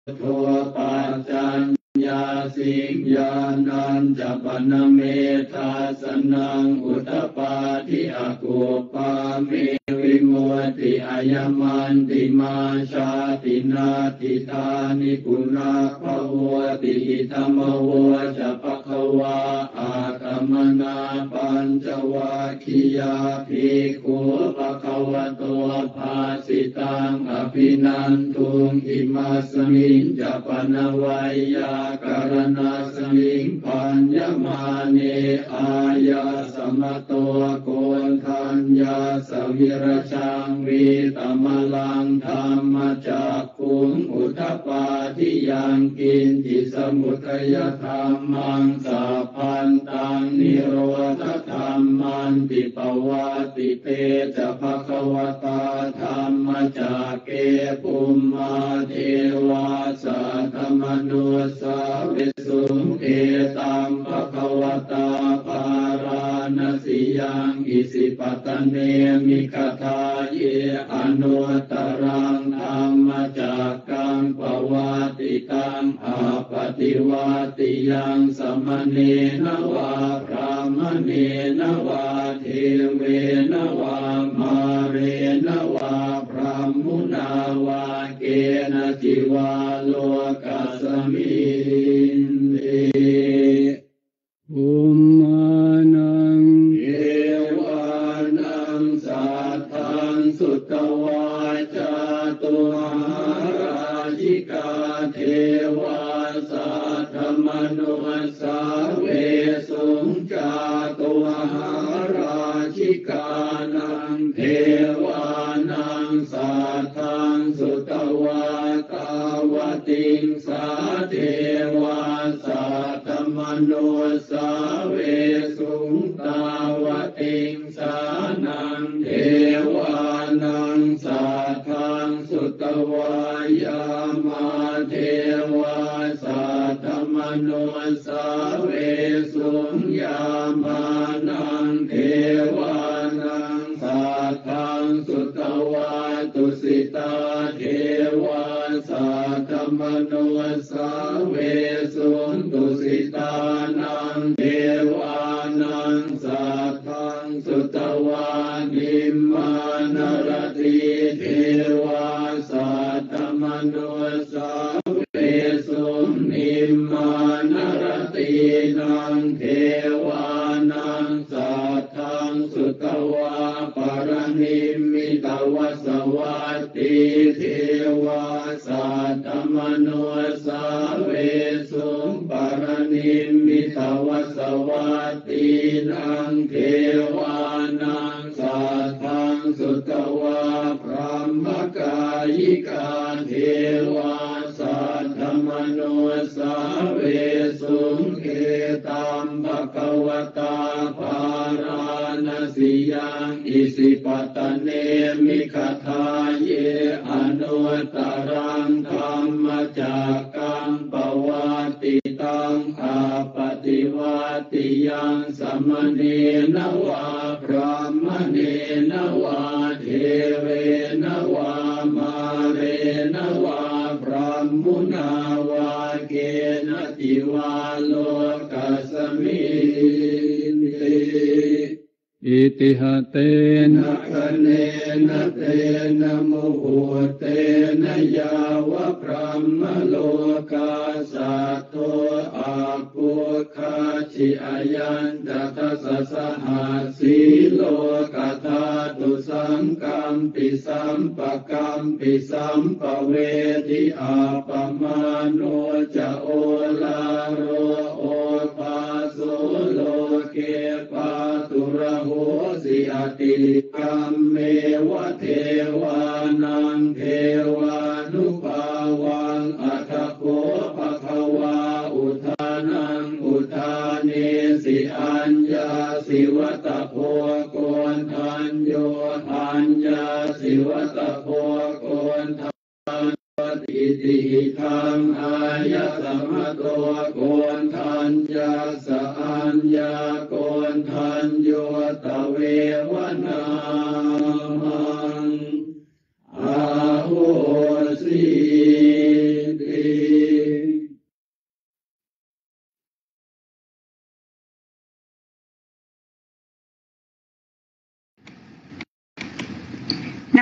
โทปัจจัญญาสิกญาณัญจปนเมธาสนังอุตตปาทิอกุปาเมวิโมติอายมันติมาชาตินาติธานิปุนาภวติธรรมโวจะภควาอาตมนาปัญจวัคคียาภิกขุภควโตภาสิตังอภินันทุงอิมัสมิงจะปนวัยยากรณาสมิงปัญญมาเนอายาสมโตโกนทัญญาสวิรชังวิตมลังธรรมจักขุงอุทปาทิยังกินจิสมุทัยธรรมังสัพพันตังนิโรธธรรมันติปวาติเตจะภควตาธรรมจักเกปุมมาเทวาสัทธมนุสาวิสุงเอตัมภควตาปาราณสียังอิสิปตเนมิคทาเยอนุตตรังธรรมจักกังปวัติตังอาปฏิวัติยังสมเนนวาพรามเนนวาเทเวนวามาเรนวาพรหมุนาวาเกณจิวาโลกัสมินติอุมมานังเอวานังสัทธังสุตวาจาตุหาราชิกาเทวาสัทธมนุสาเวสุงจาตุหาราชิกานังเทวานังสัทธังสุตวาตาวติงสาเทวาสัทธมนุสาเวสุงตาวติงสานังเทวานังสัทธังสุตวายามาเทวาสัทธมนุสาเวสุงยามานังเทวานังสัทธังสุตวาตุสิตาเทวาสัทธมนุสาเวสุงตุสิตานังเทวานังสัทธังสุตวานิมมานรติเทวาสัทธมนุสาเวสุงนิมมานรตินังเทวานังสัทธังสุตวาปรณิมิตวสวัตติเทวาสัทธมนุสาเวสุงปรณิมิตวสวัตตินังเทวานังสัทธังสุตวาพรหมกายิกาเทวาสัทธมนุสาเวสุงเอตัมภควตาภาราณสียังอิสิปตเนมิคทาเยอนุตตรังธรรมจักกังปวัติตังอาปฏิวัติยังสมเนนวาพรหมเนนวาเทเวนวามาเรนวาพรหมุนาวาเกณจิวาโลกัสมินติอิติหะเตนะคะเนนะเตนะโมโหเตนะยาวะพรหมโลกาสัตโตอาปุคาชิอายันตัสสะสหัสสีโลกธาตุสังกัมปิสัมปะกัมปิสัมปะเวทิอาปมาโนจะโอลาโรโอภาโสโลเกปาตุระโหสิอติกัมเมวะเทวานังเทวานุภาวังอัตถโคภควาอุทานังอุทาเนสิอัญญาสิวตโพโกนทัญโยอัญญาสิวตโพโกนทัญติติทังอายะสัมมโตโกนทัญญาสอัญญาโกนทัญโยตเววนามังอาโหสิติ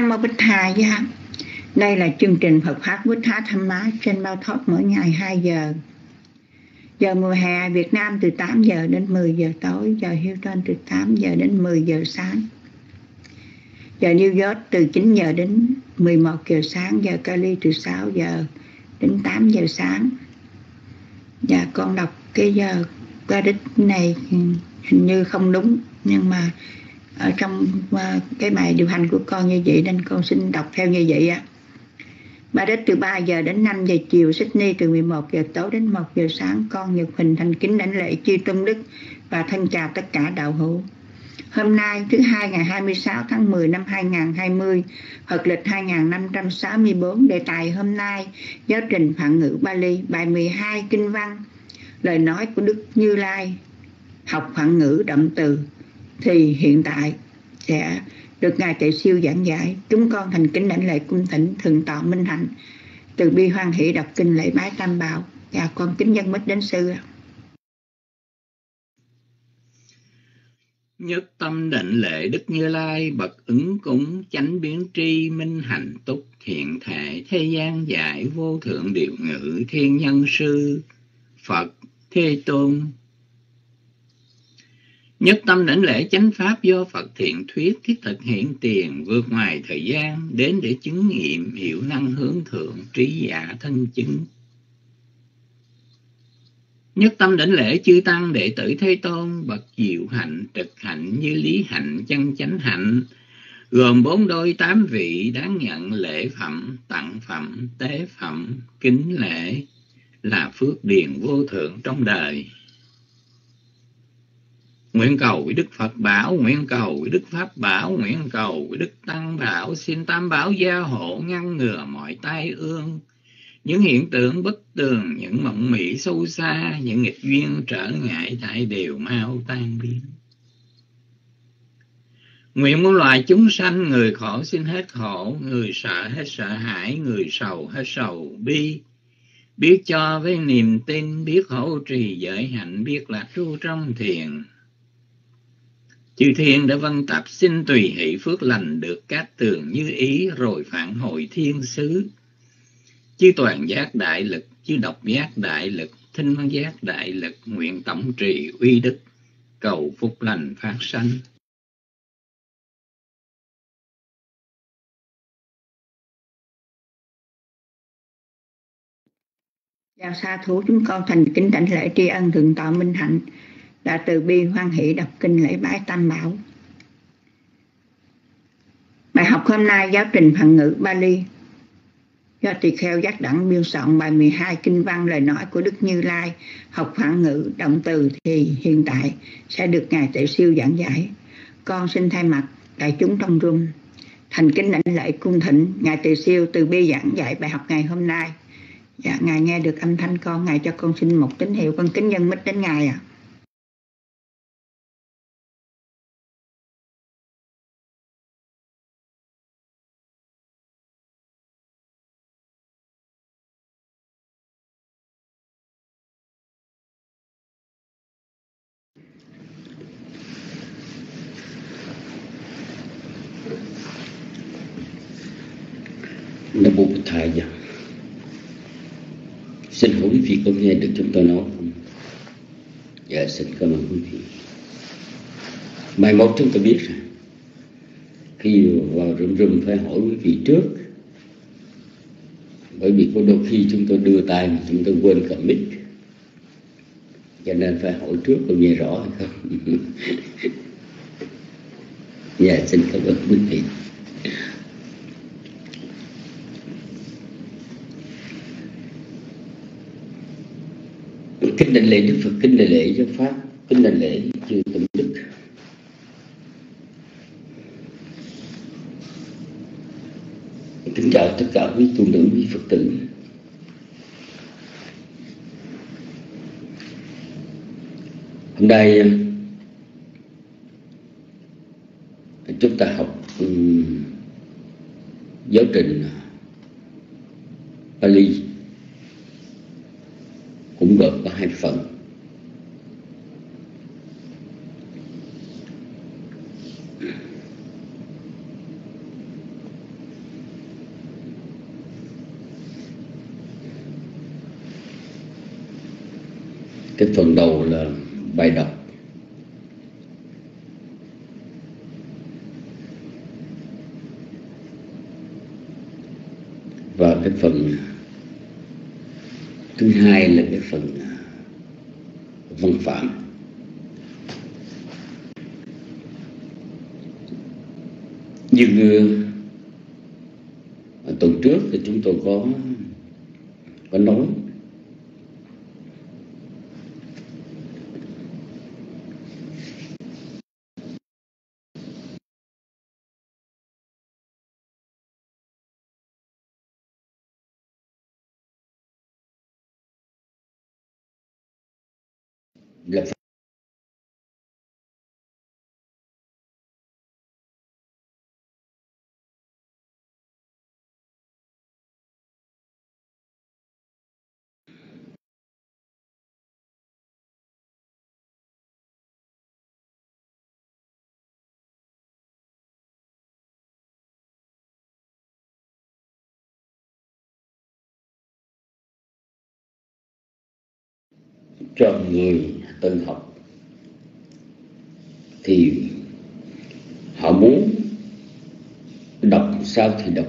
Nam Mô Bích Thầy Giá. Đây là chương trình Phật Pháp Bích Thá Tham Má trên Bao Thoát mỗi ngày 2 giờ. Giờ mùa hè Việt Nam từ 8 giờ đến 10 giờ tối, giờ Houston từ 8 giờ đến 10 giờ sáng. Giờ New York từ 9 giờ đến 11 giờ sáng, giờ Cali từ 6 giờ đến 8 giờ sáng. Và con đọc cái giờ credit này hình như không đúng, nhưng mà ở trong cái bài điều hành của con như vậy nên con xin đọc theo như vậy ạ. Paris từ 3 giờ đến 5 giờ chiều, Sydney từ 11 giờ tối đến 1 giờ sáng. Con Nhật Huỳnh thành kính đảnh lễ chư tôn đức và thân chào tất cả đạo hữu. Hôm nay thứ hai ngày 26 tháng 10 năm 2020, Phật lịch 2564. Đề tài hôm nay giáo trình Phạn ngữ Bali, bài 12 kinh văn, lời nói của Đức Như Lai, học Phạn ngữ động từ thì hiện tại sẽ được Ngài Tệ Siêu giảng giải. Chúng con thành kính đảnh lễ cung thỉnh Thượng tọa Minh Hạnh từ bi hoan hỷ đọc kinh lễ bái Tam Bảo. Và con kính dân mít đến sư. Nhất tâm đảnh lễ Đức Như Lai, bậc ứng cúng chánh biến tri, minh hạnh túc thiện thể, thế gian giải vô thượng điều ngữ, thiên nhân sư Phật Thế Tôn. Nhất tâm đảnh lễ chánh pháp do Phật thiện thuyết, thiết thực hiện tiền, vượt ngoài thời gian, đến để chứng nghiệm hiệu năng hướng thượng, trí giả thân chứng. Nhất tâm đảnh lễ chư tăng đệ tử Thế Tôn, bậc diệu hạnh, trực hạnh như lý hạnh, chân chánh hạnh, gồm 4 đôi 8 vị, đáng nhận lễ phẩm, tặng phẩm, tế phẩm, kính lễ, là phước điền vô thượng trong đời. Nguyện cầu với Đức Phật bảo, nguyện cầu với Đức Pháp bảo, nguyện cầu với Đức Tăng bảo, xin Tam Bảo gia hộ ngăn ngừa mọi tai ương, những hiện tượng bất tường, những mộng mị sâu xa, những nghịch duyên trở ngại tại đều mau tan biến. Nguyện muôn loài chúng sanh, người khổ xin hết khổ, người sợ hết sợ hãi, người sầu hết sầu bi, biết cho với niềm tin, biết hộ trì giới hạnh, biết lạc trú trong thiền. Chư thiên đã vân tập xin tùy hỷ phước lành, được cát tường như ý, rồi phản hồi thiên xứ. Chư toàn giác đại lực, chư độc giác đại lực, thinh văn giác đại lực, nguyện tổng trì uy đức, cầu phúc lành phát sanh. Chào sa thú, chúng con thành kính đảnh lễ tri ân Thượng tọa Minh Hạnh đã từ bi hoan hỷ đọc kinh lễ bái Tam Bảo. Bài học hôm nay giáo trình Phạn ngữ Bali do tỳ kheo Giác Đẳng biên soạn, bài 12 kinh văn, lời nói của Đức Như Lai, học Phạn ngữ động từ thì hiện tại sẽ được Ngài Tệ Siêu giảng giải. Con xin thay mặt đại chúng trong room thành kính đảnh lễ cung thỉnh Ngài Tề Siêu từ bi giảng dạy bài học ngày hôm nay. Dạ, Ngài nghe được âm thanh con, Ngài cho con xin một tín hiệu, con kính dân mít đến Ngài ạ. Nam Mô Bích Thầy Giá. Xin hỏi quý vị có nghe được chúng tôi nói không? Dạ, xin cảm ơn quý vị. Mai mốt chúng tôi biết rồi, khi vào room phải hỏi quý vị trước, bởi vì có đôi khi chúng tôi đưa tay mà chúng tôi quên cầm mic, cho nên phải hỏi trước có nghe rõ hay không. Dạ, xin cảm ơn quý vị. Kính đảnh lễ Đức Phật, kính đảnh lễ giáo pháp, kính đảnh lễ chư tôn đức. Kính chào tất cả quý tu nữ, quý Phật tử. Hôm nay chúng ta học giáo trình Bali, cũng gồm có 2 phần. Cái phần đầu là bài đọc, và cái phần thứ hai là cái phần văn phạm. Như tuần trước thì chúng tôi có nói là cho người tân học thì họ muốn đọc sao thì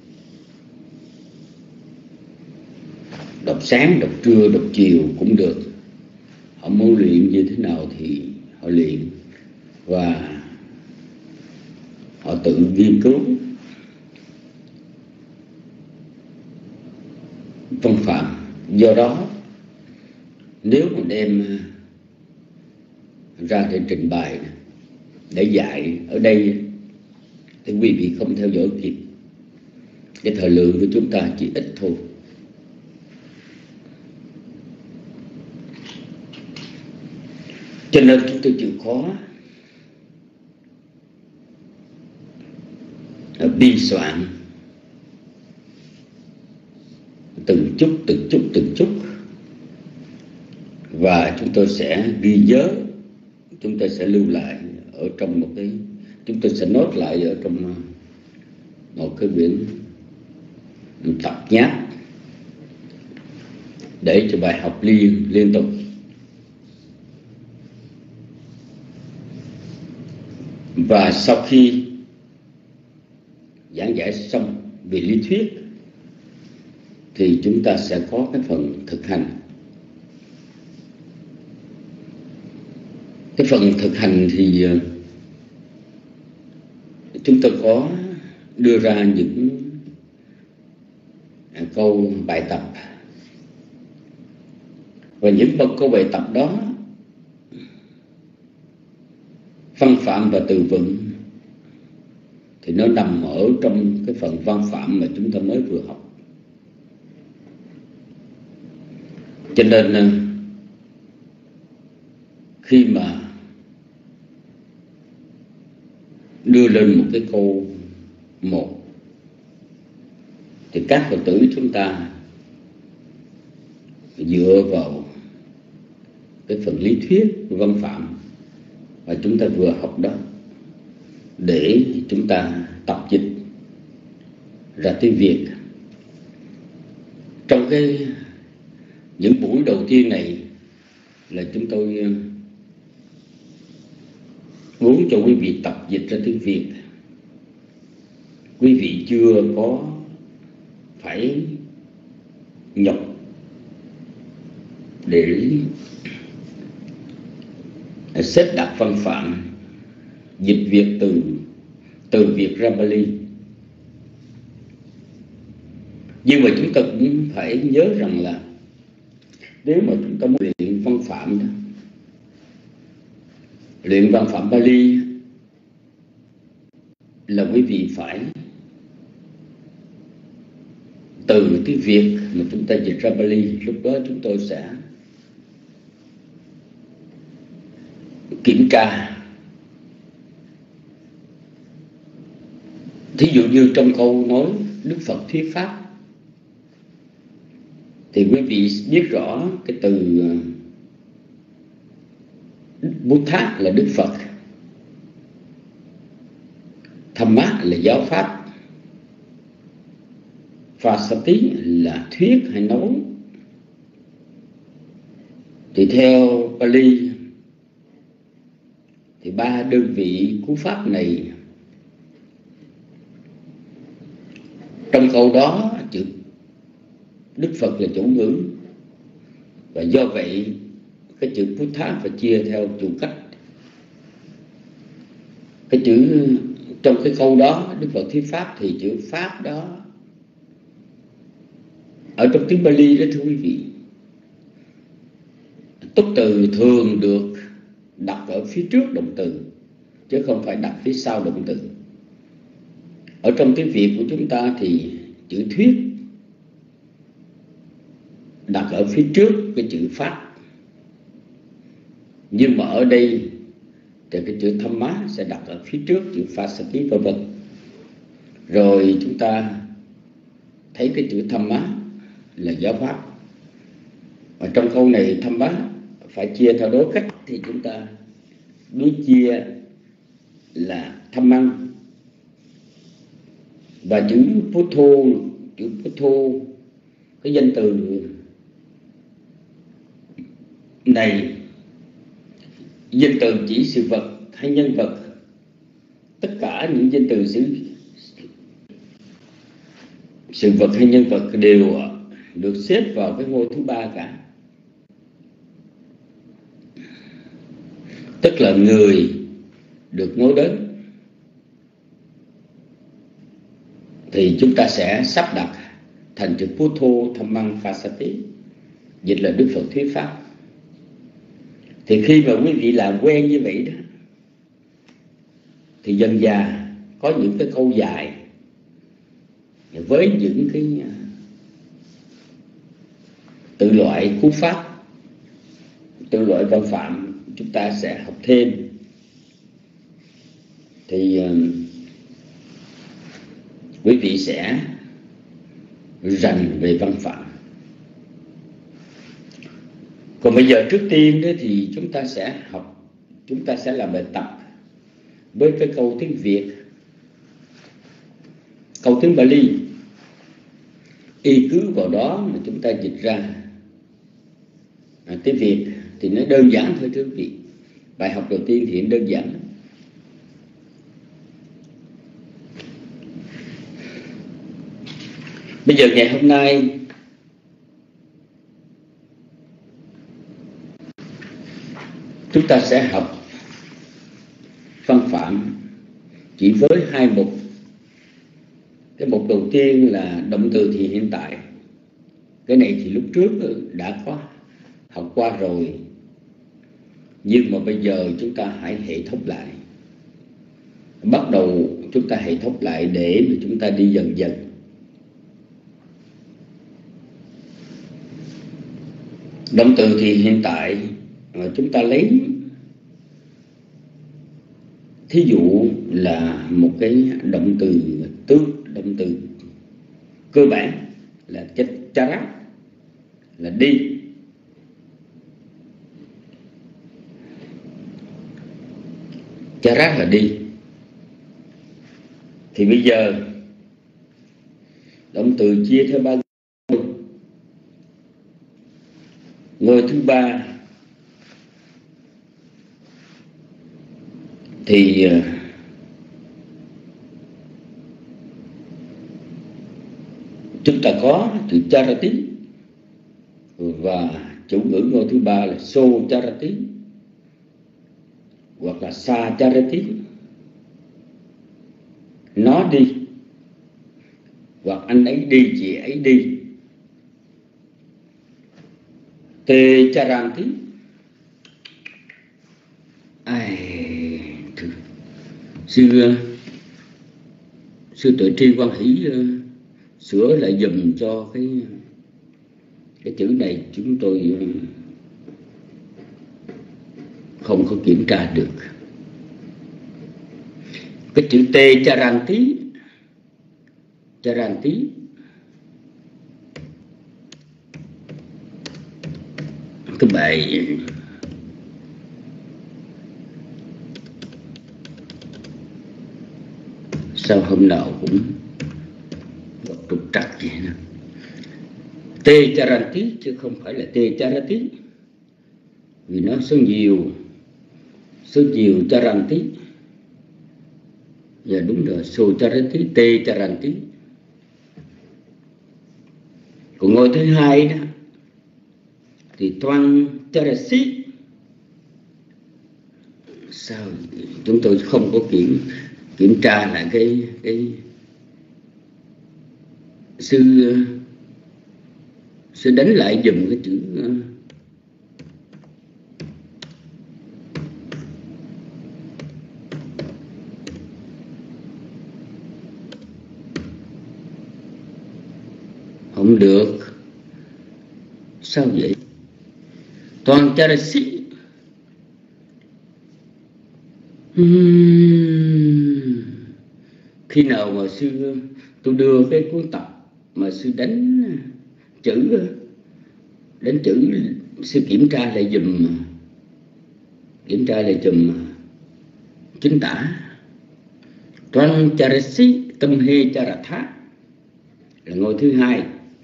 đọc sáng, đọc trưa, đọc chiều cũng được. Họ muốn luyện như thế nào thì họ luyện, và họ tự nghiên cứu văn phạm. Do đó nếu mà đem ra để trình bày, để dạy ở đây thì quý vị không theo dõi kịp. Cái thời lượng của chúng ta chỉ ít thôi. Cho nên chúng tôi chịu khó biên soạn từng chút, và chúng tôi sẽ ghi nhớ, chúng tôi sẽ lưu lại ở trong chúng tôi sẽ nốt lại ở trong một cái quyển tập nháp để cho bài học liên tục. Và sau khi giảng giải xong về lý thuyết thì chúng ta sẽ có cái phần thực hành. Cái phần thực hành thì chúng tôi có đưa ra những câu bài tập, và những câu bài tập đó văn phạm và từ vựng thì nó nằm ở trong cái phần văn phạm mà chúng ta mới vừa học. Cho nên khi mà đưa lên một cái câu một thì các Phật tử chúng ta dựa vào cái phần lý thuyết văn phạm và chúng ta vừa học đó để chúng ta tập dịch ra tiếng Việt. Trong những buổi đầu tiên này là chúng tôi muốn cho quý vị tập dịch ra tiếng Việt. Quý vị chưa có phải nhọc để xếp đặt văn phạm, dịch Việt từ Việt ra Bali. Nhưng mà chúng ta cũng phải nhớ rằng là nếu mà chúng ta muốn luyện văn phạm đó, luyện văn phạm Bali là quý vị phải từ tiếng Việt mà chúng ta dịch ra Bali. Lúc đó chúng tôi sẽ kiểm tra. Thí dụ như trong câu nói Đức Phật thuyết pháp thì quý vị biết rõ cái từ Buddha là Đức Phật, Dhamma là giáo pháp, Phasati là thuyết hay nói, Thì theo Pali thì 3 đơn vị cú pháp này, trong câu đó chữ Đức Phật là chủ ngữ, và do vậy cái chữ Buddha phải chia theo chủ cách. Cái chữ trong cái câu đó Đức Phật thuyết pháp thì chữ pháp đó ở trong tiếng Pali đó thưa quý vị, túc từ thường được đặt ở phía trước động từ chứ không phải đặt phía sau động từ. Ở trong tiếng Việt của chúng ta thì chữ thuyết đặt ở phía trước cái chữ pháp, nhưng mà ở đây thì cái chữ Dhamma sẽ đặt ở phía trước chữ Phasati vân vân. Rồi chúng ta thấy cái chữ Dhamma là giáo pháp. Và trong câu này Dhamma phải chia theo đối cách, thì chúng ta đối chia là Dhammang. Và chữ Buddho, cái danh từ này, danh từ chỉ sự vật hay nhân vật. Tất cả những danh từ sự vật hay nhân vật đều được xếp vào cái ngôi thứ 3 cả. Tức là người được nói đến thì chúng ta sẽ sắp đặt thành chữ Buddho Dhammang Phasati, dịch là Đức Phật thuyết pháp. Thì khi mà quý vị làm quen như vậy đó, thì dần dà có những cái câu dài với những cái tự loại cú pháp, tự loại văn phạm chúng ta sẽ học thêm. Thì quý vị sẽ rành về văn phạm. Còn bây giờ trước tiên đó thì chúng ta sẽ làm bài tập với cái câu tiếng Việt, câu tiếng Pali, y cứ vào đó mà chúng ta dịch ra tiếng Việt thì nó đơn giản thôi thưa quý vị. Bài học đầu tiên thì đơn giản lắm. Bây giờ ngày hôm nay chúng ta sẽ học văn phạm chỉ với 2 mục. Cái mục đầu tiên là động từ thì hiện tại. Cái này thì lúc trước đã có học qua rồi, nhưng mà bây giờ chúng ta hãy hệ thống lại. Bắt đầu chúng ta hệ thống lại để mà chúng ta đi dần dần. Động từ thì hiện tại chúng ta lấy thí dụ là một cái động từ cơ bản là charat, là đi. Charat là đi. Thì bây giờ động từ chia theo 3 ngôi thứ 3 thì chúng ta có từ charati, và chủ ngữ ngôi thứ 3 là so charati hoặc là sa charati, nó đi hoặc anh ấy đi, chị ấy đi. Te charanti, sư Tuệ Tri Quan Hỷ sửa lại dùm cho cái chữ này, chúng tôi không có kiểm tra được. Cái chữ te charanti cái bài sao hôm nào cũng gặp trục trặc vậy nè. Te charanti chứ không phải là te charati. vì nó số nhiều Charanti. Dạ đúng rồi, số Charanti, Te Charanti. Còn ngôi thứ hai đó thì Toan Charasi. Sao chúng tôi không có kiểm tra lại cái sư đánh lại dùm cái chữ không được. Sao vậy? Toàn Charasi. Khi nào mà tôi đưa cái cuốn tập mà sư đánh chữ, sư kiểm tra lại dùm chính tả. Toàn Charasi Tâm Hê Charatha là ngôi thứ hai.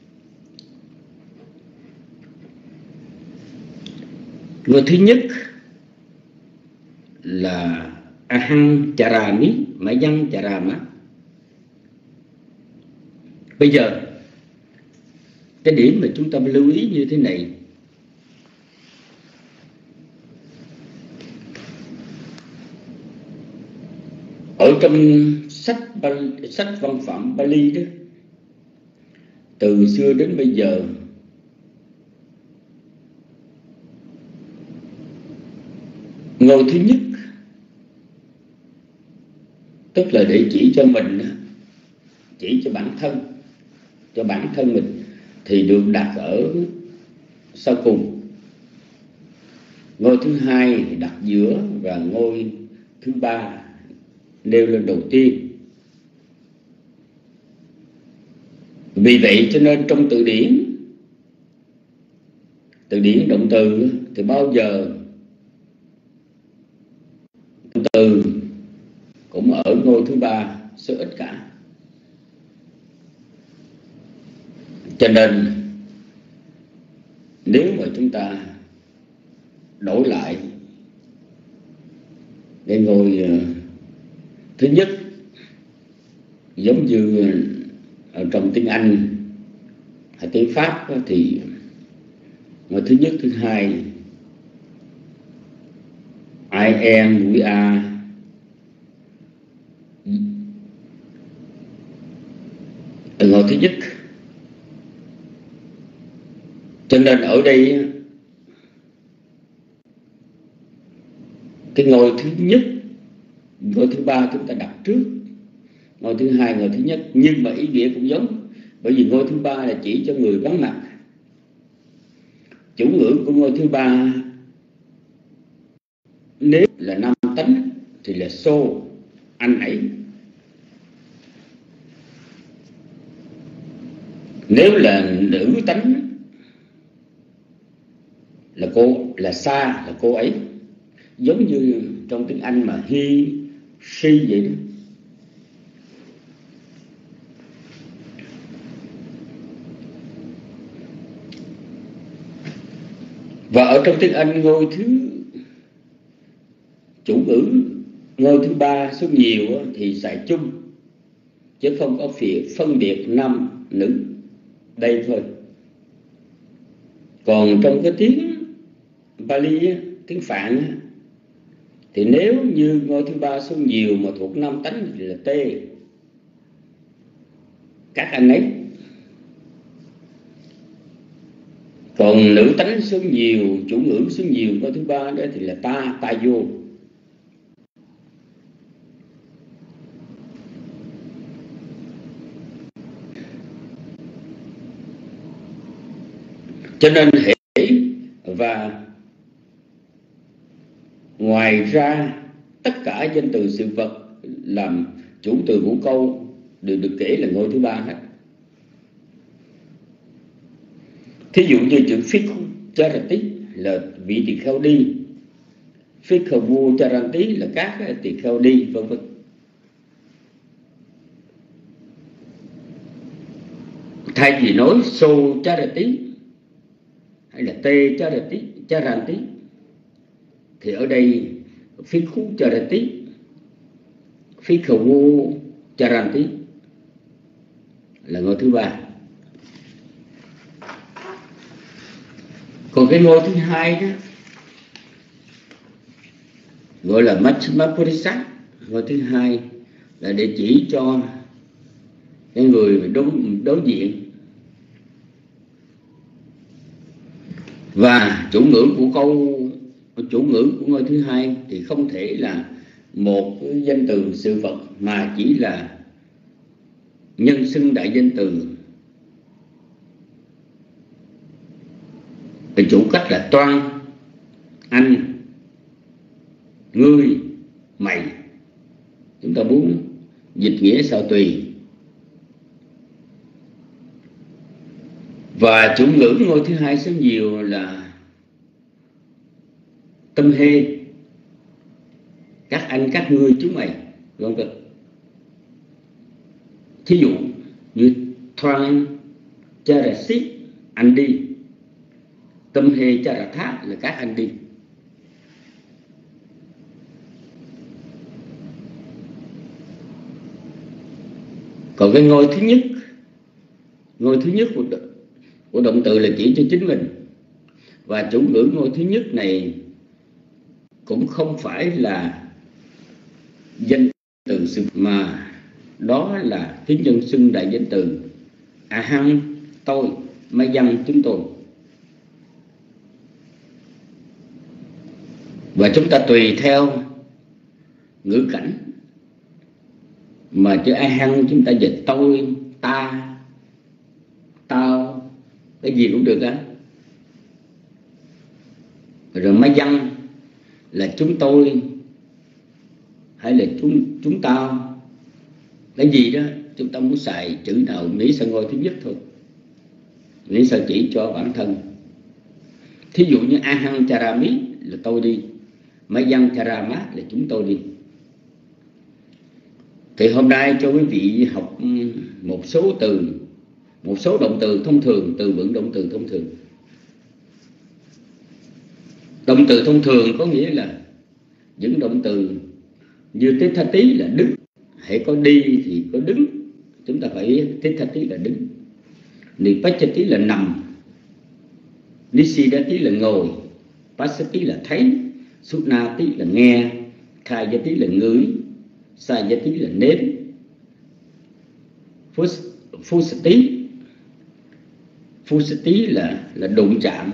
Ngôi thứ nhất là Aham Charami Mayang Charama. Bây giờ cái điểm mà chúng ta lưu ý như thế này. Ở trong sách văn phạm Bali đó, từ xưa đến bây giờ, ngôi thứ nhất tức là để chỉ cho mình, chỉ cho bản thân mình thì được đặt ở sau cùng. Ngôi thứ hai đặt giữa và ngôi thứ ba nêu lên đầu tiên. Vì vậy cho nên trong từ điển động từ thì bao giờ động từ cũng ở ngôi thứ ba số ít cả. Cho nên nếu mà chúng ta đổi lại cái ngôi thứ nhất giống như ở trong tiếng Anh hay tiếng Pháp thì ngôi thứ nhất, thứ hai I am, we are, ngôi thứ nhất. Cho nên ở đây cái ngôi thứ nhất, ngôi thứ ba chúng ta đặt trước ngôi thứ hai, ngôi thứ nhất, nhưng mà ý nghĩa cũng giống. Bởi vì ngôi thứ ba là chỉ cho người vắng mặt. Chủ ngữ của ngôi thứ ba nếu là nam tánh thì là so, anh ấy. Nếu là nữ tánh là cô, là sa, là cô ấy. Giống như trong tiếng Anh mà he, she vậy đó. Và ở trong tiếng Anh ngôi thứ chủ ngữ, ngôi thứ ba số nhiều thì xài chung, chứ không có phân biệt nam nữ đây thôi. Còn trong cái tiếng Bali, tiếng Phạn thì nếu như ngôi thứ ba số nhiều mà thuộc nam tánh thì là tê, các anh ấy. Còn nữ tánh số nhiều, chủ ngữ số nhiều ngôi thứ ba đó thì là ta vô. Cho nên hệ và ngoài ra tất cả danh từ sự vật làm chủ từ ngũ câu đều được kể là ngôi thứ ba hết. Thí dụ như chữ Phích Charati là vị tỳ kheo đi, Phích Vu Charanti là các tỳ kheo đi, vân vân. Thay vì nói So Charati hay là Te Charanti thì ở đây Phikhu Charati, Phikhu Charanti là ngôi thứ ba. Còn cái ngôi thứ hai đó gọi là Majjhima Purisa. Ngôi thứ hai là để chỉ cho cái người đối diện. Và chủ ngữ của ngôi thứ hai thì không thể là một danh từ sự vật, mà chỉ là nhân xưng đại danh từ. Thì chủ cách là toan, anh, ngươi, mày. Chúng ta muốn dịch nghĩa sao tùy. Và chủ ngữ ngôi thứ hai số nhiều là tâm hê, các anh, các ngươi, chúng mày, vân vân. Thí dụ như Thoan Charasit, anh đi. Tâm hê Charatha là các anh đi. Còn cái ngôi thứ nhất của động từ là chỉ cho chính mình. Và chủ ngữ ngôi thứ nhất này cũng không phải là danh từ sự, mà đó là thí nhân xưng đại danh từ. Aham, tôi, Mayam, chúng tôi. Và chúng ta tùy theo ngữ cảnh mà chữ aham chúng ta dịch tôi, ta, tao, cái gì cũng được á. Rồi Mayam là chúng tôi hay là chúng tao, cái gì đó chúng ta muốn xài chữ nào nghĩ sang ngôi thứ nhất thôi, nghĩ sao chỉ cho bản thân. Thí dụ như aham charami là tôi đi, Mayam charama là chúng tôi đi. Thì hôm nay cho quý vị học một số động từ thông thường, từ vựng động từ thông thường. Động từ thông thường có nghĩa là những động từ như tithati là đứng, hãy có đi thì có đứng, chúng ta phải tithati là đứng. Nipachati là nằm, Nisidati là ngồi, Pasati là thấy, Sunati là nghe, Khayati là ngửi, Sayati là nếm, Phusati là đụng chạm,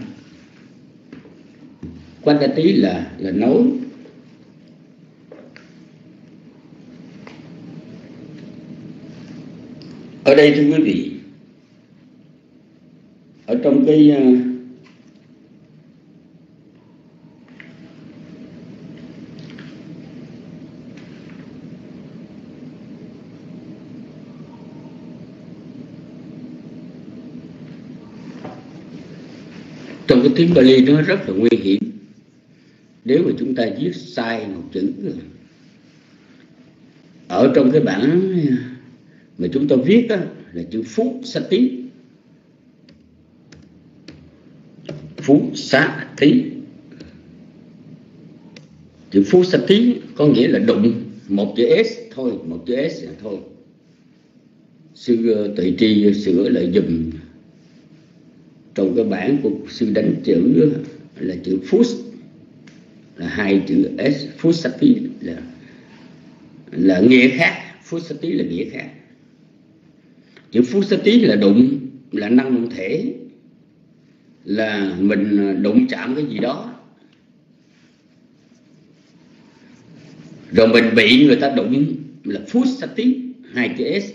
Quantati là nấu. Ở đây thưa quý vị, ở trong cái trong cái tiếng Bali nó rất là nguy hiểm. Nếu mà chúng ta viết sai một chữ, ở trong cái bản mà chúng ta viết đó, là chữ Phú Sati. Phú Sa Tí. Chữ Phú Sati có nghĩa là đụng, một chữ S thôi, một chữ S thôi. Sư Tuệ Tri sửa lại dùm trong cái bản của sư đánh chữ là chữ Phú, là hai chữ S. Phú Sati là nghĩa khác, Phú Sati là nghĩa khác. Chữ Phú Sati là đụng, là năng động thể, là mình đụng chạm cái gì đó, rồi mình bị người ta đụng là Phú Sati, hai chữ S.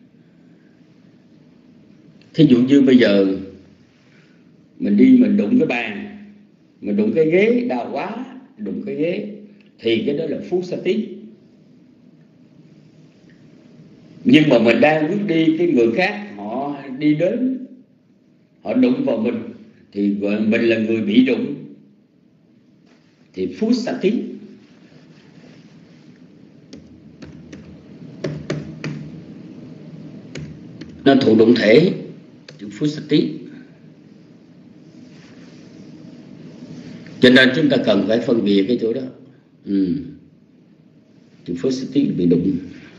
Thí dụ như bây giờ mình đi mình đụng cái bàn, mình đụng cái ghế, đau quá, đụng cái ghế, thì cái đó là Phú Sati. Nhưng mà mình đang bước đi, cái người khác họ đi đến, họ đụng vào mình, thì gọi mình là người bị đụng, thì Phú Sati. Nó thuộc động thể, chữ Phú Sati. Cho nên chúng ta cần phải phân biệt cái chỗ đó. Chữ phước xích tí bị đụng.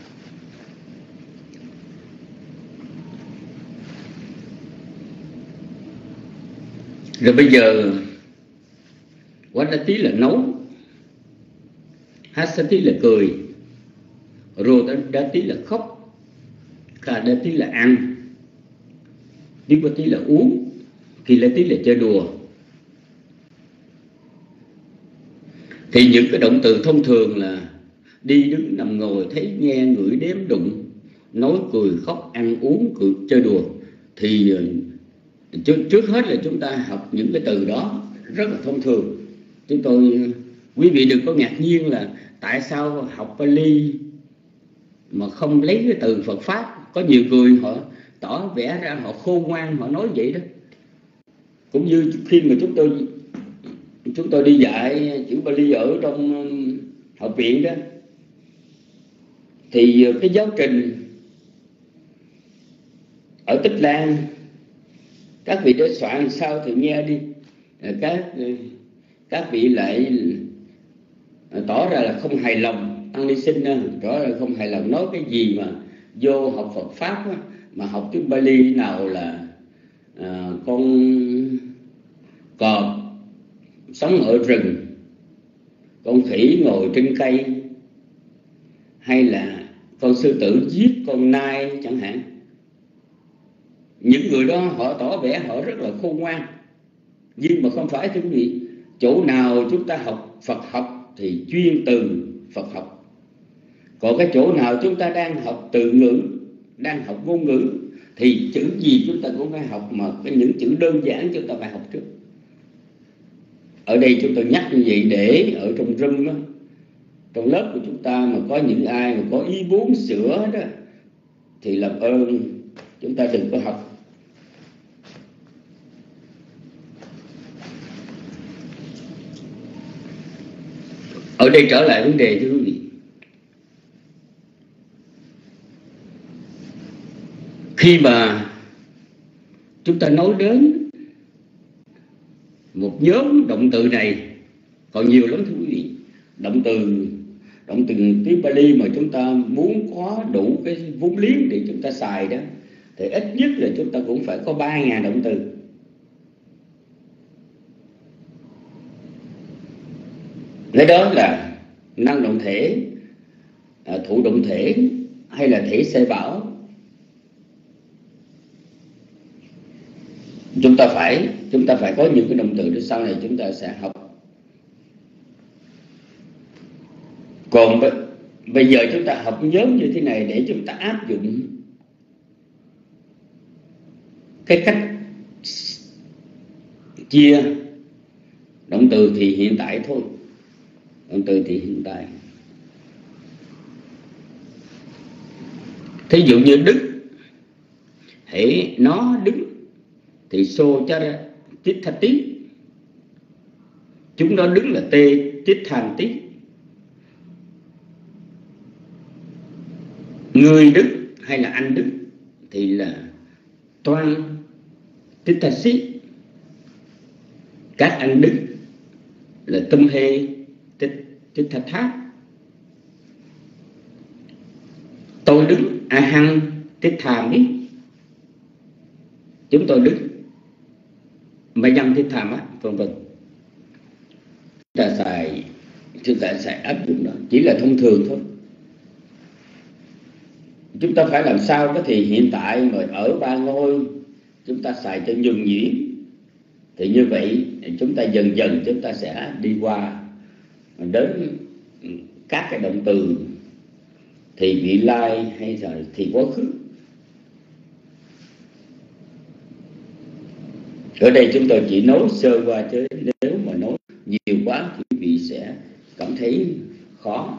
Rồi bây giờ quá đá tí là nấu, hát xá tí là cười, rô đá tí là khóc, ca đá tí là ăn, tí bá tí là uống, kỳ lá tí là chơi đùa. Thì những cái động từ thông thường là đi đứng nằm ngồi thấy nghe ngửi đếm đụng, nói cười khóc ăn uống cười chơi đùa. Thì trước hết là chúng ta học những cái từ đó rất là thông thường. Quý vị đừng có ngạc nhiên là tại sao học Pali mà không lấy cái từ Phật Pháp. Có nhiều người họ tỏ vẻ ra họ khôn ngoan, họ nói vậy đó. Cũng như khi mà chúng tôi đi dạy chữ Pali ở trong học viện đó, thì cái giáo trình ở Tích Lan các vị đã soạn sao thì nghe đi. Các vị lại tỏ ra là không hài lòng, tăng ni sinh tỏ ra là không hài lòng, nói cái gì mà vô học Phật Pháp á, mà học tiếng Pali nào là con cọp sống ở rừng, con khỉ ngồi trên cây, hay là con sư tử giết con nai chẳng hạn. Những người đó họ tỏ vẻ họ rất là khôn ngoan, nhưng mà không phải thưa quý vị. Chỗ nào chúng ta học Phật học thì chuyên từ Phật học. Còn cái chỗ nào chúng ta đang học từ ngữ, đang học ngôn ngữ, thì chữ gì chúng ta cũng phải học, mà những chữ đơn giản chúng ta phải học trước. Ở đây chúng tôi nhắc như vậy để ở trong room đó, trong lớp của chúng ta mà có những ai mà có ý muốn sửa đó, thì làm ơn chúng ta đừng có học. Ở đây trở lại vấn đề thưa quý vị. Khi mà chúng ta nói đến một nhóm động từ này, còn nhiều lắm thưa quý vị. Động từ tiếng Pali mà chúng ta muốn có đủ cái vốn liếng để chúng ta xài đó, thì ít nhất là chúng ta cũng phải có 3.000 động từ. Lấy đó là năng động thể, thụ động thể, hay là thể xe bảo. Chúng ta phải có những cái động từ để sau này chúng ta sẽ học. Còn bây giờ chúng ta học nhóm như thế này để chúng ta áp dụng cái cách chia động từ thì hiện tại thôi. Động từ thì hiện tại. Thí dụ như đứng, hễ nó đứng thì xô cho ra tít tha tí. Chúng nó đứng là tê tít than tí. Người đứng hay là anh đứng thì là toan tít tha xí. Các anh đứng là tâm hê tít tha thác. Tôi đứng a hăng tít thà mít. Chúng tôi đứng mà dân tít thà á, vân vân. Chúng ta sẽ áp dụng đó, chỉ là thông thường thôi. Chúng ta phải làm sao đó thì hiện tại mà ở Ba Ngôi chúng ta xài cho nhuần nhuyễn, thì như vậy chúng ta dần dần chúng ta sẽ đi qua đến các cái động từ thì vị lai hay là thì quá khứ. Ở đây chúng tôi chỉ nói sơ qua, chứ nếu mà nói nhiều quá thì quý vị sẽ cảm thấy khó.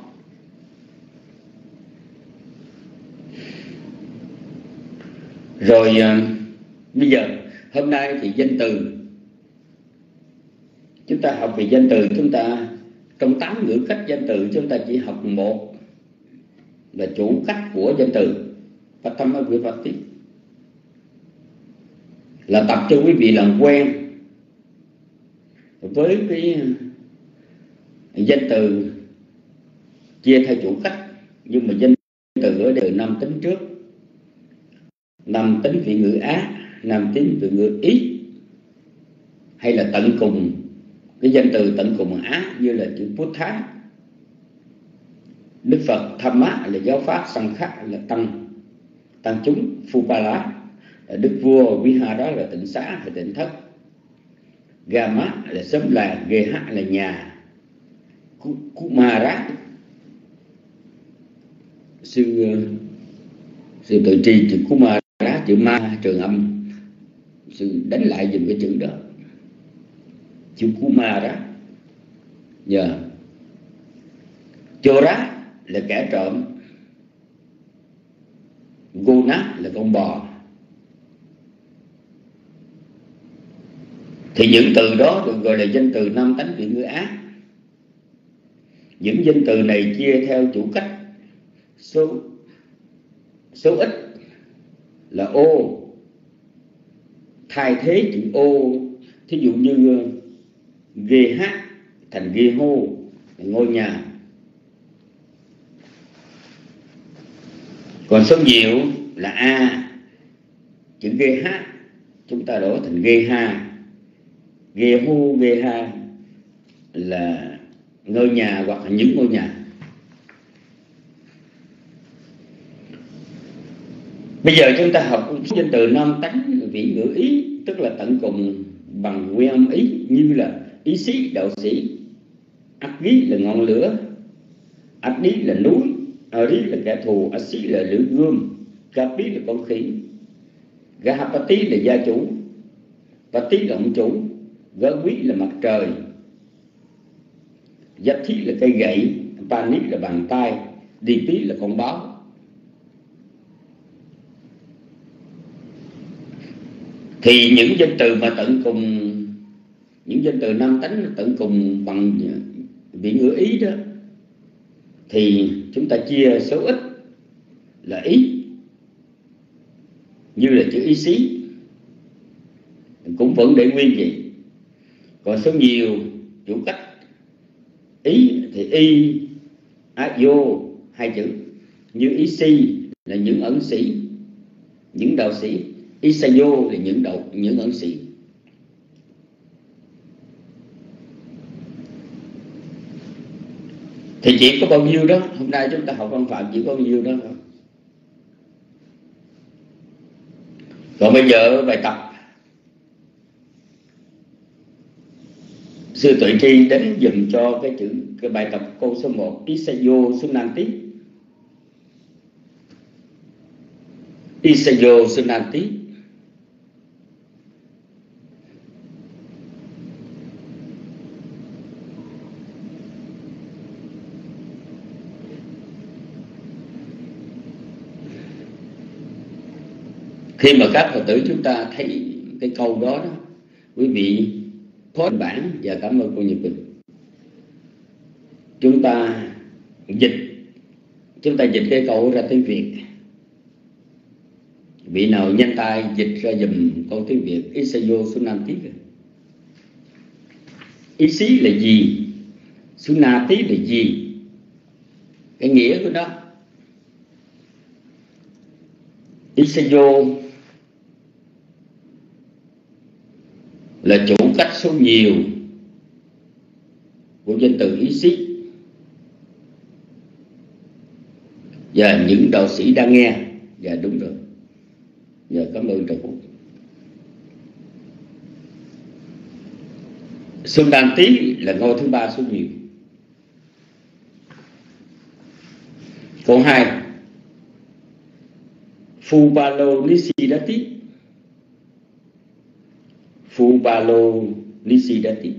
Rồi bây giờ hôm nay thì danh từ, chúng ta học về danh từ. Chúng ta trong 8 ngữ cách danh từ chúng ta chỉ học một là chủ cách của danh từ, Patama Vipatti, là tập cho quý vị làm quen với cái danh từ chia theo chủ cách, nhưng mà danh từ ở đây 5 tính trước: 5 tính vị ngữ Á, 5 tính vị ngữ Ý, hay là tận cùng. Cái danh từ tận cùng Á như là chữ Buddha, Đức Phật, Tham Má là giáo pháp, Sanh Khắc là tăng chúng, Phupala đức vua, Vihara là tịnh xá hay tịnh thất, Gama là xóm làng, Geha là nhà, Kumara sư tự trì chữ Kumara, chữ ma trường âm, sư đánh lại dùm cái chữ đó, chữ Kumara. Chora là kẻ trộm, Guna là con bò. Thì những từ đó được gọi là danh từ 5 tánh vị ngữ Á. Những danh từ này chia theo chủ cách số ít là ô, thay thế chữ ô. Thí dụ như GH thành GH là ngôi nhà. Còn số nhiều là A, chữ GH chúng ta đổi thành GH. Gehu, Geha là ngôi nhà hoặc là những ngôi nhà. Bây giờ chúng ta học danh từ 5 tánh vị ngữ Ý, tức là tận cùng bằng nguyên âm Ý, như là Ý xí, đạo sĩ, Ác Gí là ngọn lửa, Ác Đi là núi, Ari là kẻ thù, Asi là lửa gươm, Gapi là con khỉ, Gahapati là gia chủ, Pati là ông chủ, Gỡ quý là mặt trời, Yathi là cây gậy, Pani là bàn tay, Dipi là con báo. Thì những danh từ mà tận cùng, những danh từ 5 tánh tận cùng bằng vị ngữ Ý đó, thì chúng ta chia số ít là Ý, như là chữ Ý xí cũng vẫn để nguyên vậy. Còn số nhiều chủ cách Ý thì Y, Á, Vô hai chữ, như Ý si là những ẩn sĩ, những đạo sĩ, Isayo là những ẩn sĩ. Thì chỉ có bao nhiêu đó. Hôm nay chúng ta học văn phạm chỉ có bao nhiêu đó thôi. Còn bây giờ bài tập, sư Tuệ Tri đánh dùm cho cái bài tập câu số 1, Isayo Sunanti. Isayo Sunanti. Khi mà các Phật tử chúng ta thấy cái câu đó, quý vị phối bản và cảm ơn cô Nhật Bình. Chúng ta dịch cái câu ra tiếng Việt. Vị nào nhanh tay dịch ra dùm câu tiếng Việt Isayo Sunanti. Ý xí là gì? Sunati là gì? Cái nghĩa của nó. Isayo là chủ cách số nhiều của danh từ ý xí. Và những đạo sĩ đang nghe. Dạ đúng rồi. Dạ cảm ơn Trần Phúc. Sundanti là ngôi thứ 3 số nhiều. Câu 2, Phupalo Nisidati. Phupalo Nisidati.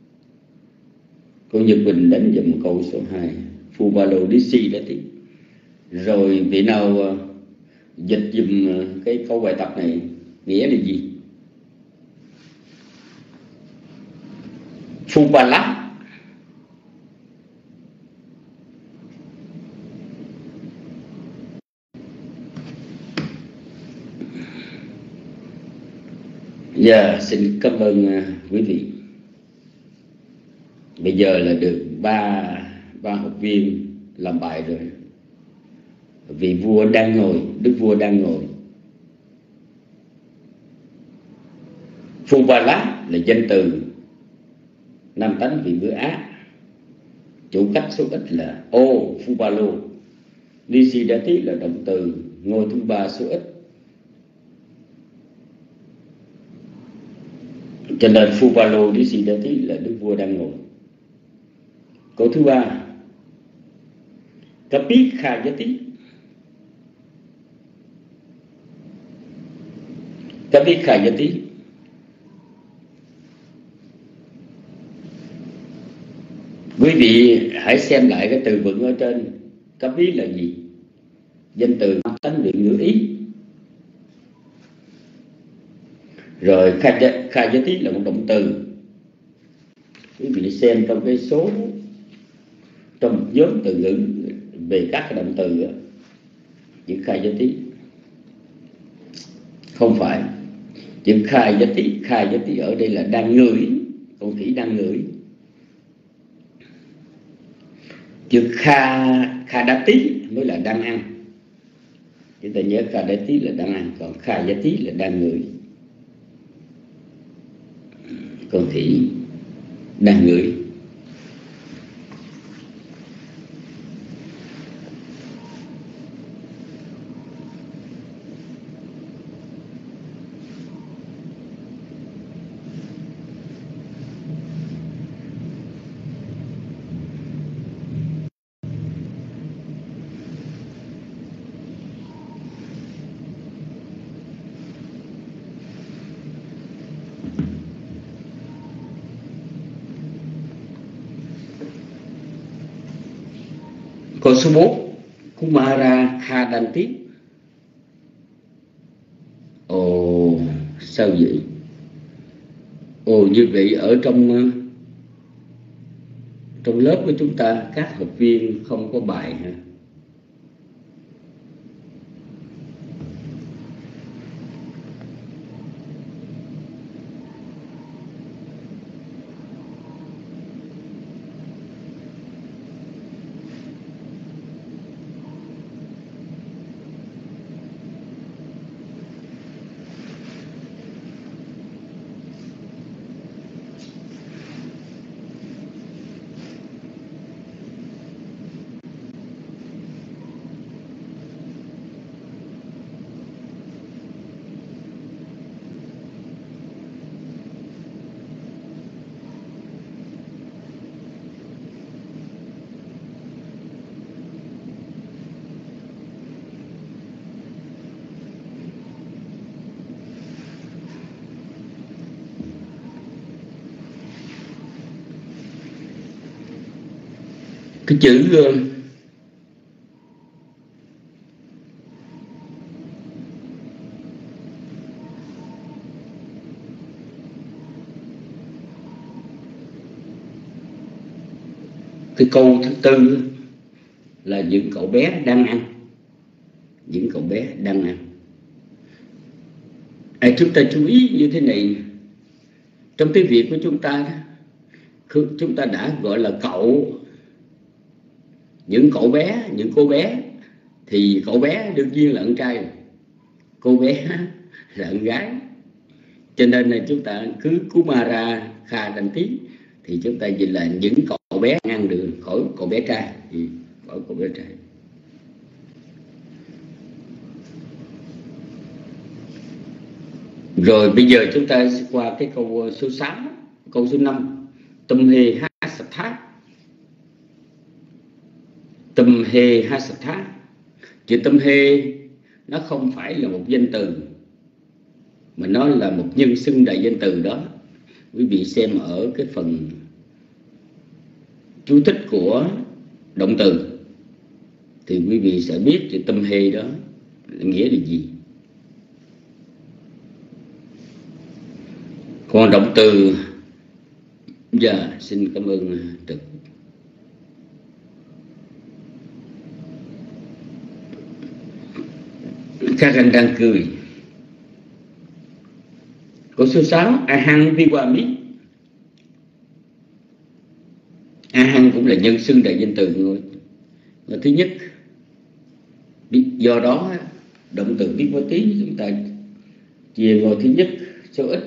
Cô Nhật Bình đánh dùm câu số 2, Phupalo Nisidati. Rồi vị nào dịch dùm cái câu bài tập này nghĩa là gì? Phupala Dạ, xin cảm ơn quý vị. Bây giờ là được ba học viên làm bài rồi. Vị vua đang ngồi, đức vua đang ngồi. Phubala là danh từ nam tánh vị ngữ ác. Chủ cách số ít là ô Phubalo. Nisidati là động từ ngôi thứ ba số ít. Cho nên Phubalo Nisidati là đức vua đang ngồi. Câu thứ ba Kapikhayati. Kapikhayati quý vị hãy xem lại cái từ vựng ở trên. Kapi là gì? Danh từ tánh vị ngữ ý. Rồi Khayati là một động từ. Quý vị xem trong cái số, trong nhóm từ ngữ về các cái động từ đó, chữ Khayati không phải. Chữ Khayati ở đây là đang ngửi, con khỉ đang ngửi. Chữ Khadati mới là đang ăn. Chúng ta nhớ Khadati là đang ăn, còn Khayati là đang ngửi. Con khỉ đang ngửi. Câu số 4 Kumara Khadanti. Ồ, sao vậy? Ồ, như vậy ở trong lớp của chúng ta các học viên không có bài hả? Cái chữ cái câu thứ tư là những cậu bé đang ăn. Những cậu bé đang ăn. Chúng ta chú ý như thế này. Trong tiếng Việt của chúng ta, chúng ta đã gọi là cậu. Những cậu bé, những cô bé, thì cậu bé đương nhiên là con trai, cô bé là con gái. Cho nên là chúng ta cứ Kumara Khadanti thì chúng ta dịch là những cậu bé ăn được, khỏi cậu bé trai, khỏi cậu bé trai. Rồi bây giờ chúng ta sẽ qua cái câu số 6, câu số 5. Tumhe Hasatha. Tumhe Hasatha. Chữ Tumhe nó không phải là một danh từ, mà nó là một nhân xưng đại danh từ đó. Quý vị xem ở cái phần chú thích của động từ thì quý vị sẽ biết chữ Tumhe đó nghĩa là gì. Còn động từ, xin cảm ơn Trực. Các anh đang cười. Câu số 6 Ahang Viwami. A Hăng cũng là nhân xưng đại danh từ ngôi thứ nhất. Do đó động từ biết vô tí chúng ta chia ngôi thứ nhất số ít.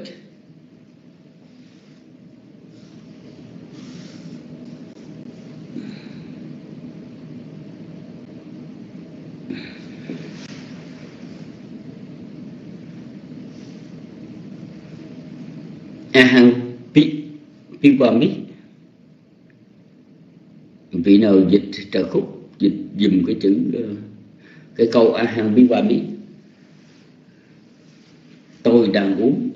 Ahang Piwami. Vị nào dịch trợ khúc dịch dùm cái câu Ahang Piwami, tôi đang uống.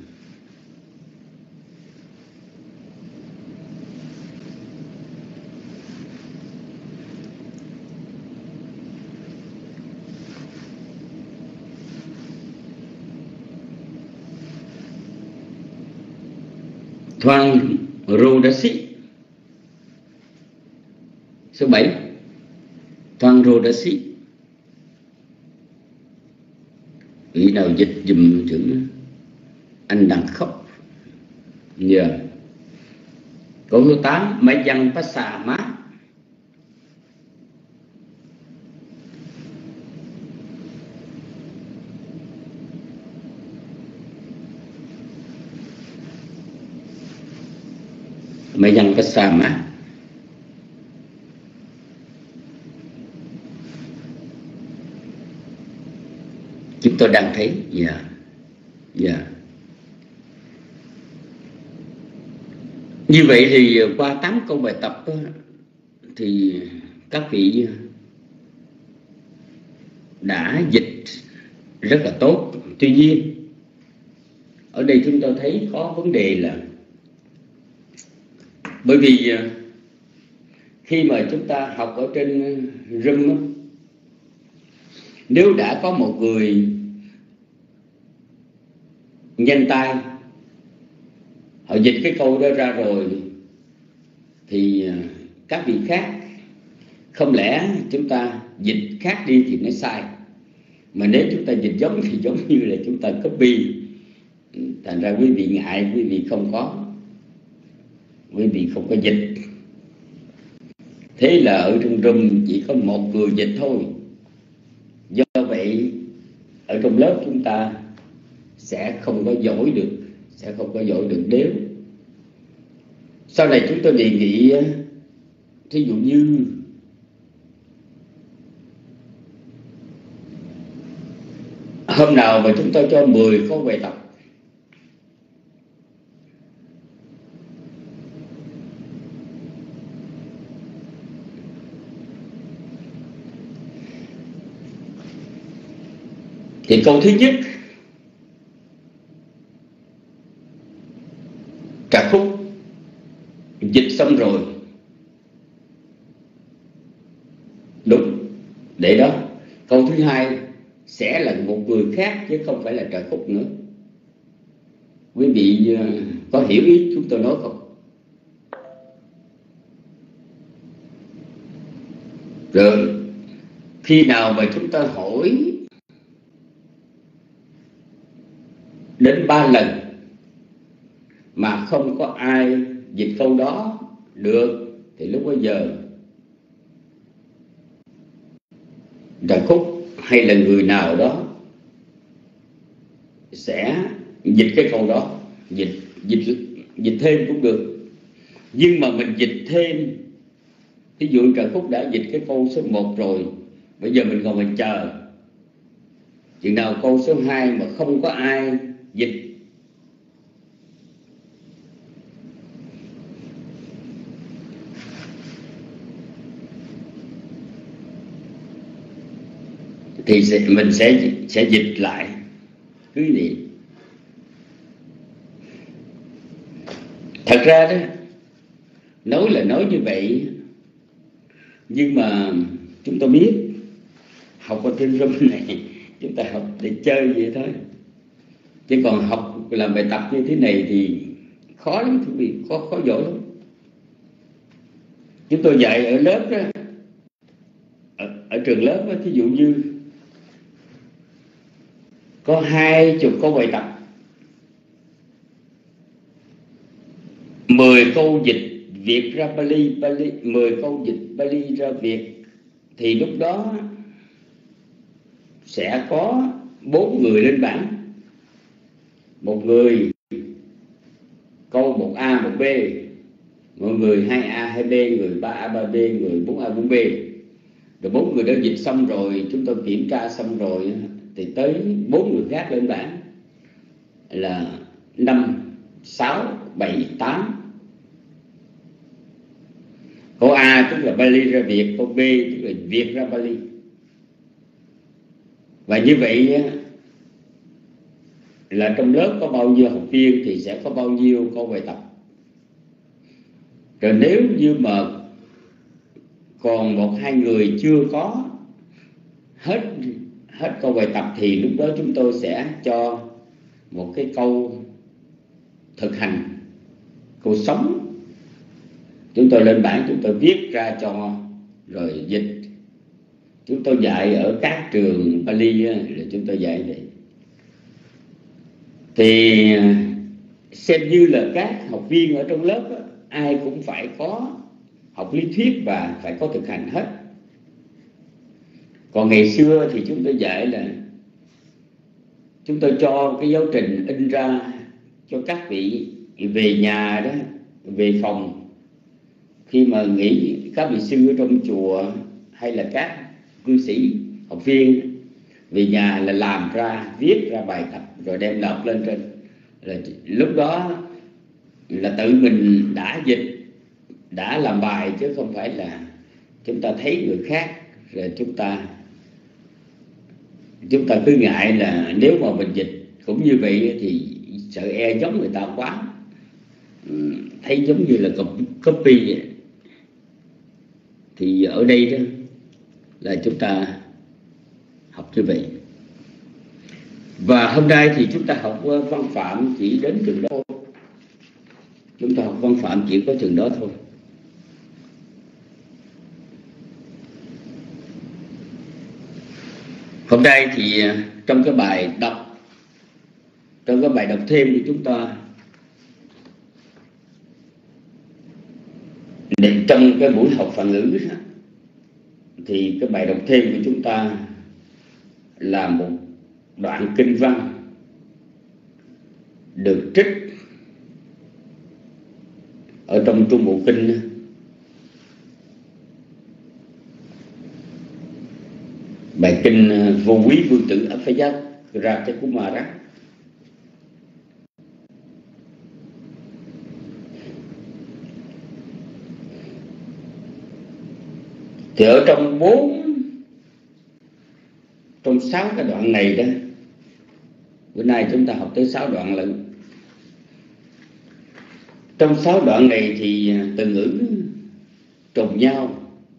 Thoang Rodasi. Số 7. Thoang Rodasi. Vị nào dịch dùm chữ anh đang khóc. Nhờ. Câu số 8. Mấy dân phát xà má. Mấy dân phát xà má. Chúng tôi đang thấy. Như vậy thì qua 8 câu bài tập đó, thì các vị đã dịch rất là tốt. Tuy nhiên ở đây chúng tôi thấy có vấn đề là bởi vì khi mà chúng ta học ở trên Zoom, nếu đã có một người nhanh tay họ dịch cái câu đó ra rồi thì các vị khác không lẽ chúng ta dịch khác đi thì nó sai, mà nếu chúng ta dịch giống thì giống như là chúng ta copy, thành ra quý vị ngại, quý vị không có dịch. Thế là ở trong room chỉ có một người dịch thôi. Do vậy ở trong lớp chúng ta sẽ không có giỏi được đếm. Sau này chúng tôi đề nghị thí dụ như hôm nào mà chúng tôi cho 10 câu bài tập, thì câu thứ nhất cả khúc dịch xong rồi, đúng, để đó. Câu thứ hai sẽ là một người khác chứ không phải là trợ khúc nữa. Quý vị có hiểu ý chúng tôi nói không? Rồi khi nào mà chúng ta hỏi đến 3 lần mà không có ai dịch câu đó được thì lúc bấy giờ trợ khúc hay là người nào đó sẽ dịch cái câu đó, dịch thêm cũng được. Nhưng mà mình dịch thêm, ví dụ trợ khúc đã dịch cái câu số 1 rồi, bây giờ mình còn mình chờ chừng nào câu số 2 mà không có ai dịch thì mình sẽ dịch lại. Cứ vậy. Thật ra đó, nói là nói như vậy, nhưng mà chúng tôi biết học ở trên room này chúng ta học để chơi vậy thôi, chứ còn học làm bài tập như thế này thì khó lắm, thú vị, khó giỏi lắm. Chúng tôi dạy ở lớp đó, ở trường lớp đó, thí dụ như có 20 câu bài tập, 10 câu dịch Việt ra Pali, 10 câu dịch Pali ra Việt, thì lúc đó sẽ có 4 người lên bảng. Một người câu 1A 1B, mọi người 2A 2B, người 3A 3B, người 4A 4B. Rồi 4 người đã dịch xong rồi, chúng tôi kiểm tra xong rồi thì tới 4 người khác lên bảng là 5, 6, 7, 8. Câu A tức là Pali ra Việt, câu B tức là Việt ra Pali. Và như vậy là trong lớp có bao nhiêu học viên thì sẽ có bao nhiêu câu bài tập. Rồi nếu như mà còn 1-2 người chưa có hết câu bài tập thì lúc đó chúng tôi sẽ cho một cái câu thực hành, câu sống. Chúng tôi lên bảng, chúng tôi viết ra cho rồi dịch. Chúng tôi dạy ở các trường Pali là chúng tôi dạy vậy. Thì xem như là các học viên ở trong lớp ai cũng phải có học lý thuyết và phải có thực hành hết. Còn ngày xưa thì chúng tôi dạy là chúng tôi cho cái giáo trình in ra cho các vị về nhà đó, về phòng, khi mà nghỉ, các vị sư ở trong chùa hay là các cư sĩ học viên về nhà là làm ra, viết ra bài tập rồi đem nộp lên trên. Là lúc đó là tự mình đã dịch, đã làm bài, chứ không phải là chúng ta thấy người khác rồi chúng ta cứ ngại là nếu mà mình dịch cũng như vậy thì sợ giống người ta quá, thấy giống như là copy vậy. Thì ở đây đó là chúng ta học như vậy. Và hôm nay thì chúng ta học văn phạm chỉ đến chừng đó thôi. Chúng ta học văn phạm chỉ có chừng đó thôi. Hôm nay thì trong cái bài đọc thêm của chúng ta, trong cái buổi học Phật ngữ đó, thì cái bài đọc thêm của chúng ta là một đoạn kinh văn được trích ở trong Trung Bộ Kinh, bài kinh Vô Quý Vương Tử Apayat Rajakumara. Thì ở trong 6 cái đoạn này đó, bữa nay chúng ta học tới 6 đoạn lận. Trong 6 đoạn này thì từ ngữ trùng nhau.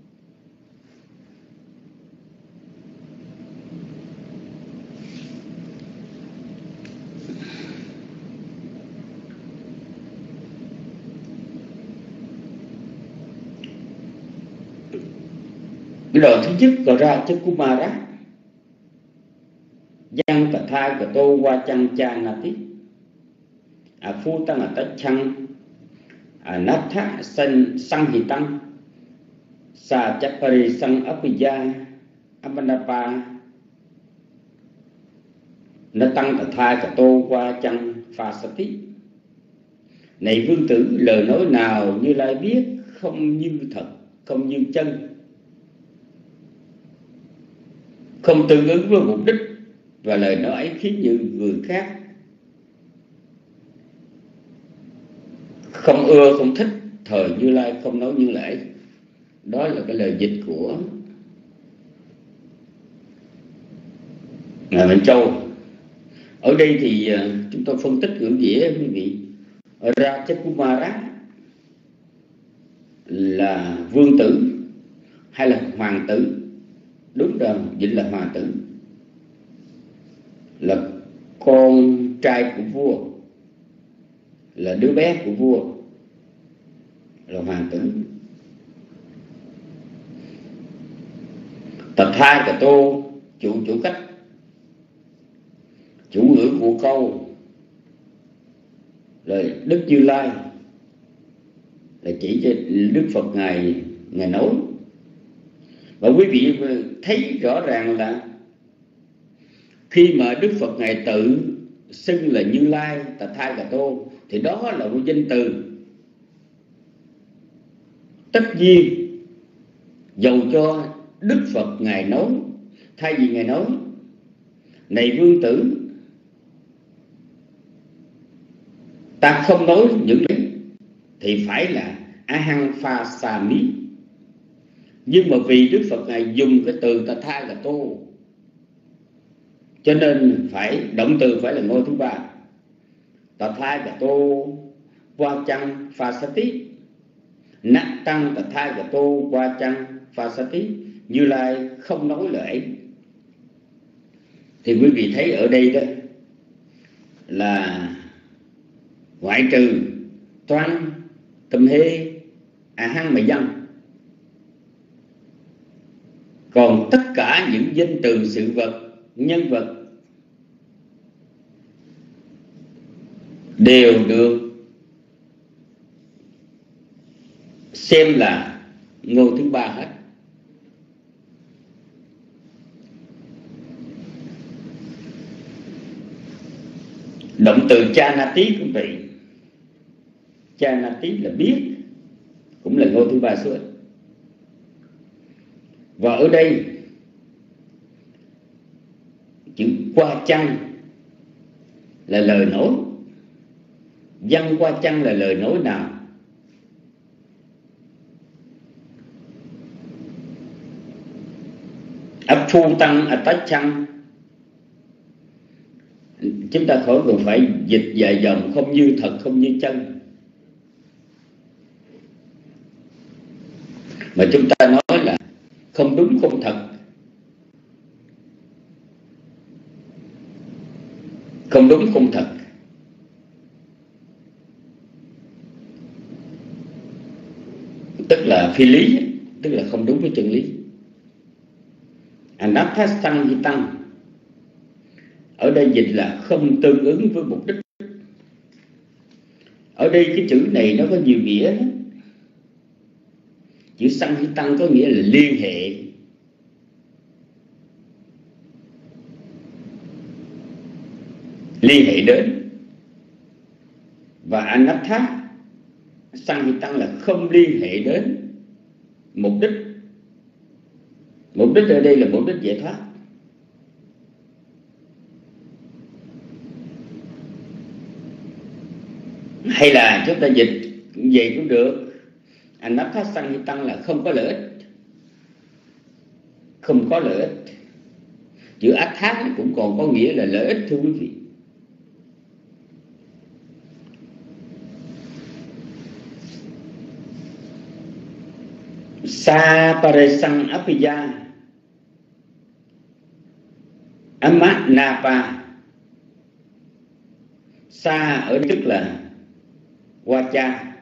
Cái đoạn thứ nhất là Rajakumara, Giang Tà Thai Cà Tô Qua Chăng Cha Nati, Phu Tăng Tất Chăng, Natha Sang Hì Tăng, Sa Chapari Sang Apiya, Amanapa, Natang Tà Thai Cà Tô Qua Chăng Pha Sati. Này vương tử, lời nói nào Như Lai biết không như thật, không như chân, không tương ứng với mục đích, và lời nói ấy khiến những người khác không ưa, không thích, thời Như Lai không nói như lễ. Đó là cái lời dịch của Ngài Mạnh Châu. Ở đây thì chúng tôi phân tích ngữ nghĩa quý vị. Rajakumara là vương tử hay là hoàng tử? Đúng rồi, dịch là hoàng tử, là con trai của vua, là đứa bé của vua, là hoàng tử. Tập hai Cà Tô, chủ cách, chủ ngữ của câu, rồi Đức Như Lai. là chỉ cho Đức Phật ngài nói. Và quý vị thấy rõ ràng là khi mà Đức Phật ngài tự xưng là Như Lai Tát Thai Cà Tô thì đó là một danh từ. Tất nhiên dầu cho Đức Phật ngài nói, thay vì ngài nói này vương tử, ta không nói những lý, thì phải là Ahang Pha Sa Mí. Nhưng mà vì Đức Phật ngài dùng cái từ Tát Thai Cà Tô, cho nên động từ phải là ngôi thứ ba. Tát Thai Cà Tô Qua Chăng Pha Sa Tí, Nát Tăng Tát Thai Cà Tô Qua Chăng Pha Sa Tí. Như Lai không nói lời ấy. Thì quý vị thấy ở đây đó là ngoại trừ Toan Tâm Hê Ahang Mà Dân, còn tất cả những danh từ sự vật, nhân vật đều được xem là ngôi thứ ba hết. Động từ Chanati cũng vậy. Chanati là biết, cũng là ngôi thứ ba số ít. Và ở đây chữ Qua Chăng là lời nói. Văn Qua Chăng là lời nói nào? Phu Tăng Attach Chăng, chúng ta khỏi cần phải dịch dài dòng, không như thật, không như chân, mà chúng ta nói là không đúng không thật, không đúng không thật. Tức là phi lý, tức là không đúng với chân lý. Anathasang hi tăng ở đây dịch là không tương ứng với mục đích. Ở đây cái chữ này nó có nhiều nghĩa. Chữ sang hi tăng có nghĩa là liên hệ. Liên hệ đến. Và anatha sang hi tăng là không liên hệ đến mục đích. Mục đích ở đây là mục đích giải thoát. Hay là chúng ta dịch vậy cũng được. Anatta sang hi tăng là không có lợi ích. Không có lợi ích. Chữ atthát cũng còn có nghĩa là lợi ích, thưa quý vị. Sa paresang apiya amat napa. Sa ở đây tức là Qua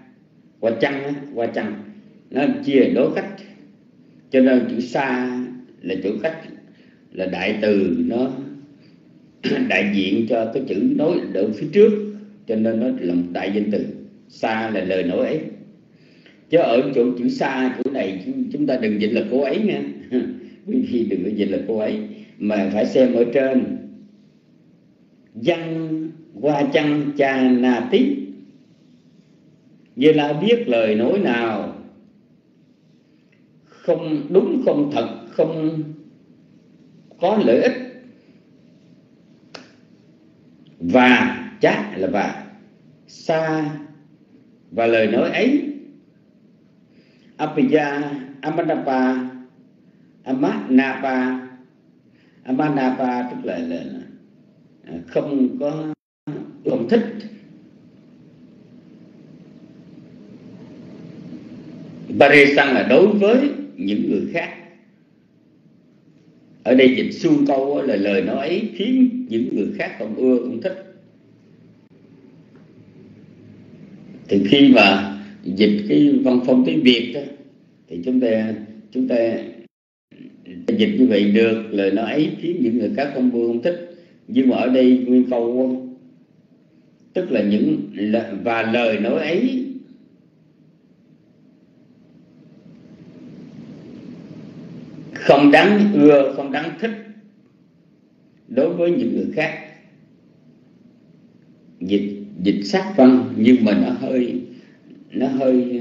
Chăng nó chia đối cách, cho nên chữ sa là chỗ cách, là đại từ, nó đại diện cho cái chữ nói ở phía trước, cho nên nó là một đại danh từ. Sa là lời nói ấy, chứ ở chỗ chữ sa chỗ này chúng ta đừng dịch là cô ấy nha. Quý vị đừng có dịch là cô ấy, mà phải xem ở trên Văn Qua Chăng Cha Na Tí. Như là biết lời nói nào không đúng, không thật, không có lợi ích. Và chá là và, sa và lời nói ấy. Apiya amanapa amanapa. Amanapa tức là không có, không thích. Paresang là đối với những người khác. Ở đây dịch xuông câu là lời nói ấy khiến những người khác không ưa, không thích. Thì khi mà dịch cái văn phong tiếng Việt đó, thì chúng ta dịch như vậy được, lời nói ấy khiến những người khác không ưa, không thích. Nhưng mà ở đây nguyên câu tức là và lời nói ấy không đáng ưa, không đáng thích đối với những người khác. Dịch sát văn nhưng mà nó hơi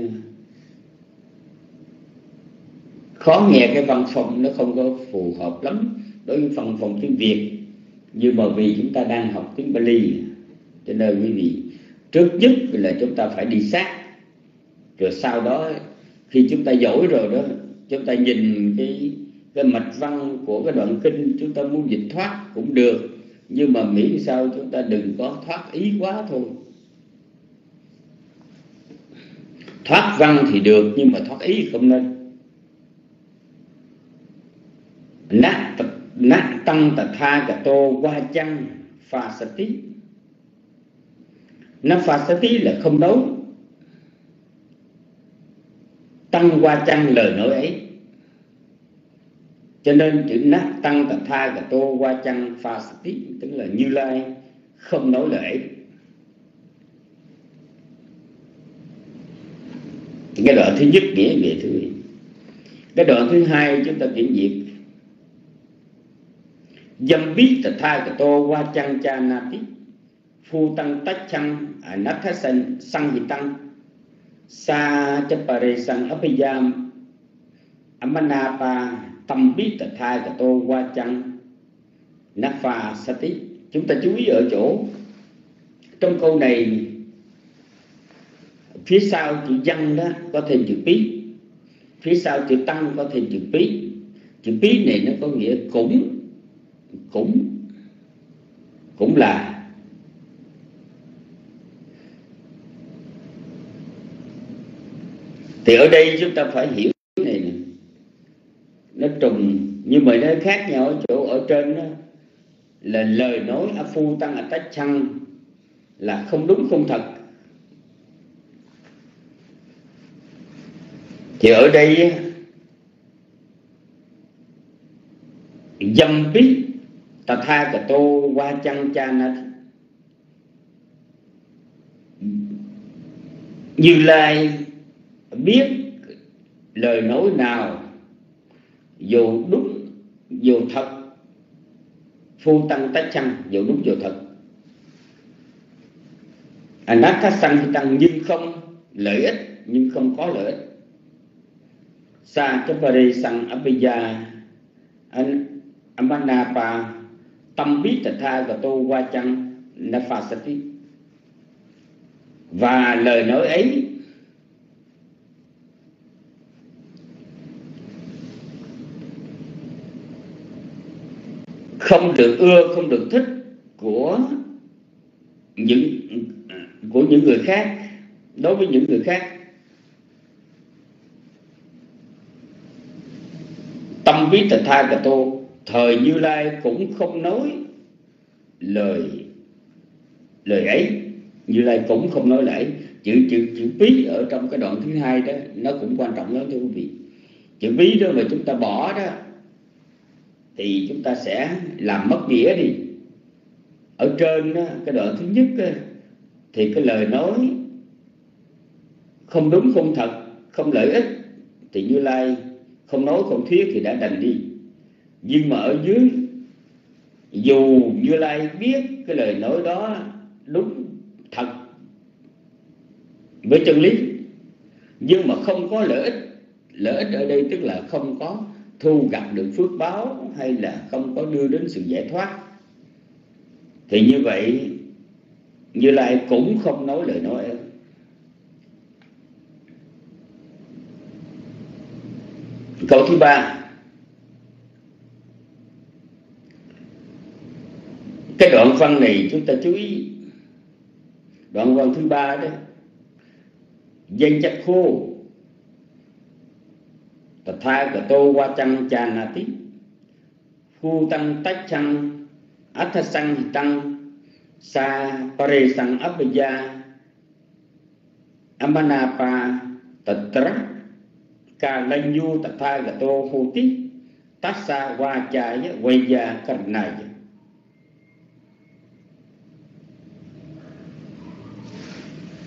khó nghe, cái văn phong nó không có phù hợp lắm đối với văn phong tiếng Việt. Nhưng mà vì chúng ta đang học tiếng Bali cho nên quý vị, trước nhất là chúng ta phải đi sát, rồi sau đó khi chúng ta giỏi rồi đó, chúng ta nhìn cái mạch văn của cái đoạn kinh, chúng ta muốn dịch thoát cũng được, nhưng mà miễn sao chúng ta đừng có thoát ý quá thôi. Thoát văn thì được nhưng mà thoát ý không nên. Nát tăng tà tha cả tô qua chăng pha sa tí. Nó pha sa tí là không đấu, tăng qua chăng lời nói ấy. Cho nên chữ nát tăng tà tha cả tô qua chăng pha sa tí, tức là Như Lai không nói lời ấy. Cái đoạn thứ nhất nghĩa thứ. Cái đoạn thứ hai chúng ta kiểm duyệt. Dâm biết tà tha cả tô qua chăng cha na tí. Phu tăng tách chăng nát thá sang hi tăng. Sa chapare sang apayam amanapa tâm biết tà tha cả tô qua chăng nát pha sa tí. Chúng ta chú ý ở chỗ trong câu này, phía sau chữ văn đó có thêm chữ pí, phía sau chữ tăng có thêm chữ pí. Chữ pí này nó có nghĩa cũng là. Thì ở đây chúng ta phải hiểu cái này, nó trùng nhưng mà nó khác nhau ở chỗ ở trên đó là lời nói a phu tăng a tách chăng là không đúng không thật. Thì ở đây dâm biết tà tha cả tô qua chăng cha na, Như Lai biết lời nói nào dù đúng dù thật, phu tăng tách chăng dù đúng dù thật, nát thá sang thì tăng nhưng không lợi ích, nhưng không có lợi ích. Sa chapare sang abhija amanapa tâm biết tà tha và tô qua chăng nafasati. Và lời nói ấy không được ưa, không được thích của những người khác, đối với những người khác. Tâm biết tà tha cả tô, thời Như Lai cũng không nói lời ấy. Như Lai cũng không nói lời ấy. Chữ bí ở trong cái đoạn thứ hai đó nó cũng quan trọng lắm thưa quý vị. Chữ bí đó mà chúng ta bỏ đó thì chúng ta sẽ làm mất nghĩa đi. Ở trên đó, cái đoạn thứ nhất đó, thì cái lời nói không đúng không thật, không lợi ích thì Như Lai không nói không thuyết thì đã đành đi. Nhưng mà ở dưới, dù Như Lai biết cái lời nói đó đúng thật với chân lý, nhưng mà không có lợi ích. Lợi ích ở đây tức là không có thu gặp được phước báo, hay là không có đưa đến sự giải thoát. Thì như vậy Như Lai cũng không nói lời nói ấy. Câu thứ ba, cái đoạn văn này chúng ta chú ý. Đoạn văn thứ ba đó, danh chắc khô tà tha cả tô qua chăng cha na tí, phu tăng tách chăng át tha sang tăng, sa pare sang abhija amanapa tatra ca lanh du tà tha cả tô hô tí tassa qua cha quay gia cần này.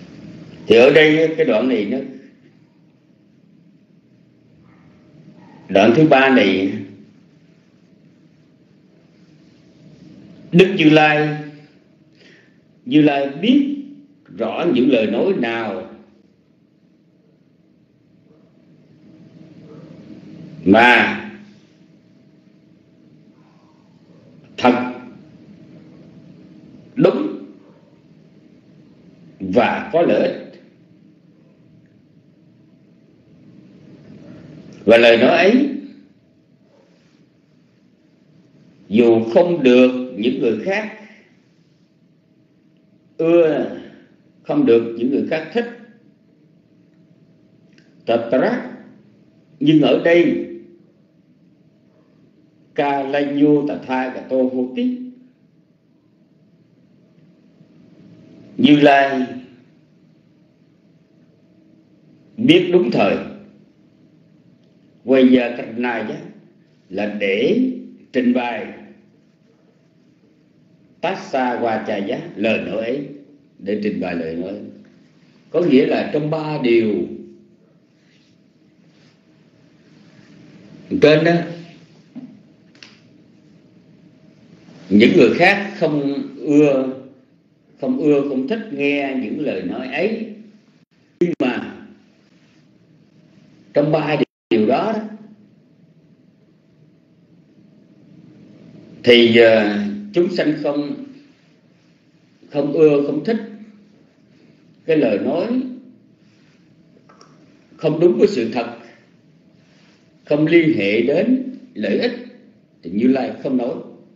Thì ở đây cái đoạn này Đoạn thứ ba này Đức Như Lai biết rõ những lời nói nào mà thật, đúng và có lợi ích. Và lời nói ấy dù không được những người khác ưa, không được những người khác thích, nhưng ở đây Kalayu Tathagato Hoti, Như Lai biết đúng thời. Bây giờ cách này là để trình bày Tassa Vachaya, lời nói ấy, để trình bày lời nói ấy. Có nghĩa là trong ba điều trên đó, những người khác không không thích nghe những lời nói ấy, nhưng mà trong ba điều đó thì chúng sanh không ưa, không thích cái lời nói không đúng với sự thật, không liên hệ đến lợi ích, thì Như Lai không nói.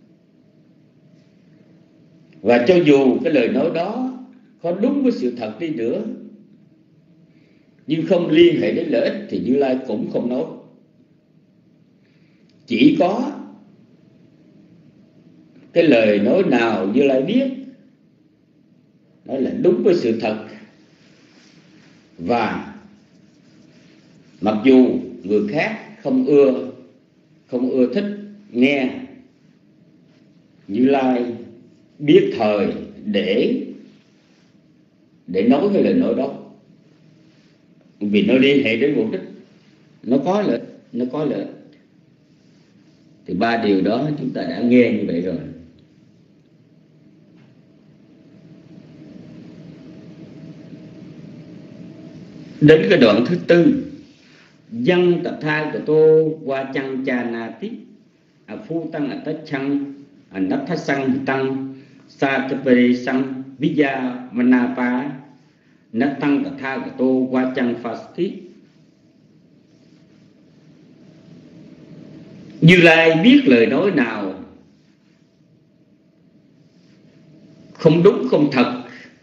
Và cho dù cái lời nói đó có đúng với sự thật đi nữa, nhưng không liên hệ đến lợi ích, thì Như Lai cũng không nói. Chỉ có cái lời nói nào Như Lai biết nó là đúng với sự thật, và mặc dù người khác không ưa thích nghe, Như Lai biết thời để nói cái lời nói đó, vì nó liên hệ đến mục đích, nó có lợi. Thì ba điều đó chúng ta đã nghe như vậy rồi. Đến cái đoạn thứ tư, Dân Tatha Gato Vachang Chanati Phu Tăng Atachang Nathasang Tăng Satapari Sang Vijaya Manapa Natang Tatha Gato Vachang Fasti. Như Lai biết lời nói nào không đúng, không thật,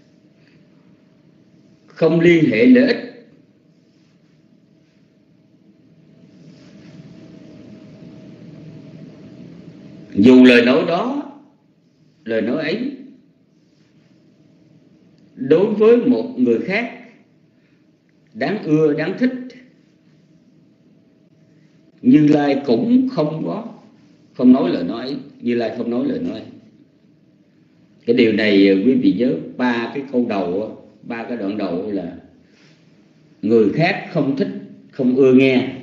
không liên hệ lợi ích, dù lời nói ấy đối với một người khác đáng ưa, đáng thích, Như Lai cũng không nói lời nói ấy. Như Lai không nói lời nói ấy. Cái điều này quý vị nhớ, ba cái đoạn đầu là người khác không thích, không ưa nghe.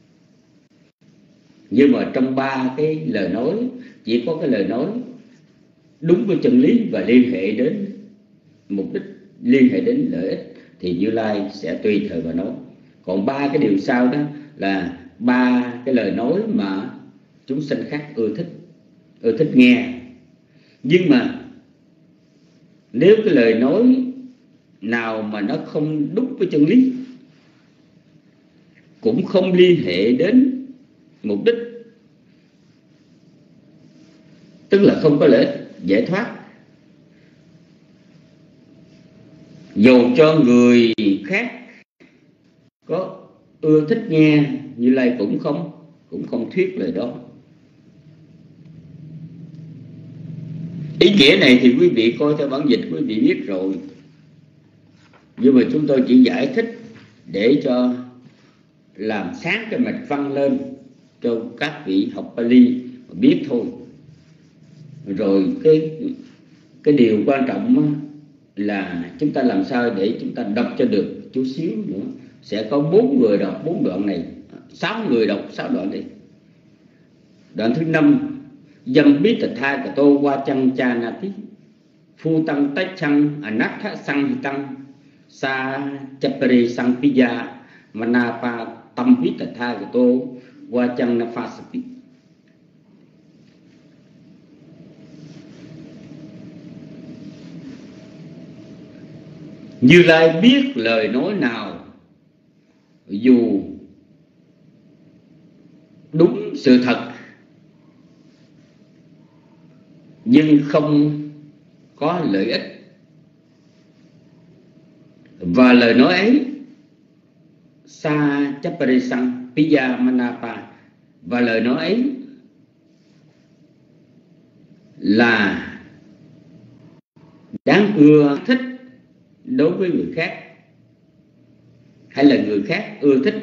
Nhưng mà trong ba cái lời nói, chỉ có cái lời nói đúng với chân lý và liên hệ đến mục đích, liên hệ đến lợi ích, thì Như Lai sẽ tùy thời mà nói. Còn ba cái điều sau đó là ba cái lời nói mà chúng sanh khác ưa thích nghe. Nhưng mà nếu cái lời nói nào mà nó không đúng với chân lý, cũng không liên hệ đến mục đích, tức là không có lợi ích giải thoát, dù cho người khác có ưa thích nghe, Như Lai cũng không thuyết lời đó. Ý nghĩa này thì quý vị coi theo bản dịch quý vị biết rồi, nhưng mà chúng tôi chỉ giải thích để cho làm sáng cái mạch văn lên cho các vị học Pali biết thôi. Rồi cái điều quan trọng là chúng ta làm sao để chúng ta đọc cho được chút xíu nữa. Sẽ có 4 người đọc 4 đoạn này, 6 người đọc 6 đoạn đi. Đoạn thứ 5: Dâm biết tật thai cả tô qua chăng cha na tí phu tăng tách chăng anatha sang hi tăng sa chapari sang pija manapa tâm biết tật thai cả tô qua chăng na pha sati. Như Lai biết lời nói nào dù đúng sự thật nhưng không có lợi ích, và lời nói ấy sa chaparisang piya manapa, và lời nói ấy là đáng ưa thích đối với người khác, hay là người khác ưa thích.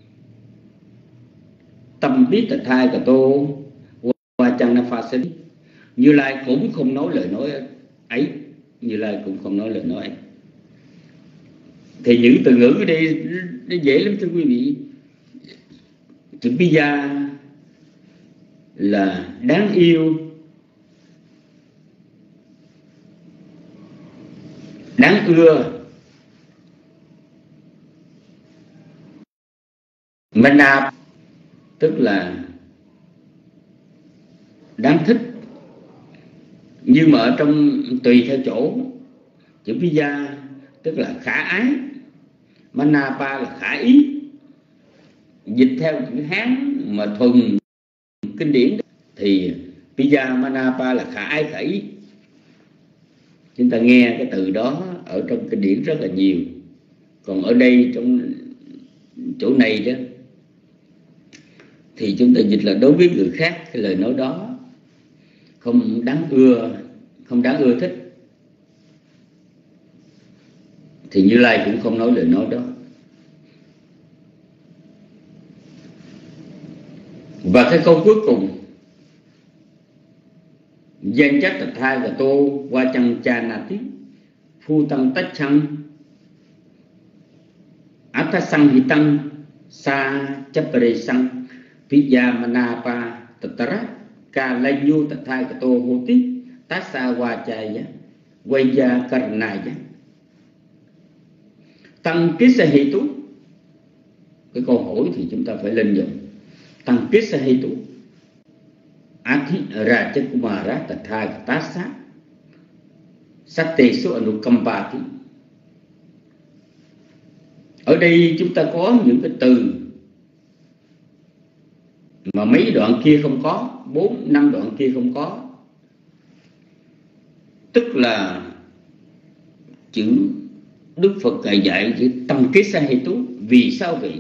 Tâm biết tật thai cả tô qua chăng na pha sinh. Như Lai cũng không nói lời nói ấy. Như Lai cũng không nói lời nói ấy. Thì những từ ngữ ở đây nó dễ lắm thưa quý vị. Chữ Piya là đáng yêu, đáng ưa. Mana tức là đáng thích. Nhưng mà ở trong tùy theo chỗ, chữ Piya tức là khả ái, Manapa là khả ý. Dịch theo chữ Hán mà thuần kinh điển thì Piya Manapa là khả ái khả ý. Chúng ta nghe cái từ đó ở trong kinh điển rất là nhiều. Còn ở đây trong chỗ này đó thì chúng ta dịch là đối với người khác cái lời nói đó không đáng ưa thích, thì Như Lai cũng không nói lời nói đó. Và cái câu cuối cùng: Danh chắc tật thai và tô qua chăng cha na tí phu tăng tách chăng atha sang hi tăng sa chapare sang piya manapa tatara ca la nhu tật thai cả tô hô tí tassa wa chaya vaya karnaya tăng kissa hi tú. Cái câu hỏi thì chúng ta phải lên dòng tăng kissa hi tú Athi Rajakumara Tathai Tassa Sattesu Anukampati. Ở đây chúng ta có những cái từ mà mấy đoạn kia không có, 4-5 đoạn kia không có. Tức là chữ Đức Phật Ngài dạy chữ tâm kết sa hệ tú. Vì sao vậy?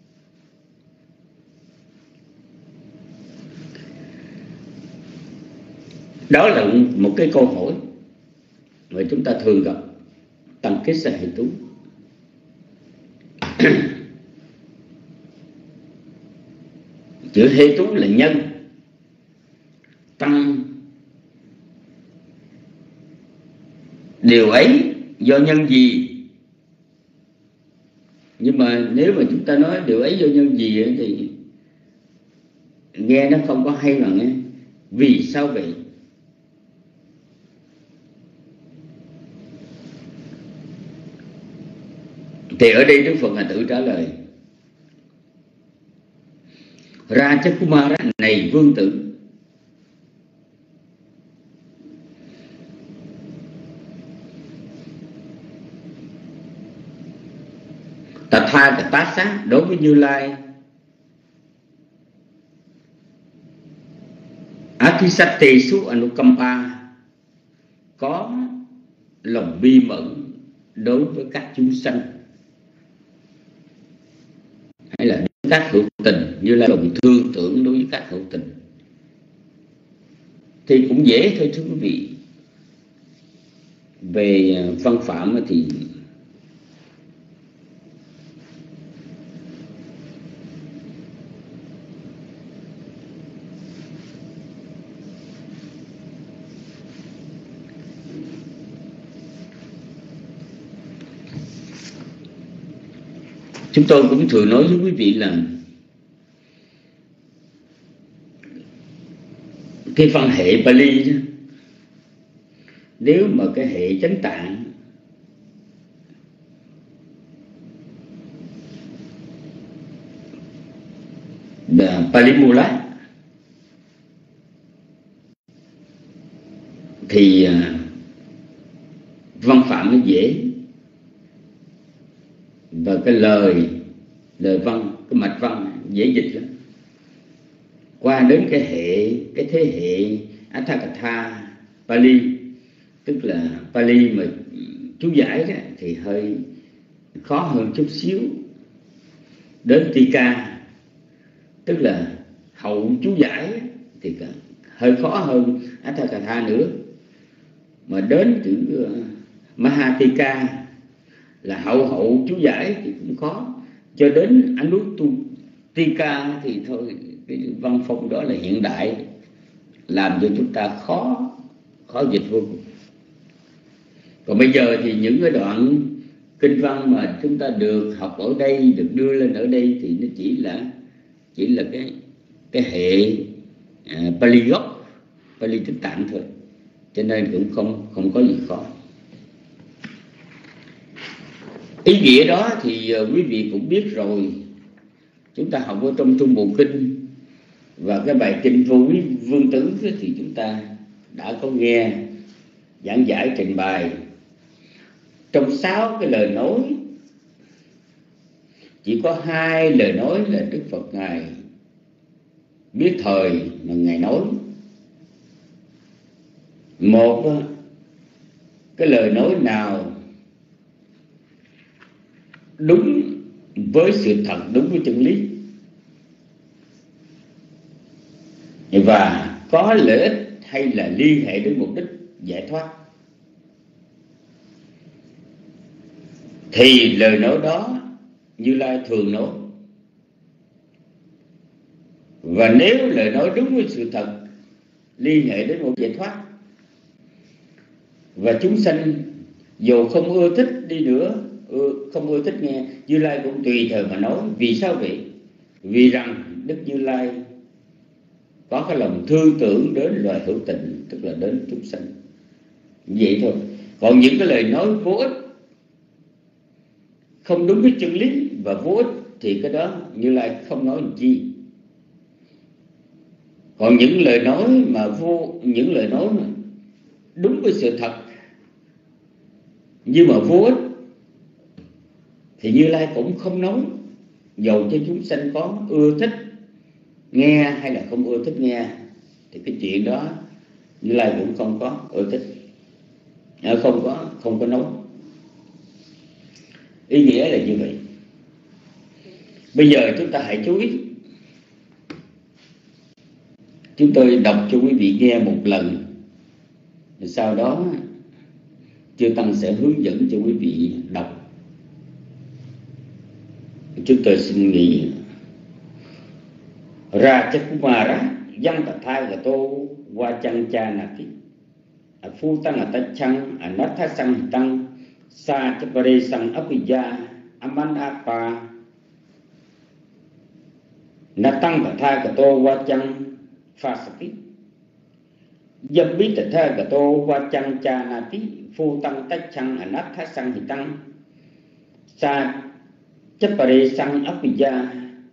Đó là một cái câu hỏi mà chúng ta thường gặp. Tăng kết sa hệ tú. Chữ hệ tú là nhân, tăng điều ấy do nhân gì. Nhưng mà nếu mà chúng ta nói điều ấy do nhân gì thì nghe nó không có hay mà nghe. Vì sao vậy? Thì ở đây Đức Phật là tự trả lời: Rajakumara này vương tử, Tatha Tassa đối với Như Lai, Athisattesu Anukampa có lòng bi mẫn đối với các chúng sanh, hay là các hữu tình, như là lòng thương tưởng đối với các hữu tình. Thì cũng dễ thôi thưa quý vị. Về văn phạm thì chúng tôi cũng thường nói với quý vị là cái văn hệ Pali đó, nếu mà cái hệ Chánh Tạng Pali Mula thì văn phạm nó dễ, và cái lời văn, cái mạch văn dễ dịch lắm. Qua đến cái thế hệ Atthakatha Pali, tức là Pali mà chú giải đó, thì hơi khó hơn chút xíu. Đến Tika, tức là hậu chú giải, thì hơi khó hơn Atthakatha nữa. Mà đến chữ Mahatika là hậu chú giải thì cũng khó. Cho đến Anuttika thì thôi, cái văn phong đó là hiện đại, làm cho chúng ta khó dịch vô cùng. Còn bây giờ thì những cái đoạn kinh văn mà chúng ta được học ở đây, được đưa lên ở đây, thì nó chỉ là cái hệ Pali gốc, Pali Chánh Tạng thôi, cho nên cũng không có gì khó. Ý nghĩa đó thì quý vị cũng biết rồi. Chúng ta học ở trong Trung Bộ Kinh và cái bài kinh Vô Quý Vương Tứ thì chúng ta đã có nghe giảng giải trình bày. Trong 6 cái lời nói, chỉ có 2 lời nói là Đức Phật Ngài biết thời mà Ngài nói. Một, cái lời nói nào đúng với sự thật, đúng với chân lý, và có lợi ích hay là liên hệ đến mục đích giải thoát, thì lời nói đó Như Lai thường nói. Và nếu lời nói đúng với sự thật, liên hệ đến một giải thoát, và chúng sanh dù không ưa thích đi nữa, không ưa thích nghe, Như Lai cũng tùy thời mà nói. Vì sao vậy? Vì rằng Đức Như Lai có cái lòng thương tưởng đến loài hữu tình, tức là đến chúng sanh. Vậy thôi. Còn những cái lời nói vô ích, không đúng với chân lý và vô ích, thì cái đó Như Lai không nói làm chi. Còn những lời nói mà đúng với sự thật nhưng mà vô ích thì Như Lai cũng không nói, dầu cho chúng sanh có ưa thích nghe hay là không ưa thích nghe, thì cái chuyện đó Như Lai cũng không có ưa thích, không có nói. Ý nghĩa là như vậy. Bây giờ chúng ta hãy chú ý. Chúng tôi đọc cho quý vị nghe một lần, sau đó Chư Tăng sẽ hướng dẫn cho quý vị đọc. Chúng tôi xin nghỉ. Rajakumara yang Tathagato Vachanjanati Phutang Atachang Anatha Sanghitang Sa Chapare Sang Apija Amanapa Natang Tathagato Vachang Phasati Yambit Tathagato Vachanjanati Phutang Tachang Anatha Sanghitang Sa Chapare Sang Apija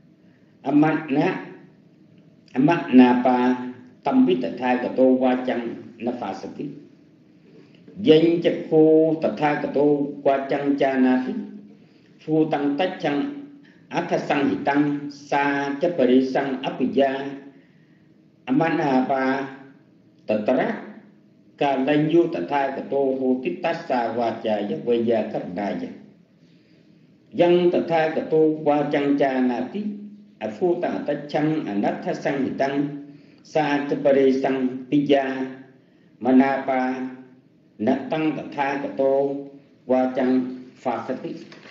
Amanapa Tambit Tathagato Vachang Nafasati Danh Chak Phu Tathagato Vachang Chanati Phutang Tachang Atha Sanghitang Sa Chapare Sang Apija Amanapa Tatra Kalanyu Tathagato Hotitasa Vacha Yakvaya Kadaya Yang Tathagato Vachang Chanati Phutang Tachang Anatha Sanghitang Sa Chapare Sang Pija Manapa Natang Tathagato Vachang Phasati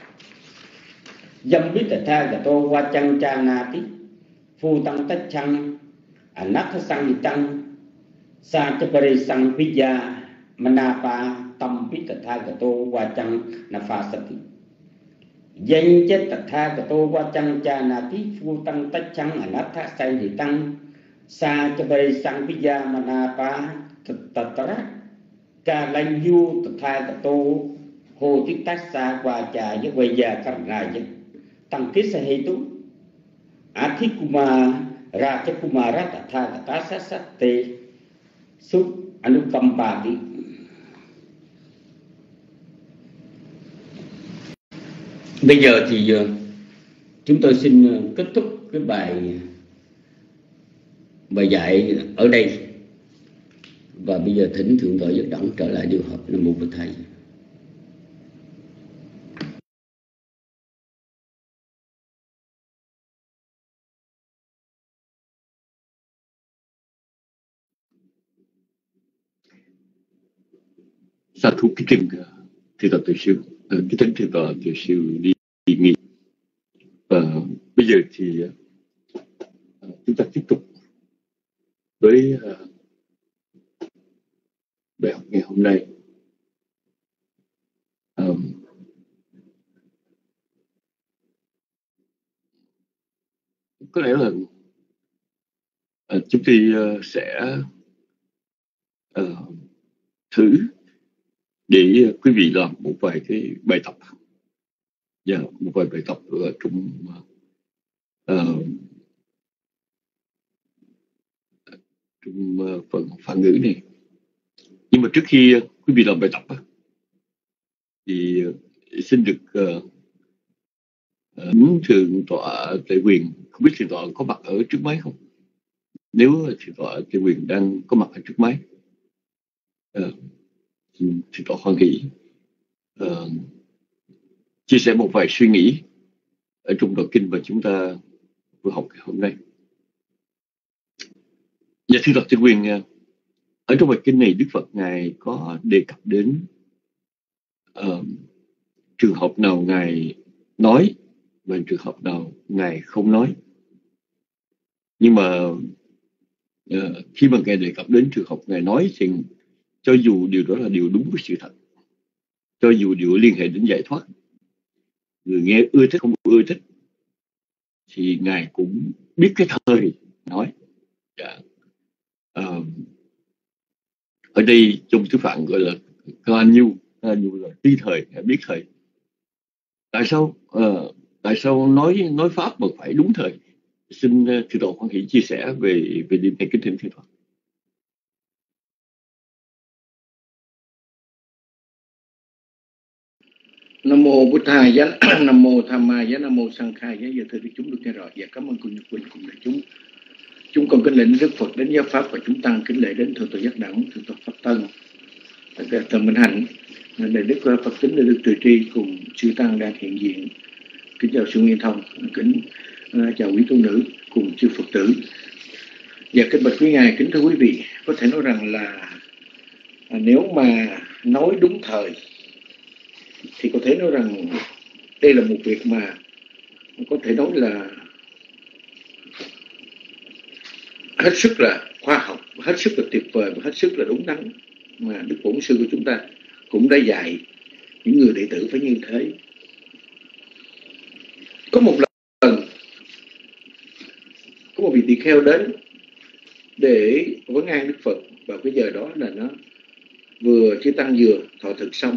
Yambit Tathagato Vachang Chanati Phutang Tachang Anatha Sanghitang Sa Chapare Sang Pija Manapa Tambit Tathagato Vachang Nafasati Danh chết Tathagato Vachang Chanati Phutang Tachang Anatha Sanghitang sa cha bari sang pija manapa tatara ca lanh du tatha tato hồ tích tác sa qua trà với quay già karna với tăng kết sa hetu athikuma rajakumara tatha tatasa satte sut anukampati. Bây giờ thì chúng tôi xin kết thúc cái bài dạy ở đây, và bây giờ thỉnh Thượng tọa Giác Đẳng trở lại điều họp. Nam mô Bổn Thầy. Sa thú kính trình Thượng tọa Từ Siêu, kính thỉnh Thượng tọa Từ Siêu đi nghỉ. Và bây giờ thì chúng ta tiếp tục với bài học ngày hôm nay. Có lẽ là chúng tôi sẽ thử để quý vị làm một vài cái bài tập, một vài bài tập ở trong phần phản ngữ này. Nhưng mà trước khi quý vị làm bài tập thì xin được Thượng tọa Tệ Quyền, không biết Thượng tọa có mặt ở trước máy không? Nếu Thượng tọa Tệ Quyền đang có mặt ở trước máy, Thượng tọa hoan hỷ chia sẻ một vài suy nghĩ ở trong đoạn kinh mà chúng ta vừa học ngày hôm nay. Và Thượng tọa Tệ Quyền, ở trong bài kinh này Đức Phật Ngài có đề cập đến trường hợp nào Ngài nói và trường hợp nào Ngài không nói. Nhưng mà khi mà Ngài đề cập đến trường hợp Ngài nói thì cho dù điều đó là điều đúng với sự thật, cho dù điều liên hệ đến giải thoát, người nghe ưa thích không ưa thích, thì Ngài cũng biết cái thời nói. Ở đây trong tiếng Phạn gọi là Kalanyu là tri thời, biết thời. Tại sao nói pháp mà phải đúng thời? Xin Thượng tọa hoan hỷ chia sẻ về điểm này, kính thỉnh Thượng tọa. Nam mô Bụt Thầy giá, Nam mô Tham Ma giá, Nam mô Sang Khai giá. Giờ thưa chúng được nghe rõ. Và cảm ơnคุณcùng đại chúng. Chúng con kính lễ đến Đức Phật, đến giáo pháp, và chúng tăng kính lễ đến Thượng tọa Giác Đẳng, Thượng tọa Pháp Tân, Thần Minh Hạnh, đại đức Phật tính, đại đức Từ Tri cùng chư tăng đang hiện diện. Kính chào sư Nguyên Thông, kính chào quý tu nữ cùng chư Phật tử. Và kính bạch quý ngài, kính thưa quý vị, có thể nói rằng là nếu mà nói đúng thời thì có thể nói rằng đây là một việc mà có thể nói là hết sức là khoa học, hết sức là tuyệt vời và hết sức là đúng đắn, mà Đức Bổn Sư của chúng ta cũng đã dạy những người đệ tử phải như thế. Có một lần có một vị tỳ kheo đến để vấn an Đức Phật, và cái giờ đó là nó vừa chư tăng vừa thọ thực xong.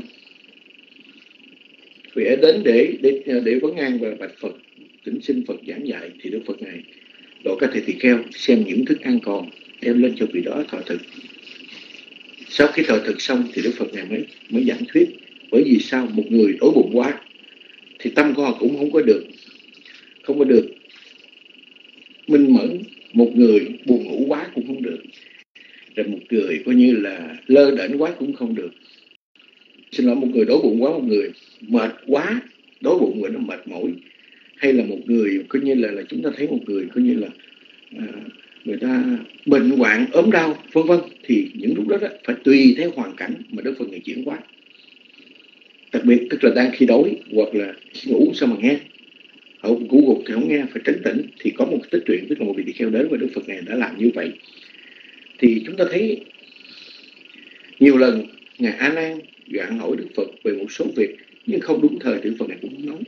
Vị ấy đến để vấn an và bạch Phật, kính xin Phật giảng dạy. Thì Đức Phật này độ các thầy tỳ kheo xem những thức ăn còn đem lên cho vị đó thọ thực. Sau khi thọ thực xong thì Đức Phật này mới giảng thuyết. Bởi vì sao? Một người đói bụng quá thì tâm của họ cũng không có được minh mẫn, một người buồn ngủ quá cũng không được, rồi một người coi như là lơ đễnh quá cũng không được. Xin lỗi, một người đói bụng quá, một người mệt quá, đói bụng rồi nó mệt mỏi, hay là một người coi như là chúng ta thấy một người coi như là người ta bệnh hoạn ốm đau vân vân, thì những lúc đó phải tùy theo hoàn cảnh mà Đức Phật này chuyển hóa. Đặc biệt tức là đang khi đói hoặc là khi ngủ sao mà nghe, hậu ngủ gục thì không nghe, phải trấn tĩnh. Thì có một tích truyện, tức là một vị tỳ kheo đến và Đức Phật này đã làm như vậy. Thì chúng ta thấy nhiều lần ngài A Nan gạn hỏi Đức Phật về một số việc, nhưng không đúng thời thì Đức Phật này cũng không nói.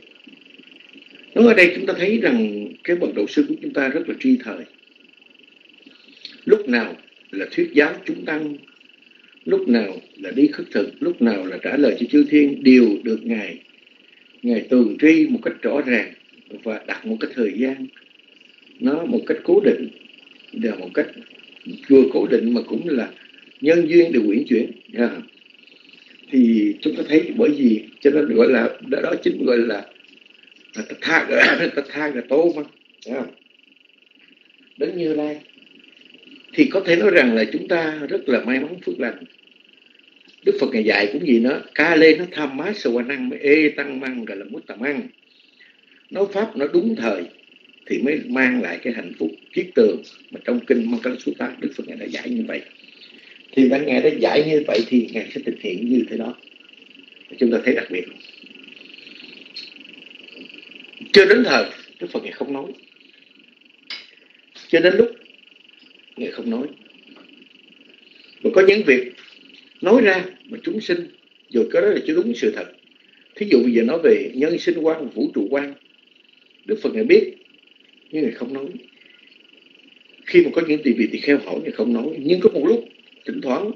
Ở đây chúng ta thấy rằng cái bậc đạo sư của chúng ta rất là tri thời. lúc nào là thuyết giáo chúng tăng, lúc nào là đi khất thực, lúc nào là trả lời cho chư thiên, đều được Ngài tường tri một cách rõ ràng và đặt một cái thời gian nó một cách cố định, và một cách vừa cố định mà cũng là nhân duyên để quyển chuyển. Thì chúng ta thấy bởi vì cho nên gọi là đó chính gọi là tha là tô mà. Đến Như Lai thì có thể nói rằng là chúng ta rất là may mắn phước lành. Đức Phật Ngài dạy cũng gì nữa, ca lê nó tham má sơ qua năng ê tăng măng gọi là mút tà măng. Nói pháp nó đúng thời thì mới mang lại cái hạnh phúc kiết tường mà trong kinh Măng Cala Sutta Đức Phật Ngài đã dạy như vậy. Thì đã Ngài đã dạy như vậy thì Ngài sẽ thực hiện như thế đó. Chúng ta thấy đặc biệt. Chưa đến thời Đức Phật Ngài không nói, chưa đến lúc Ngài không nói. Và có những việc nói ra mà chúng sinh dù cái đó là chưa đúng sự thật. Thí dụ bây giờ nói về nhân sinh quan, vũ trụ quan, Đức Phật Ngài biết nhưng Ngài không nói. Khi mà có những vị tỳ kheo hỏi Ngài không nói. Nhưng có một lúc thỉnh thoảng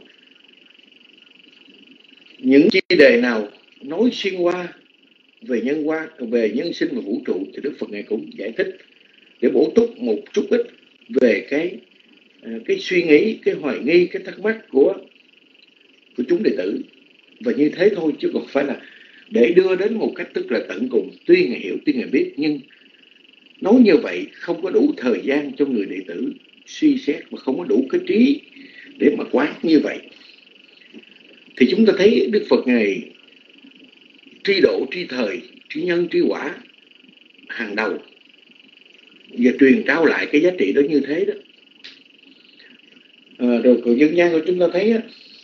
những chi đề nào nói xuyên qua về nhân sinh và vũ trụ thì Đức Phật Ngài cũng giải thích để bổ túc một chút ít về cái suy nghĩ, cái hoài nghi, cái thắc mắc của chúng đệ tử. Và như thế thôi, chứ không phải là để đưa đến một cách tức là tận cùng. Tuy Ngài hiểu, tuy Ngài biết, nhưng nói như vậy không có đủ thời gian cho người đệ tử suy xét và không có đủ cái trí để mà quán như vậy. Thì chúng ta thấy Đức Phật Ngài tri độ, tri thời, tri nhân, tri quả hàng đầu và truyền trao lại cái giá trị đó như thế đó. Rồi còn dân gian của chúng ta thấy á,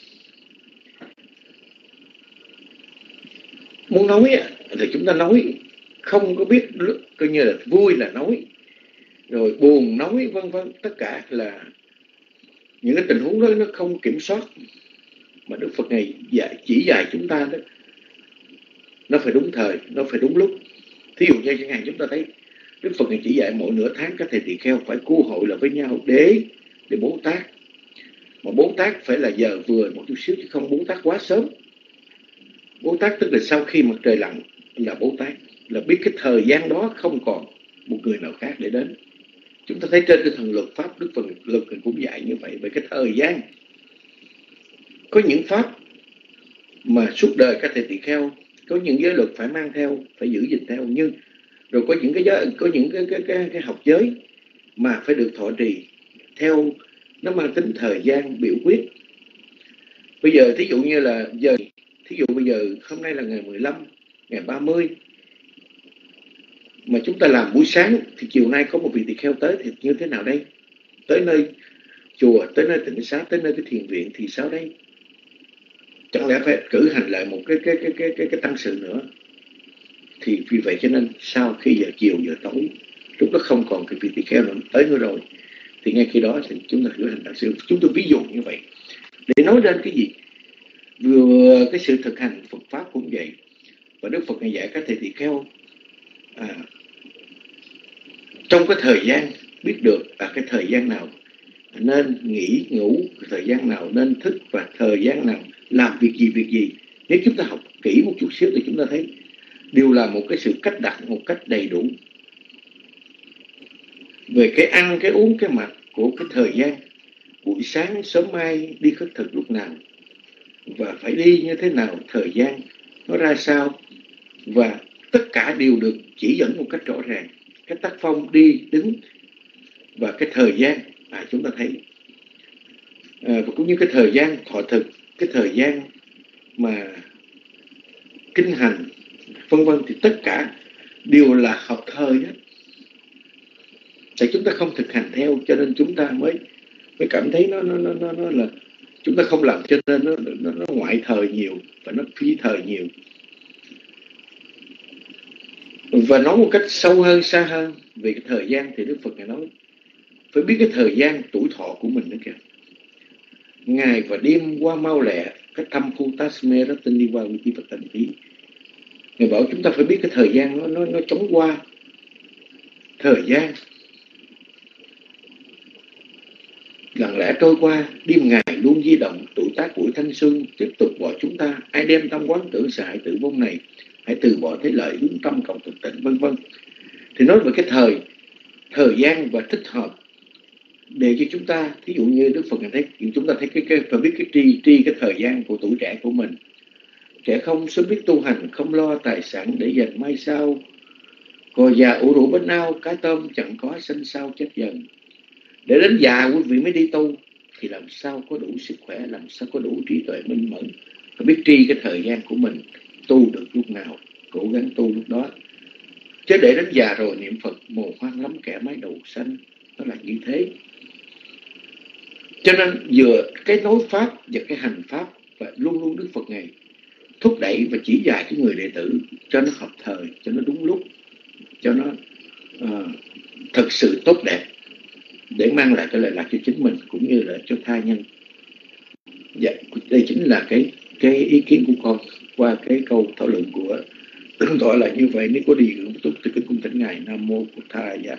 muốn nói á, thì chúng ta nói không có biết coi như là vui là nói, rồi buồn nói, vân vân, tất cả là những cái tình huống đó nó không kiểm soát. Mà Đức Phật này chỉ dạy chúng ta đó, nó phải đúng thời, nó phải đúng lúc. Thí dụ như chẳng hạn chúng ta thấy Đức Phật này chỉ dạy mỗi nửa tháng các thầy tỳ kheo phải cu hội là với nhau để Bố Tát. Mà Bố Tát phải là giờ vừa một chút xíu chứ không Bố Tát quá sớm. Bố Tát tức là sau khi mặt trời lặn là Bố Tát, là biết cái thời gian đó không còn một người nào khác để đến. Chúng ta thấy trên cái thần luật pháp Đức Phật luật cũng dạy như vậy về cái thời gian. Có những pháp mà suốt đời các thầy tỳ kheo, có những giới luật phải mang theo, phải giữ gìn theo, nhưng rồi có những cái giới, có những cái học giới mà phải được thọ trì theo, nó mang tính thời gian biểu quyết. Bây giờ thí dụ như là thí dụ bây giờ hôm nay là ngày 15, ngày 30 mà chúng ta làm buổi sáng thì chiều nay có một vị tỳ kheo tới thì như thế nào đây? Tới nơi chùa, tới nơi tịnh xá, tới nơi cái thiền viện thì sao đây? Chẳng lẽ phải cử hành lại một cái tăng sự nữa? Thì vì vậy cho nên sau khi giờ chiều giờ tối, lúc đó không còn cái vị tỳ kheo nữa tới nữa rồi, thì ngay khi đó thì chúng ta cử hành tăng sự. Chúng tôi ví dụ như vậy để nói đến cái gì? Vừa cái sự thực hành Phật pháp cũng vậy. Và Đức Phật này dạy các thầy tỳ kheo trong cái thời gian biết được cái thời gian nào nên nghỉ ngủ, thời gian nào nên thức và thời gian nào làm việc gì. Nếu chúng ta học kỹ một chút xíu thì chúng ta thấy đều là một cái sự cách đặt một cách đầy đủ về cái ăn, cái uống, cái mặc của cái thời gian. Buổi sáng sớm mai đi khất thực lúc nào và phải đi như thế nào, thời gian nó ra sao, và tất cả đều được chỉ dẫn một cách rõ ràng. Cái tác phong đi đứng và cái thời gian chúng ta thấy, và cũng như cái thời gian thọ thực, cái thời gian mà kinh hành, vân vân, thì tất cả đều là hợp thời hết. Tại chúng ta không thực hành theo cho nên chúng ta mới cảm thấy nó là chúng ta không làm, cho nên nó ngoại thời nhiều và nó phi thời nhiều. Và nói một cách sâu hơn, xa hơn về cái thời gian thì Đức Phật Ngài nói phải biết cái thời gian tuổi thọ của mình nữa kìa. Ngày và đêm qua mau lẹ, cái thăm khu Tasme đó tên đi qua vị Phật tịnh tí. Ngài bảo chúng ta phải biết cái thời gian nó chóng qua. Thời gian lẽ trôi qua, đêm ngày luôn di động, tuổi tác buổi thanh xuân tiếp tục bỏ chúng ta. Ai đem tâm quán tưởng sợ hãi tử vong này, hãy từ bỏ thế lợi hướng tâm cầu thực tịnh, vân vân. Thì nói về cái thời gian và thích hợp để cho chúng ta, thí dụ như Đức Phật thấy chúng ta thấy cái phải biết cái tri cái thời gian của tuổi trẻ của mình. Trẻ không sớm biết tu hành, không lo tài sản để dành mai sau. Cò già ủ rũ bên ao, cá tôm chẳng có sinh sao chết dần. Để đến già quý vị mới đi tu thì làm sao có đủ sức khỏe, làm sao có đủ trí tuệ minh mẫn. Phải biết tri cái thời gian của mình, tu được lúc nào, cố gắng tu lúc đó. Chứ để đến già rồi niệm Phật mồ hoang lắm kẻ mái đầu xanh, nó là như thế. Cho nên vừa cái nói pháp và cái hành pháp, và luôn luôn Đức Phật Ngài thúc đẩy và chỉ dạy cái người đệ tử cho nó hợp thời, cho nó đúng lúc, cho nó thật sự tốt đẹp, để mang lại cái lợi lạc cho chính mình cũng như là cho tha nhân. Dạ, đây chính là cái ý kiến của con qua cái câu thảo luận của Tưởng Tọa là như vậy. Nếu có đi hướng tốt thì kính cung thỉnh Ngài. Nam mô Bụt Tha. Dạ.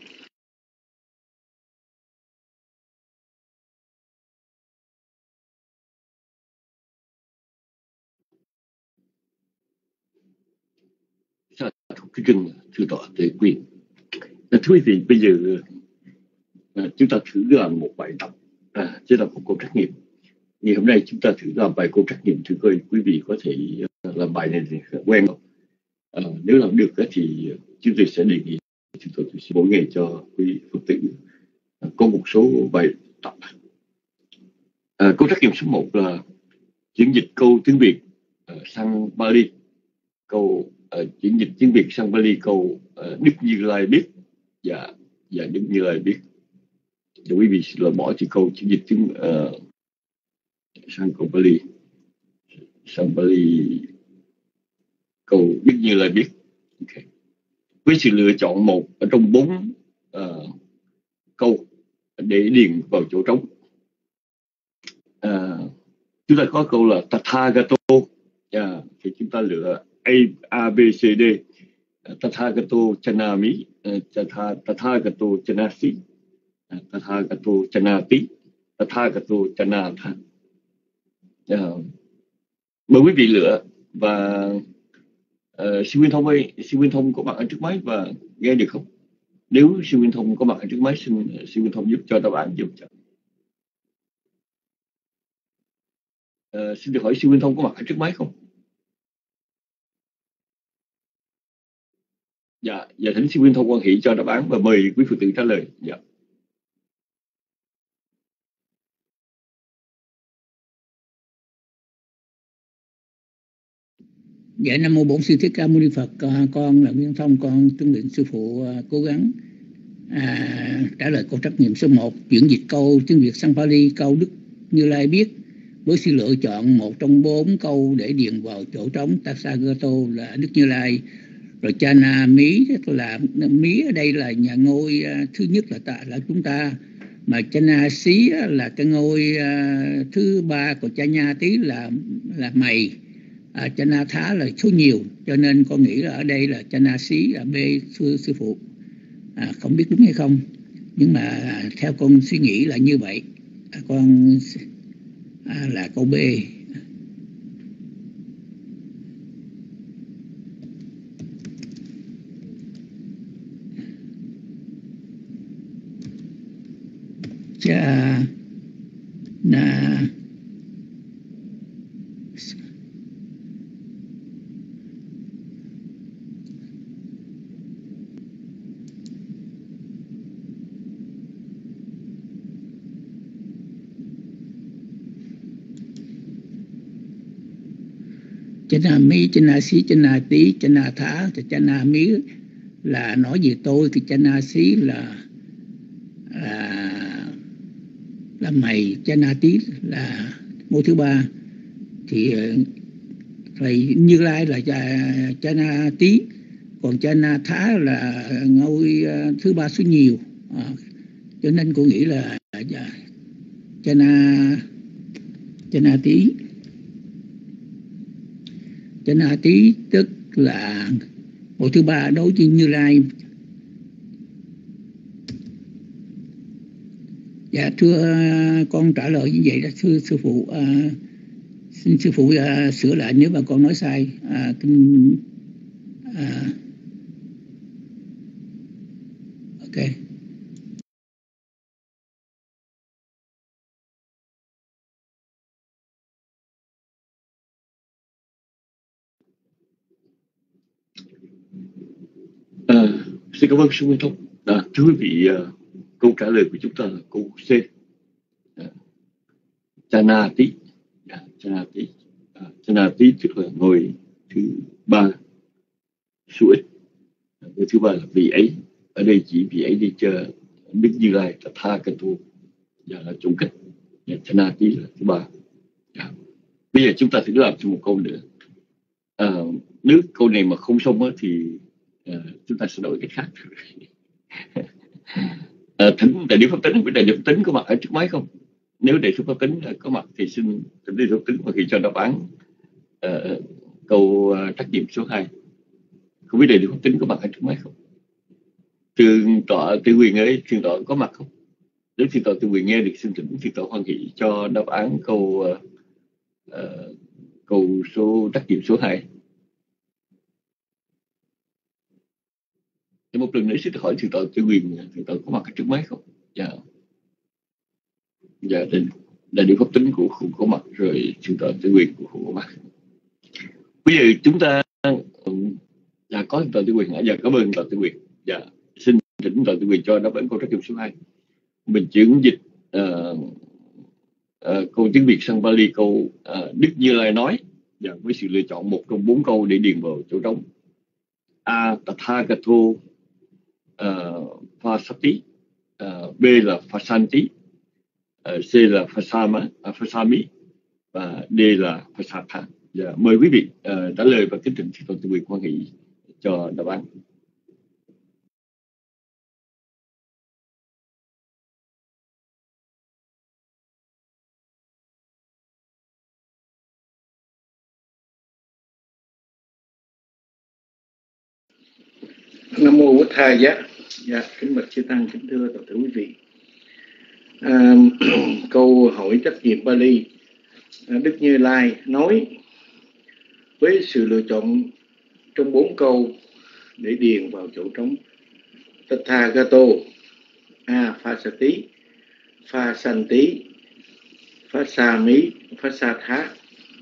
Cái rừng thưa tọa Tuệ Quyền. Thưa quý vị, bây giờ chúng ta thử làm một bài tập, chứ là một câu trắc nghiệm. Ngày hôm nay chúng ta thử làm bài câu trắc nghiệm, thử coi quý vị có thể làm bài này thì quen không. Nếu làm được thì chúng tôi sẽ đề nghị chúng tôi sẽ mỗi ngày cho quý Phật tử có một số bài tập. Câu trắc nghiệm số 1 là chuyển dịch câu tiếng Việt sang Bali. Câu chuyển dịch tiếng Việt sang Bali, câu Đức Như Lai biết và Đức Như Lai biết. Để quý vị loại bỏ thì câu chuyển dịch tiếng sang câu Bali, sang Bali câu Đức Như Lai biết. Okay. Với sự lựa chọn một ở trong 4 câu để điền vào chỗ trống. Chúng ta có câu là Tathagato, thì chúng ta lựa A, B, C, D. Tathagato Chanami, Tathagato Chanasi, Tathagato Chanati, Tathagato Chanatha. Mời quý vị lựa. Và sư Nguyên Thông ơi, sư Nguyên Thông có mặt ở trước máy và nghe được không? Nếu sư Nguyên Thông có mặt ở trước máy, xin sư Nguyên Thông giúp cho đáp án giúp cho. Xin được hỏi sư Nguyên Thông có mặt ở trước máy không? Dạ, thỉnh sư Nguyên Thông quan hệ cho đáp án và mời quý Phật tử trả lời. Dạ. Dạ, Nam mô Bổn Sư Thích Ca Mâu Ni Phật. Con là Nguyên Thông, con tuân lệnh sư phụ cố gắng trả lời câu trắc nghiệm số 1, chuyển dịch câu tiếng Việt sang Pali, câu Đức Như Lai biết, với sự lựa chọn một trong 4 câu để điền vào chỗ trống. Tathagato là Đức Như Lai, rồi Chana Mí, tức là Mí ở đây là nhà ngôi thứ nhất là chúng ta, mà Chana Xí là cái ngôi thứ 3, còn Chana Tí là mày, Chana Thá là số nhiều, cho nên con nghĩ là ở đây là Chana Xí là B, sư phụ. Không biết đúng hay không, nhưng mà theo con suy nghĩ là như vậy. Con là câu B. Chana Mí, Chana Xí, Chana Tí, Chana Thá. Thì Chana Mí là nói về tôi, thì Chana Xí là mày, Chana Tí là ngôi thứ 3. Thì thầy Như Lai là Chana Tí, còn Chana Thá là ngôi thứ 3 số nhiều. Cho nên cô nghĩ là Chana Tí. Chana Tí tức là ngôi thứ 3 đối với Như Lai. Dạ thưa con trả lời như vậy đó thưa sư phụ. Xin sư phụ sửa lại nếu mà con nói sai. Ok. Xin cảm ơn sư Nguyên Thông. Thưa quý vị, câu trả lời của chúng ta là câu C. Chanati. Chanati tức là ngôi thứ ba, số ít. Ngôi thứ ba là vị ấy. Ở đây chỉ vị ấy đi chờ Đức Như Lai Tathagata là chung cách. Chanati là thứ ba. Bây giờ chúng ta thử làm một câu nữa. Nếu câu này mà không xong thì chúng ta sẽ đổi cách khác. Thỉnh đại biểu pháp tính, đại biểu pháp tính có mặt ở trước máy không? Nếu đại biểu pháp tính có mặt thì xin đại biểu pháp tính và khi cho đáp án câu trắc nghiệm số 2. Không biết đại biểu pháp tính có mặt ở trước máy không? Thượng tọa Tư Quyền ơi, thượng tọa có mặt không? Nếu thượng tọa Tư Quyền nghe được xin thỉnh thượng tọa hoan hỷ cho đáp án câu số trắc nghiệm số 2. Thì một lần nữa xin hỏi thượng tọa Tư Quyền, thượng tọa có mặt ở trước máy không? Dạ. Dạ, đại biểu pháp tính của không có mặt, rồi thượng tọa Tư Quyền của không có mặt. Bây giờ chúng ta có thượng tọa Tư Quyền. Dạ, cảm ơn thượng tọa Tư Quyền. Dạ, xin thỉnh thượng tọa Tư Quyền cho đáp án câu trắc nghiệm số 2. Mình chuyển dịch câu tiếng Việt sang Pali, câu Đức Như Lai nói, với sự lựa chọn một trong 4 câu để điền vào chỗ trống. A. Tathagato Phasati, B là Phasanti, C là Phasami và D là Phasatha. Mời quý vị trả lời và kính thỉnh thượng tọa Tư Quyền hoan hỷ cho đáp án. Nam mô Bổn Thầy Giá. Dạ, kính bạch chư tăng, kính thưa toàn thể quý vị. Câu hỏi trắc nghiệm Pali, Đức Như Lai nói với sự lựa chọn trong 4 câu để điền vào chỗ trống. Tathagato, A. Phasati, Phasanti, Phasami, Phasatha.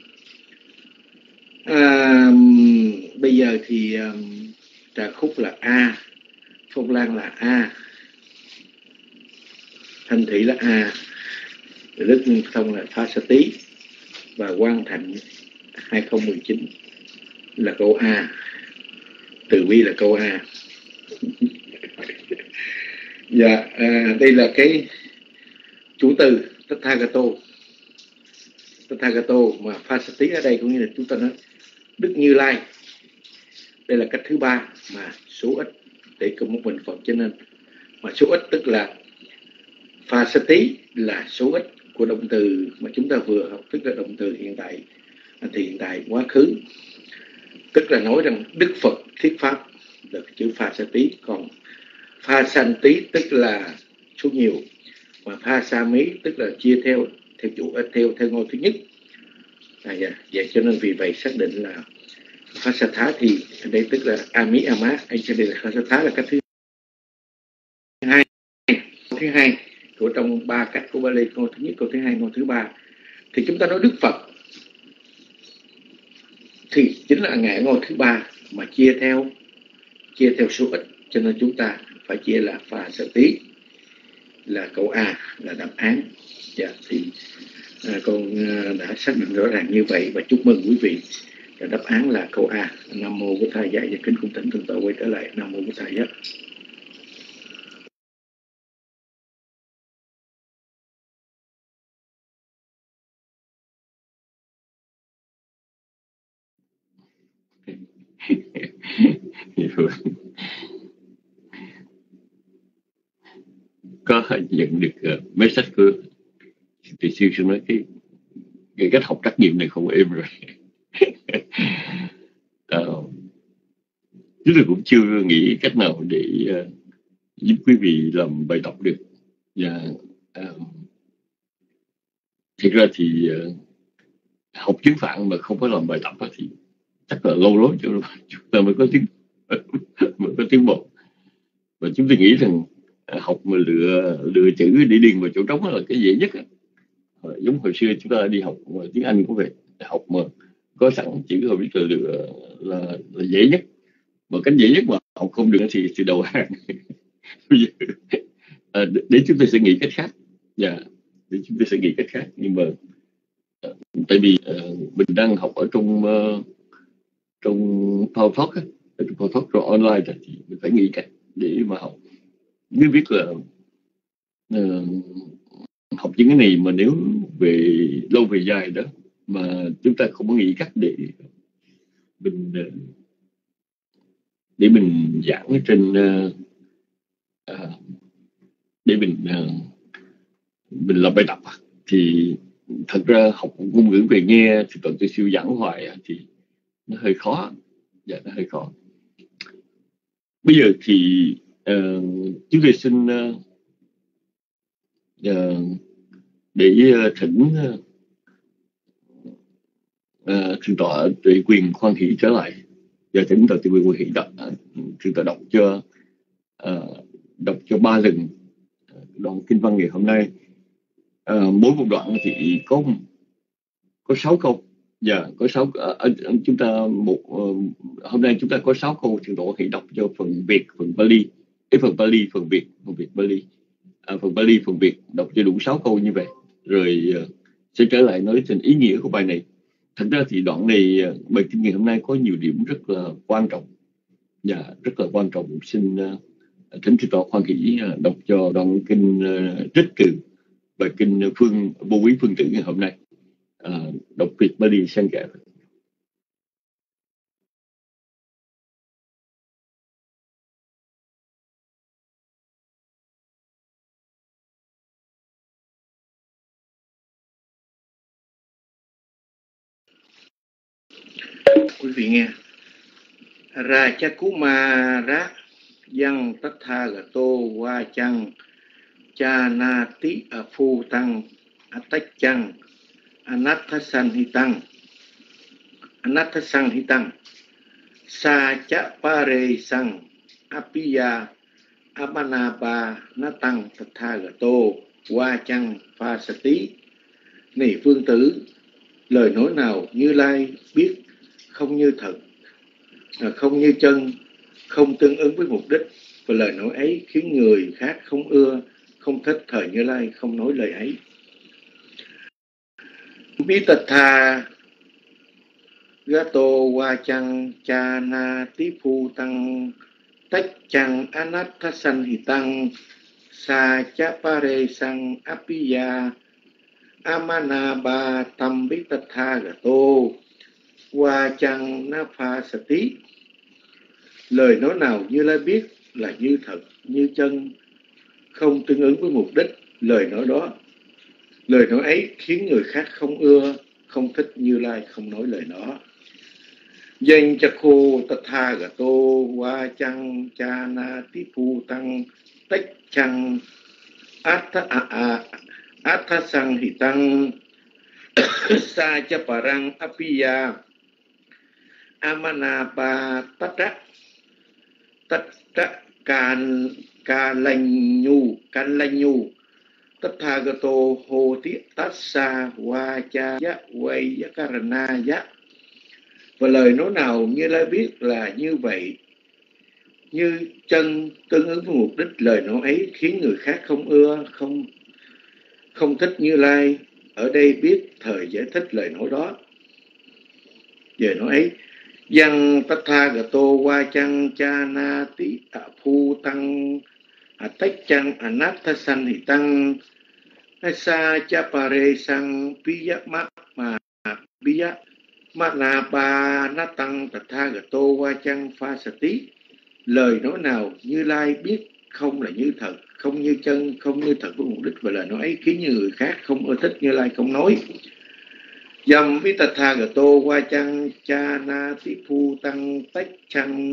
Bây giờ thì Trà Khúc là A, Phong Lan là A, Thanh Thủy là A, Đức Thông là Phasati và Quang Thạnh 2019 là câu A, Từ Bi là câu A. Dạ, đây là cái chủ từ Tathagato mà Phasati ở đây cũng như là chúng ta nói Đức Như Lai. Đây là cách thứ ba mà số ít để cùng một bình Phật, cho nên mà số ít tức là Phasati là số ít của động từ mà chúng ta vừa học, tức là động từ hiện tại thì hiện tại quá khứ, tức là nói rằng Đức Phật thuyết pháp là chữ Phasati, còn Phasanti tức là số nhiều, mà Phasami tức là chia theo theo ngôi thứ nhất. Vậy cho nên vì vậy xác định là Phasatha thì đây tức là Ami Ama, cho nên là Phasatha là cách thứ hai của trong 3 cách của Pali, câu thứ nhất, câu thứ hai, câu thứ ba. Thì chúng ta nói Đức Phật thì chính là ngài ngôi thứ ba mà chia theo số ít, cho nên chúng ta phải chia là Phasati là câu A là đáp án. Thì con đã xác định rõ ràng như vậy và chúc mừng quý vị. Đáp án là câu A. Nam mô Bổn Thầy dạy và kính cung thỉnh thượng tọa quay trở lại. Nam mô Bổn Thầy dạy. Có nhận được message của thì sư nói cái cách học trắc nghiệm này không êm rồi. Chúng tôi cũng chưa nghĩ cách nào để giúp quý vị làm bài tập được. Và Thực ra thì học chứng phạn mà không có làm bài tập thì chắc là lâu lắm chúng ta mới có tiến bộ. Và chúng tôi nghĩ rằng học mà lựa chữ để điền vào chỗ trống là cái dễ nhất. Giống hồi xưa chúng ta đi học tiếng Anh cũng vậy, học mà có sẵn chữ rồi biết là lựa là dễ nhất, mà cách dễ nhất mà học không được thì đầu hàng. Để chúng tôi sẽ nghĩ cách khác. Để chúng tôi sẽ nghĩ cách khác, nhưng mà tại vì mình đang học ở trong Power Talk á, trong Power Talk rồi online thì mình phải nghĩ cách để mà học. Nếu biết là học những cái này mà nếu về lâu về dài đó mà chúng ta không có nghĩ cách để mình giảng ở trên để mình làm bài tập thì thật ra học ngôn ngữ về nghe thì toàn tôi siêu giảng hoài thì nó hơi khó. Nó hơi khó. Bây giờ thì chúng tôi xin để thỉnh thượng tọa Tuệ Quyền Khoan Hỷ trở lại, và thỉnh tọa Tuệ Quyền Khoan Hỷ thượng tọa đọc cho 3 lần đoạn kinh văn ngày hôm nay. Mỗi một đoạn thì có 6 câu. Có 6 chúng ta hôm nay chúng ta có 6 câu. Thượng tọa hãy đọc cho phần Việt, phần Bali, phần Bali, phần Việt, Bali, phần Bali, phần Việt, đọc cho đủ 6 câu như vậy, rồi sẽ trở lại nói trên ý nghĩa của bài này. Thật ra thì đoạn này, bài kinh ngày hôm nay có nhiều điểm rất là quan trọng, rất là quan trọng. Xin thỉnh Thượng tọa Khoan Hỷ đọc cho đoạn kinh trích trừ bài kinh vô quý phương tử ngày hôm nay. Đọc Việt Bali xen kẽ. Quý vị nghe. Rajakumara yang tathagato vachang chanati aputang atachang anathasangitang sa cha pare sang apiya amanaba natang tathagato vachang phasati. Này phương tử, lời nói nào Như Lai biết không như thật, không như chân, không tương ứng với mục đích, và lời nói ấy khiến người khác không ưa, không thích. Thời Như Lai không nói lời ấy. Vitatha gato vachang chanati phutang tachang anathasangitang sa cha pare sang apiya amanaba tam vitatha gato vachang naphasati. Lời nói nào Như Lai biết là như thật, như chân, không tương ứng với mục đích, lời nói ấy khiến người khác không ưa, không thích. Như Lai không nói lời đó. Danh chakho tathagato vachang chanati phutang tachang athasangitang sa cha parang apiya amanapa tatra can lanyu tathagato hoti tassa vachaya vayakaranaya. Và lời nói nào Như Lai biết là như vậy, như chân, tương ứng với mục đích, lời nói ấy khiến người khác không ưa, không thích. Như Lai ở đây biết thời giải thích lời nói đó. Lời nói ấy Yang tathagato vachang chanati aputang atachang anathasangitang sa cha pare sang piya manapa natang tathagato vachang phasati. Lời nói nào Như Lai biết không là như thật, không như chân, không như thật với mục đích, và lời nói ấy khiến người khác không ưa thích. Như Lai không nói. Dâm vitatthagato vachang chanati phutang tachang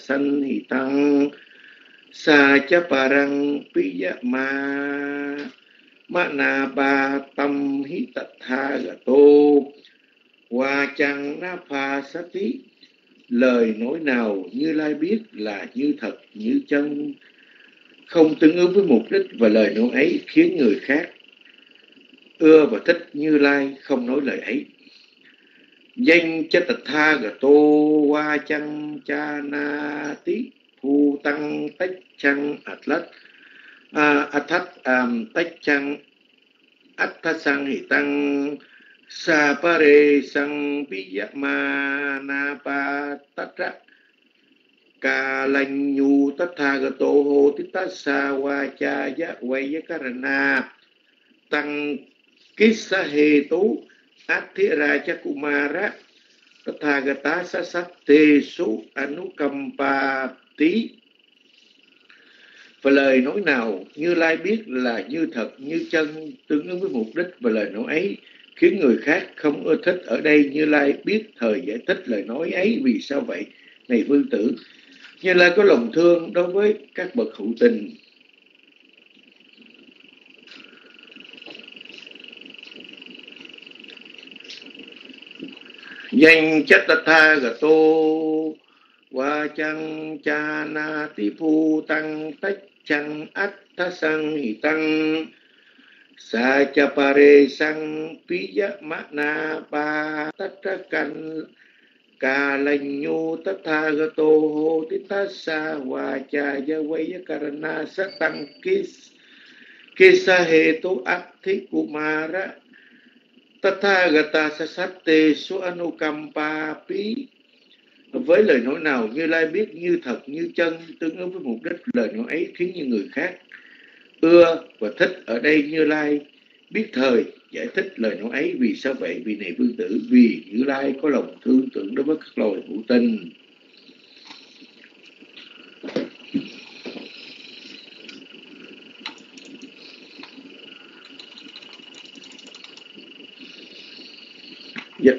anathasangitang sa cha parang piya mana ba tâm hí tha gato wa chăng na pha sati. Lời nói nào Như Lai biết là như thật, như chân, không tương ứng với mục đích, và lời nói ấy khiến người khác ưa và thích Như Lai không nói lời ấy. Danh chất tha gato wa chăng cha na tí phu tăng tách chăng athat tách chăng atthasang hi tăng sa pare sang piyama pa tatra ca lanh nhu tatha gato ho titassa vacha ya vayakarana tăng kissa he tú Athiraja Kumara Tathagata Sasatte Su Anukampa Tí. Và lời nói nào Như Lai biết là như thật, như chân, tương ứng với mục đích, và lời nói ấy khiến người khác không ưa thích. Ở đây Như Lai biết thời giải thích lời nói ấy vì sao vậy. Này vương tử, Như Lai có lòng thương đối với các bậc hữu tình. Danh chất tha gato wa chăng cha na ti phu tăng tách chăng atthasang hi tăng sa cha pare sang piya mana pa tatra kan ca lanh nhu tatha gato ho titassa wa cha ya vayakarana sát tăng kisa he tu athi kumara Tathagata sasatte su anukampa pi. Với lời nói nào Như Lai biết như thật, như chân, tương ứng với mục đích, lời nói ấy khiến những người khác ưa và thích. Ở đây Như Lai biết thời giải thích lời nói ấy vì sao vậy. Vì này vương tử, vì Như Lai có lòng thương tưởng đối với các loài hữu tình. Dạ.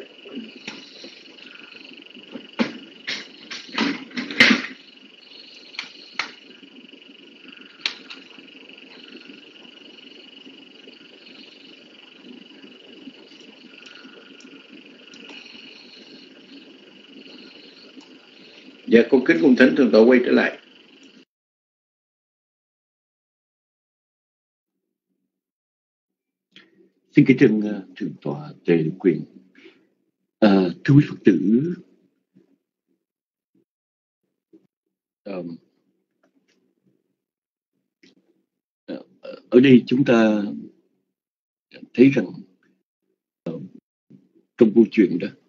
Dạ, con kính cung thỉnh thượng tọa quay trở lại. Xin kính trân thượng tọa Tề Quyền. Thưa quý Phật tử, ở đây chúng ta thấy rằng trong câu chuyện đó,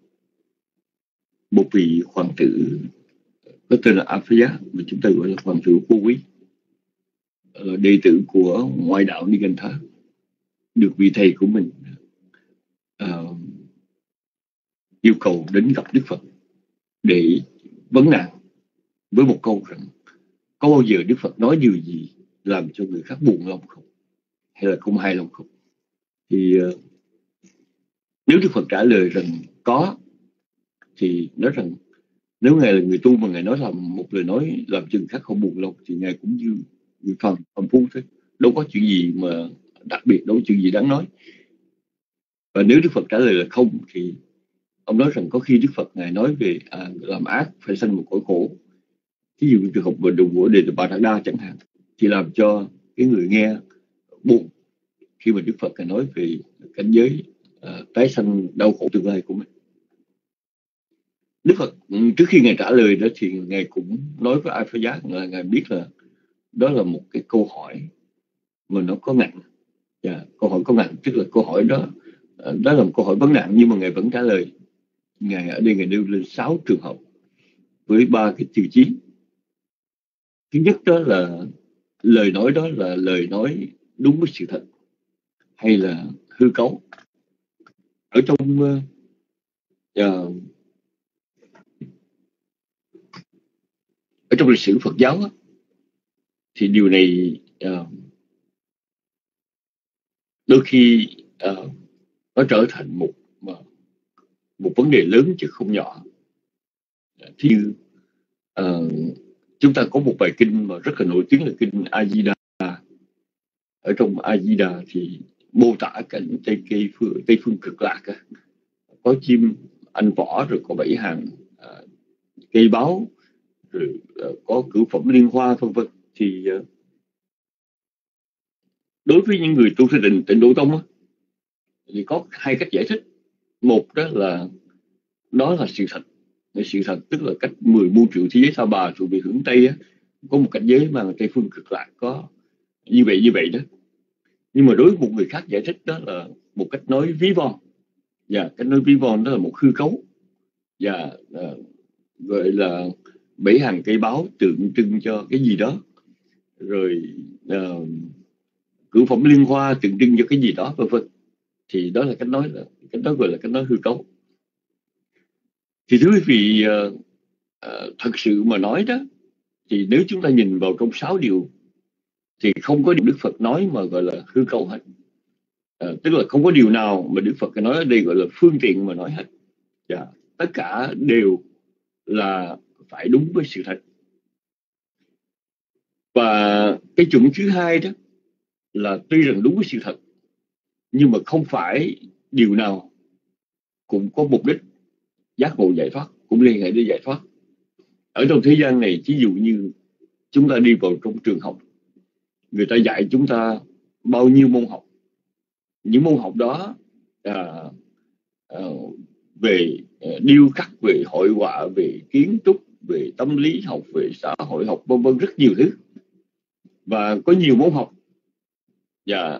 một vị hoàng tử có tên là Aphaya, mà chúng ta gọi là hoàng tử Vô Quý, đệ tử của ngoại đạo Nigantha, được vị thầy của mình yêu cầu đến gặp Đức Phật để vấn nạn với một câu rằng có bao giờ Đức Phật nói điều gì làm cho người khác buồn lòng không, hay là không hài lòng không? Thì nếu Đức Phật trả lời rằng có, thì nói rằng nếu Ngài là người tu mà Ngài nói là một lời nói làm cho người khác không buồn lòng, thì Ngài cũng như người phàm phu thôi, đâu có chuyện gì mà đặc biệt, đâu có chuyện gì đáng nói. Và nếu Đức Phật trả lời là không, thì ông nói rằng có khi Đức Phật Ngài nói về làm ác phải sanh một cõi khổ, ví dụ trường hợp về đồng của Đề Bà Đạt Đa chẳng hạn, thì làm cho cái người nghe buồn khi mà Đức Phật Ngài nói về cảnh giới tái sanh đau khổ tương lai của mình. Đức Phật trước khi Ngài trả lời đó thì Ngài cũng nói với Aphaya là Ngài biết là đó là một cái câu hỏi mà nó có nặng. Câu hỏi có nặng, tức là câu hỏi đó là một câu hỏi vấn nạn, nhưng mà Ngài vẫn trả lời. Ngài ở đây Ngài nêu lên 6 trường hợp với 3 cái tiêu chí. Thứ nhất đó là lời nói đó là lời nói đúng với sự thật hay là hư cấu. Ở trong lịch sử Phật giáo thì điều này đôi khi nó trở thành một vấn đề lớn chứ không nhỏ. Thì như, chúng ta có một bài kinh mà rất là nổi tiếng là kinh A Di Đà. ở trong A Di Đà thì mô tả cảnh Tây phương cực lạc á, có chim anh võ, rồi có 7 hàng cây báo, rồi có cửu phẩm liên hoa vân vân. Thì đối với những người tu theo Tịnh Độ Tông á, thì có hai cách giải thích. Một đó là sự thật. Sự thật tức là cách 10 muôn triệu thế giới Sa Bà thuộc về hướng Tây á, có một cảnh giới mà Tây phương cực lạc có như vậy đó. Nhưng mà đối với một người khác giải thích đó là một cách nói ví von, và cách nói ví von đó là một hư cấu, và gọi là 7 hàng cây báo tượng trưng cho cái gì đó, rồi cửu phẩm liên hoa tượng trưng cho cái gì đó vân vân. Thì đó là cách nói gọi là cách nói hư cấu. Thì thưa quý vị, thật sự mà nói đó, thì nếu chúng ta nhìn vào trong 6 điều thì không có điều Đức Phật nói mà gọi là hư cấu hết. Tức là không có điều nào mà Đức Phật nói ở đây gọi là phương tiện mà nói hết. Tất cả đều là phải đúng với sự thật. Và cái chuẩn thứ hai đó là tuy rằng đúng với sự thật, nhưng mà không phải điều nào cũng có mục đích giác ngộ giải thoát, cũng liên hệ đến giải thoát. Ở trong thế gian này, ví dụ như chúng ta đi vào trong trường học, người ta dạy chúng ta bao nhiêu môn học. Những môn học đó về điêu khắc, về hội họa, về kiến trúc, về tâm lý học, về xã hội học vân vân, rất nhiều thứ. Và có nhiều môn học và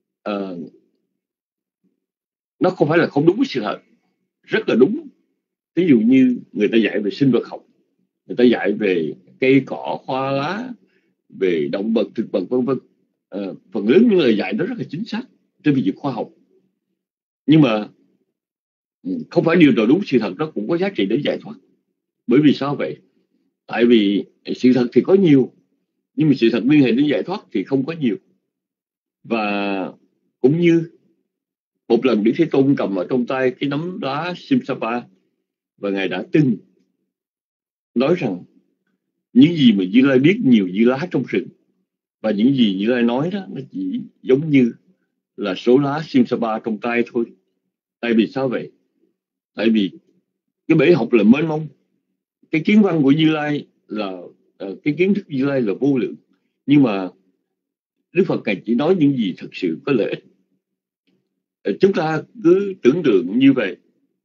nó không phải là không đúng với sự thật, rất là đúng. Ví dụ như người ta dạy về sinh vật học, người ta dạy về cây cỏ hoa lá, về động vật thực vật vân vân. Phần lớn những lời dạy đó rất là chính xác trên phương diện khoa học, nhưng mà không phải điều nào đúng sự thật đó cũng có giá trị để giải thoát. Bởi vì sao vậy? Tại vì sự thật thì có nhiều, nhưng mà sự thật liên hệ đến giải thoát thì không có nhiều. Và cũng như một lần Đức Thế Tôn cầm ở trong tay cái nắm lá Simsapa, và Ngài đã từng nói rằng những gì mà Như Lai biết nhiều như lá trong rừng, và những gì Như Lai nói đó nó chỉ giống như là số lá Simsapa trong tay thôi. Tại vì sao vậy? Tại vì cái bể học là mênh mông, cái kiến văn của Như Lai là cái kiến thức Như Lai là vô lượng, nhưng mà Đức Phật Ngài chỉ nói những gì thực sự có lợi ích. Chúng ta cứ tưởng tượng như vậy.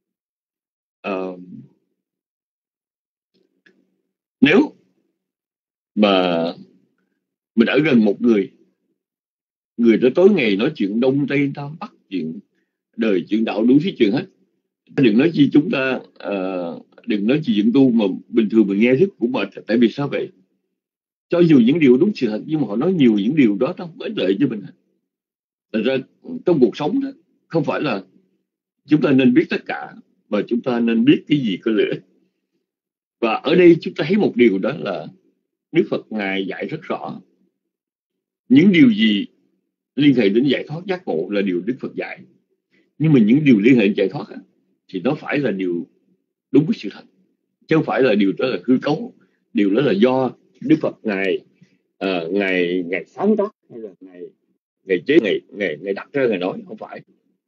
Nếu mà mình ở gần một người đó tối ngày nói chuyện Đông Tây Nam Bắc, chuyện đời chuyện đạo đủ thứ chuyện hết, đừng nói chi chúng ta đừng nói chi chuyện tu mà bình thường mình nghe rất cũng mệt. Tại vì sao vậy? Cho dù những điều đúng sự thật, nhưng mà họ nói nhiều những điều đó nó không ích lợi cho mình. Thật ra trong cuộc sống đó, không phải là chúng ta nên biết tất cả, mà chúng ta nên biết cái gì có lợi ích. Và ở đây chúng ta thấy một điều, đó là Đức Phật Ngài dạy rất rõ những điều gì liên hệ đến giải thoát giác ngộ là điều Đức Phật dạy. Nhưng mà những điều liên hệ đến giải thoát thì nó phải là điều đúng với sự thật, chứ không phải là điều đó là hư cấu. Điều đó là do Đức Phật Ngài sáng tác, hay là Ngài đặt ra, Ngài nói, không phải.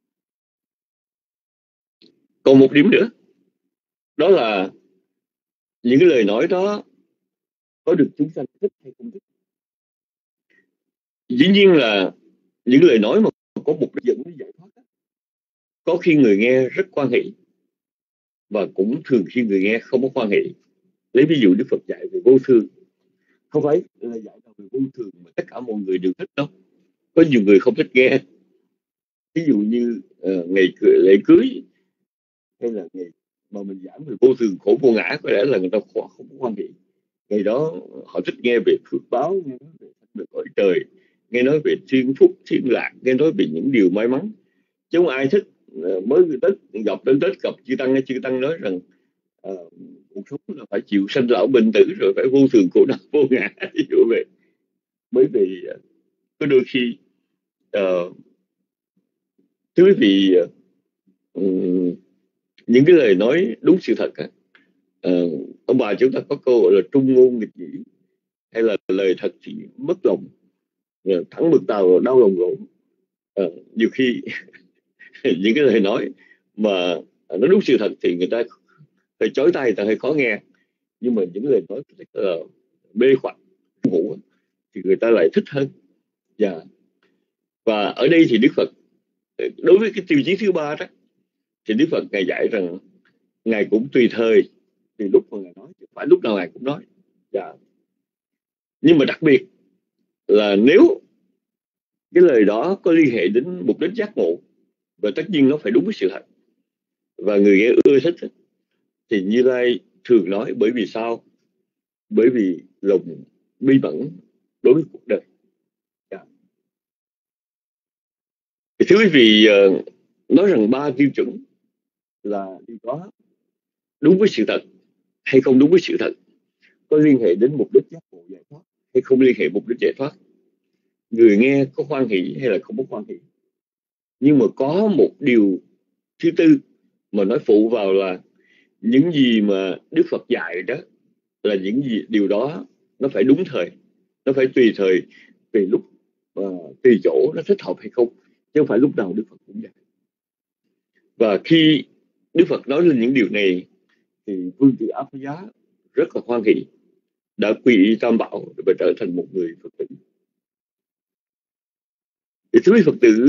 Còn một điểm nữa, đó là những cái lời nói đó có được chúng sanh thích hay không thích. Dĩ nhiên là những lời nói mà có mục đích dẫn đến giải thoát, có khi người nghe rất hoan hỷ, và cũng thường khi người nghe không có hoan hỷ. Lấy ví dụ Đức Phật dạy về vô thương, không phải là dạy về vô thường mà tất cả mọi người đều thích đâu. Có nhiều người không thích nghe. Ví dụ như ngày lễ cưới, hay là ngày mà mình giảng về vô thường khổ vô ngã, có lẽ là người ta không có hoan hỷ. Ngày đó họ thích nghe về phước báo, nghe nói về được cõi trời, nghe nói về thiên phúc thiên lạc, nghe nói về những điều may mắn. Chứ không ai thích mới Tết gặp đến Tết gặp chư tăng nói rằng cuộc sống là phải chịu sanh lão bệnh tử, rồi phải vô thường khổ đau vô ngã. Ví dụ vậy. Bởi vì có đôi khi thưa quý vị, những cái lời nói đúng sự thật ông bà chúng ta có câu gọi là trung ngôn nghịch nhĩ, hay là lời thật thì mất lòng. thẳng mực tàu đau lòng gỗ. Nhiều khi những cái lời nói mà nó đúng sự thật thì người ta hơi chói tai, người ta hơi khó nghe, nhưng mà những lời nói rất là bê khoặt ngủ thì người ta lại thích hơn. Và ở đây thì Đức Phật đối với cái tiêu chí thứ ba đó thì Đức Phật Ngài dạy rằng Ngài cũng tùy thời, tùy lúc mà Ngài nói, chứ phải lúc nào Ngài cũng nói. Nhưng mà đặc biệt là nếu cái lời đó có liên hệ đến mục đích giác ngộ, và tất nhiên nó phải đúng với sự thật và người nghe ưa thích, thì Như Lai thường nói. Bởi vì sao? Bởi vì lòng bi mẫn đối với cuộc đời. Thì thưa quý vị, nói rằng 3 tiêu chuẩn là điều đó đúng với sự thật hay không đúng với sự thật, có liên hệ đến mục đích giác ngộ giải thoát hay không liên hệ mục đích giải thoát, người nghe có hoan hỷ hay là không có hoan hỷ. Nhưng mà có một điều thứ tư mà nói phụ vào là những gì mà Đức Phật dạy đó là những gì, điều đó nó phải đúng thời, nó phải tùy thời, tùy lúc, tùy chỗ nó thích hợp hay không, chứ không phải lúc nào Đức Phật cũng dạy. Và khi Đức Phật nói lên những điều này thì Vương Tử Áp Giá rất là hoan hỷ, đã quy y Tam Bảo và trở thành một người Phật tử. Thì thưa quý Phật tử,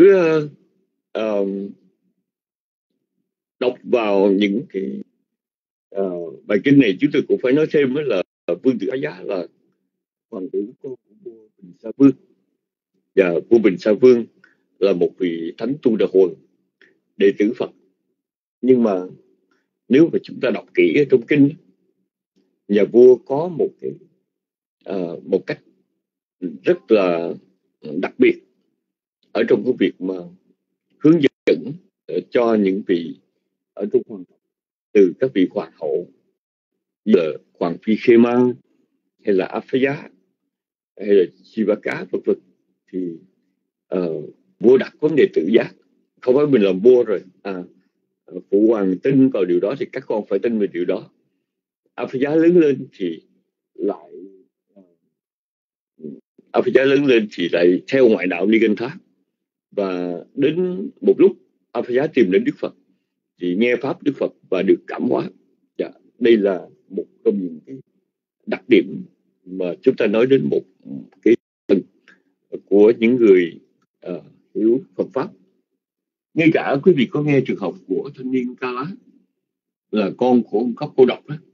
đọc vào những cái bài kinh này, chúng tôi cũng phải nói thêm là Vương Tử Áp Giá là hoàng tử con của vua Bình Sa Vương, và vua Bình Sa Vương là một vị thánh tu đà huần, đệ tử Phật. Nhưng mà nếu mà chúng ta đọc kỹ ở trong kinh, nhà vua có một cách rất là đặc biệt ở trong cái việc mà hướng dẫn cho những vị ở trong hoàng tộc, từ các vị hoàng hậu như là Hoàng Phi Khê Mang hay là Áp Phá Giá hay là Chi Ba Cá v.v. thì vua đặt vấn đề tự giác. Không phải mình làm vua rồi phụ hoàng tin vào điều đó thì các con phải tin về điều đó. Áp Phá Giá lớn lên thì lại theo ngoại đạo đi ganh thác. Và đến một lúc Áp Phá Giá tìm đến Đức Phật thì nghe pháp Đức Phật và được cảm hóa. Đây là một trong những cái đặc điểm mà chúng ta nói đến một cái phần của những người hiểu Phật pháp. Ngay cả quý vị có nghe trường hợp của thanh niên Ca Lá, là con của ông Cốc Cô Độc đó.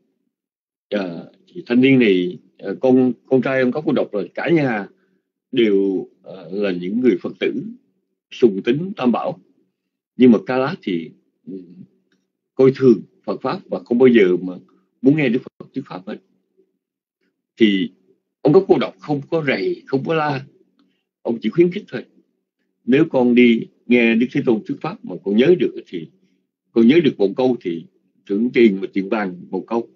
Thì thanh niên này, con trai ông Cốc Cô Độc, rồi cả nhà đều là những người Phật tử sùng tín Tam Bảo. Nhưng mà Ca Lá thì coi thường Phật pháp và không bao giờ mà muốn nghe Đức Phật thuyết pháp hết. Thì ông Cốc Cô Độc không có rầy, không có la, ông chỉ khuyến khích thôi. Nếu con đi nghe Đức Thế Tôn thuyết pháp mà con nhớ được thì con nhớ được một câu thì thưởng tiền, mà tiền vàng một câu.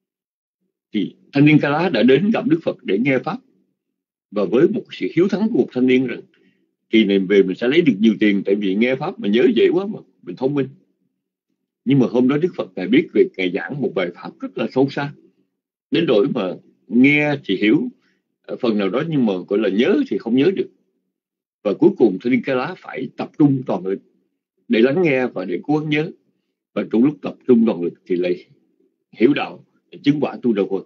Thì thanh niên Ca Lá đã đến gặp Đức Phật để nghe pháp, và với một sự hiếu thắng của một thanh niên rằng kỳ này về mình sẽ lấy được nhiều tiền, tại vì nghe pháp mà nhớ dễ quá, mà mình thông minh. Nhưng mà hôm đó Đức Phật Ngài biết việc Ngài giảng một bài pháp rất là sâu xa, đến nỗi mà nghe thì hiểu phần nào đó, nhưng mà gọi là nhớ thì không nhớ được. Và cuối cùng thanh niên Ca Lá phải tập trung toàn lực để lắng nghe và để cố gắng nhớ. Và trong lúc tập trung toàn lực thì lại hiểu đạo, chứng quả tu đà huần.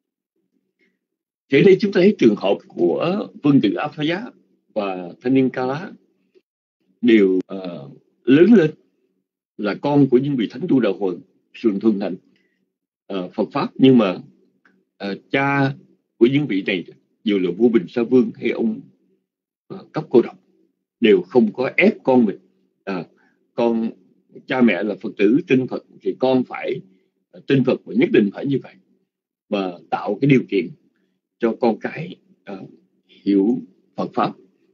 Thế đây chúng ta thấy trường hợp của Vương Tử Áp Phá Giá và thanh niên Ca Lá đều lớn lên là con của những vị thánh tu đà huần sườn thuần thành Phật pháp. Nhưng mà cha của những vị này, dù là vua Bình Sa Vương hay ông Cốc Cô Độc, đều không có ép con mình. Con cha mẹ là Phật tử tin Phật thì con phải tin Phật và nhất định phải như vậy, và tạo cái điều kiện cho con cái hiểu Phật pháp.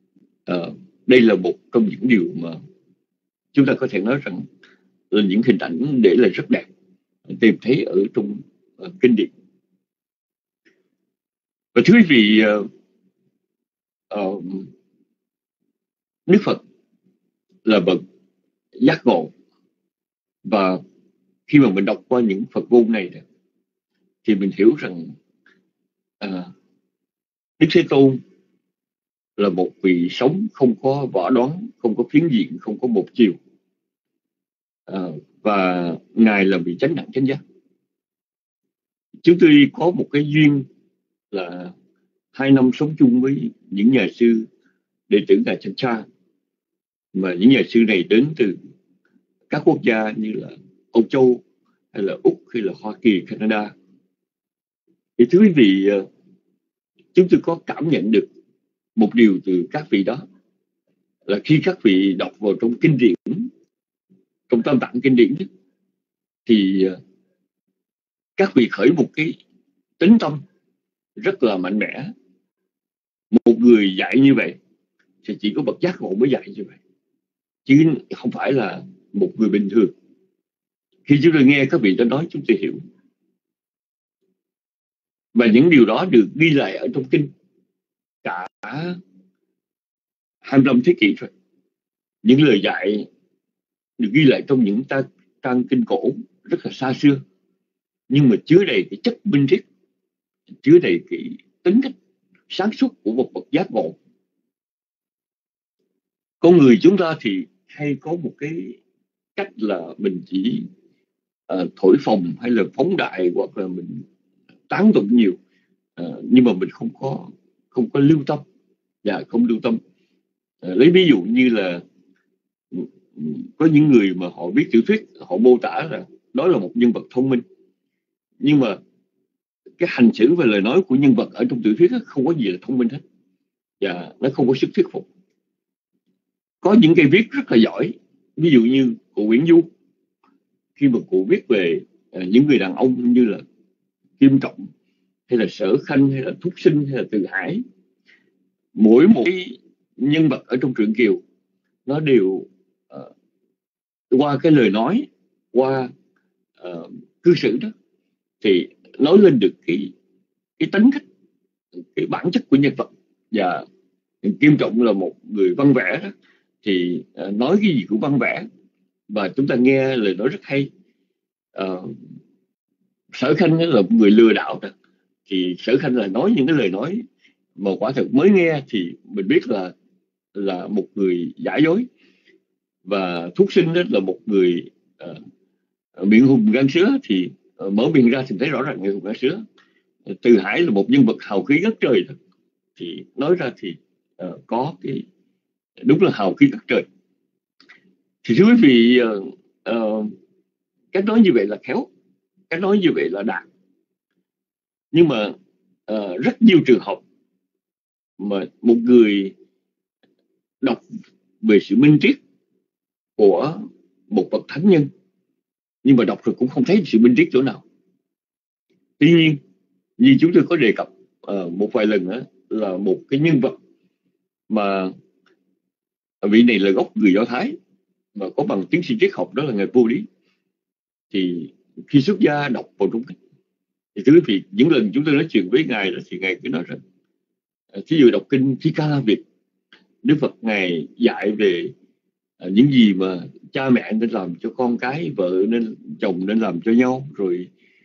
Đây là một trong những điều mà chúng ta có thể nói rằng là những hình ảnh để lại rất đẹp, tìm thấy ở trong kinh điển. Và thưa quý vị, Đức Phật là bậc giác ngộ, và khi mà mình đọc qua những Phật ngôn này thì mình hiểu rằng Đức Thế Tôn là một vị sống không có võ đoán, không có phiến diện, không có một chiều. Và Ngài là vị chánh đẳng chánh giác. Chúng tôi có một cái duyên là 2 năm sống chung với những nhà sư đệ tử Ngài Chánh Cha, mà những nhà sư này đến từ các quốc gia như là Âu Châu hay là Úc hay là Hoa Kỳ, Canada. Thì thưa quý vị, chúng tôi có cảm nhận được một điều từ các vị đó là khi các vị đọc vào trong kinh điển, trong Tam Tạng kinh điển, thì các vị khởi một cái tính tâm rất là mạnh mẽ. Một người dạy như vậy thì chỉ có bậc giác ngộ mới dạy như vậy, chứ không phải là một người bình thường. Khi chúng tôi nghe các vị đã nói, chúng tôi hiểu. Và những điều đó được ghi lại ở trong kinh cả 25 thế kỷ rồi. Những lời dạy được ghi lại trong những trang kinh cổ rất là xa xưa, nhưng mà chứa đầy cái chất minh triết, chứa đầy cái tính cách sáng suốt của một bậc giác ngộ. Con người chúng ta thì hay có một cái cách là mình chỉ thổi phồng hay là phóng đại, hoặc là mình tán tụng nhiều, nhưng mà mình không có lưu tâm, và không lưu tâm. Lấy ví dụ như là có những người mà họ viết tiểu thuyết, họ mô tả là đó là một nhân vật thông minh, nhưng mà cái hành xử và lời nói của nhân vật ở trong tiểu thuyết không có gì là thông minh hết, và nó không có sức thuyết phục. Có những cây viết rất là giỏi, ví dụ như cụ Nguyễn Du, khi mà cụ viết về những người đàn ông như là Kim Trọng hay là Sở Khanh hay là Thúc Sinh hay là Từ Hải, mỗi một cái nhân vật ở trong truyện Kiều nó đều qua cái lời nói, qua cư xử đó, thì nói lên được cái tính cách, cái bản chất của nhân vật. Và Kim Trọng là một người văn vẽ đó, thì nói cái gì cũng văn vẽ và chúng ta nghe lời nói rất hay. Sở Khanh là một người lừa đảo đó, thì Sở Khanh là nói những cái lời nói mà quả thật mới nghe thì mình biết là một người giả dối. Và Thúc Sinh đó là một người miệng hùng gan sứa, thì mở miệng ra thì thấy rõ ràng miệng hùng gan sứa. Từ Hải là một nhân vật hào khí ngất trời đó, thì nói ra thì có cái đúng là hào khí ngất trời. Thì thưa quý vị, cách nói như vậy là khéo, cách nói như vậy là đạt. Nhưng mà rất nhiều trường hợp mà một người đọc về sự minh triết của một bậc thánh nhân, nhưng mà đọc rồi cũng không thấy sự minh triết chỗ nào. Tuy nhiên, như chúng tôi có đề cập một vài lần đó, là một cái nhân vật mà vị này là gốc người Do Thái mà có bằng tiến sĩ triết học, đó là Ngài Vô Lý. Thì khi xuất gia đọc vào trong kinh, thì thưa quý vị, những lần chúng tôi nói chuyện với Ngài đó, thì Ngài cứ nói rằng thí dụ đọc kinh Thi Ca La Việt, Đức Phật Ngài dạy về những gì mà cha mẹ nên làm cho con cái, vợ nên, chồng nên làm cho nhau, rồi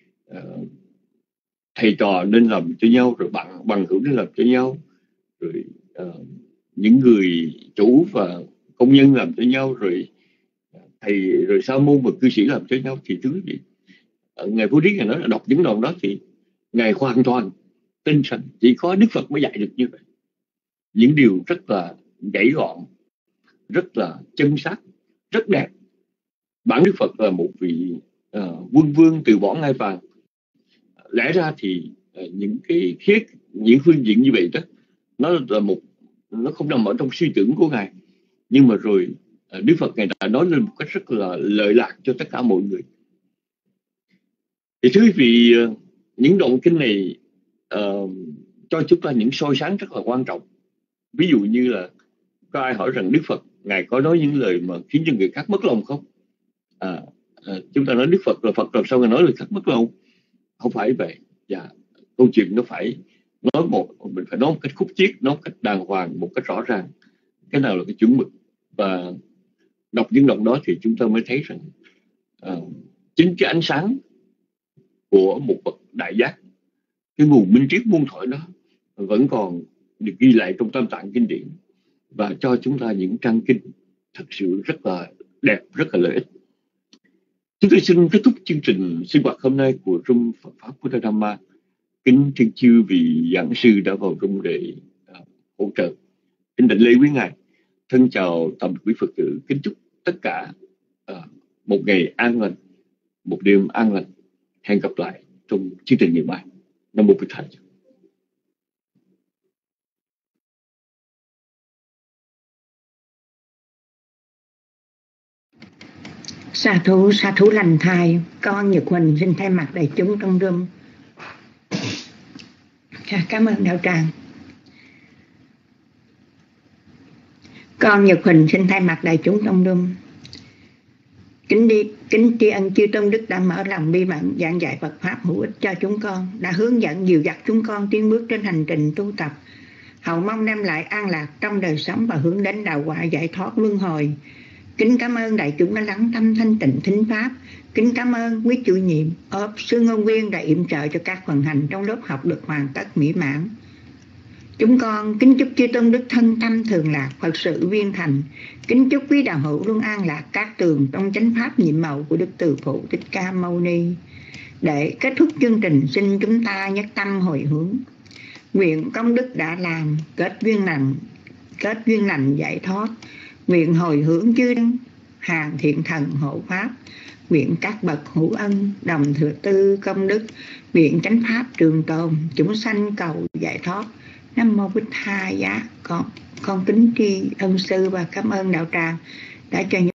thầy trò nên làm cho nhau, rồi bằng hữu nên làm cho nhau, rồi những người chủ và công nhân làm cho nhau, rồi thầy, rồi sa môn và cư sĩ làm cho nhau. Thì thưa quý vị, Ngài Vô Lý Ngài nói là đọc những đoạn đó thì Ngài hoàn toàn tin rằng chỉ có Đức Phật mới dạy được như vậy. Những điều rất là gãy gọn, rất là chân xác, rất đẹp. Bản Đức Phật là một vị quân vương từ bỏ ngai vàng. Lẽ ra thì những phương diện như vậy đó, nó không nằm ở trong suy tưởng của Ngài, nhưng mà rồi Đức Phật Ngài đã nói lên một cách rất là lợi lạc cho tất cả mọi người. Thì thưa quý vị, những đoạn kinh này cho chúng ta những soi sáng rất là quan trọng. Ví dụ như là có ai hỏi rằng Đức Phật Ngài có nói những lời mà khiến cho người khác mất lòng không? Chúng ta nói Đức Phật là Phật, làm sao Ngài nói lời khác mất lòng? Không phải vậy. Và câu chuyện nó phải mình phải nói một cách khúc chiết, nói một cách đàng hoàng, một cách rõ ràng cái nào là cái chuẩn mực. Và đọc những đoạn đó thì chúng ta mới thấy rằng chính cái ánh sáng của một bậc đại giác, cái nguồn minh triết muôn thuở đó vẫn còn được ghi lại trong Tam Tạng kinh điển và cho chúng ta những trang kinh thật sự rất là đẹp, rất là lợi ích. Chúng tôi xin kết thúc chương trình sinh hoạt hôm nay của Room Phật Pháp Buddha Dhamma. Kính thiên chư vị giảng sư đã vào room để hỗ trợ. Kính đảnh lễ quý ngài. Thân chào tạm biệt quý Phật tử. Kính chúc tất cả một ngày an lành, một đêm an lành. Hẹn gặp lại trong chương trình ngày mai. Nam mô Bổn Thầy. Sa thú lành thai. Con Nhật Huỳnh xin thay mặt đại chúng trong room. Cảm ơn đạo tràng. Con Nhật Huỳnh xin thay mặt đại chúng trong room kính tri ân chư tôn đức đã mở lòng bi mẫn giảng dạy Phật pháp hữu ích cho chúng con, đã hướng dẫn dìu dắt chúng con tiến bước trên hành trình tu tập, hầu mong đem lại an lạc trong đời sống và hướng đến đạo quả giải thoát luân hồi. Kính cảm ơn đại chúng đã lắng tâm thanh tịnh thính pháp. Kính cảm ơn quý chủ nhiệm sư Ngôn Viên đã yểm trợ cho các phần hành trong lớp học được hoàn tất mỹ mãn. Chúng con kính chúc chư tôn đức thân tâm thường lạc, Phật sự viên thành. Kính chúc quý đạo hữu luôn an lạc các tường trong chánh pháp nhiệm màu của Đức Từ Phụ Thích Ca Mâu Ni. Để kết thúc chương trình, xin chúng ta nhất tâm hồi hướng. Nguyện công đức đã làm kết duyên lành giải thoát. Nguyện hồi hướng chư hàng thiện thần hộ pháp. Nguyện các bậc hữu ân đồng thừa tư công đức. Nguyện chánh pháp trường tồn, chúng sanh cầu giải thoát. Nam mô Bích Tha Giá. Con kính tri ân sư và cảm ơn đạo tràng đã cho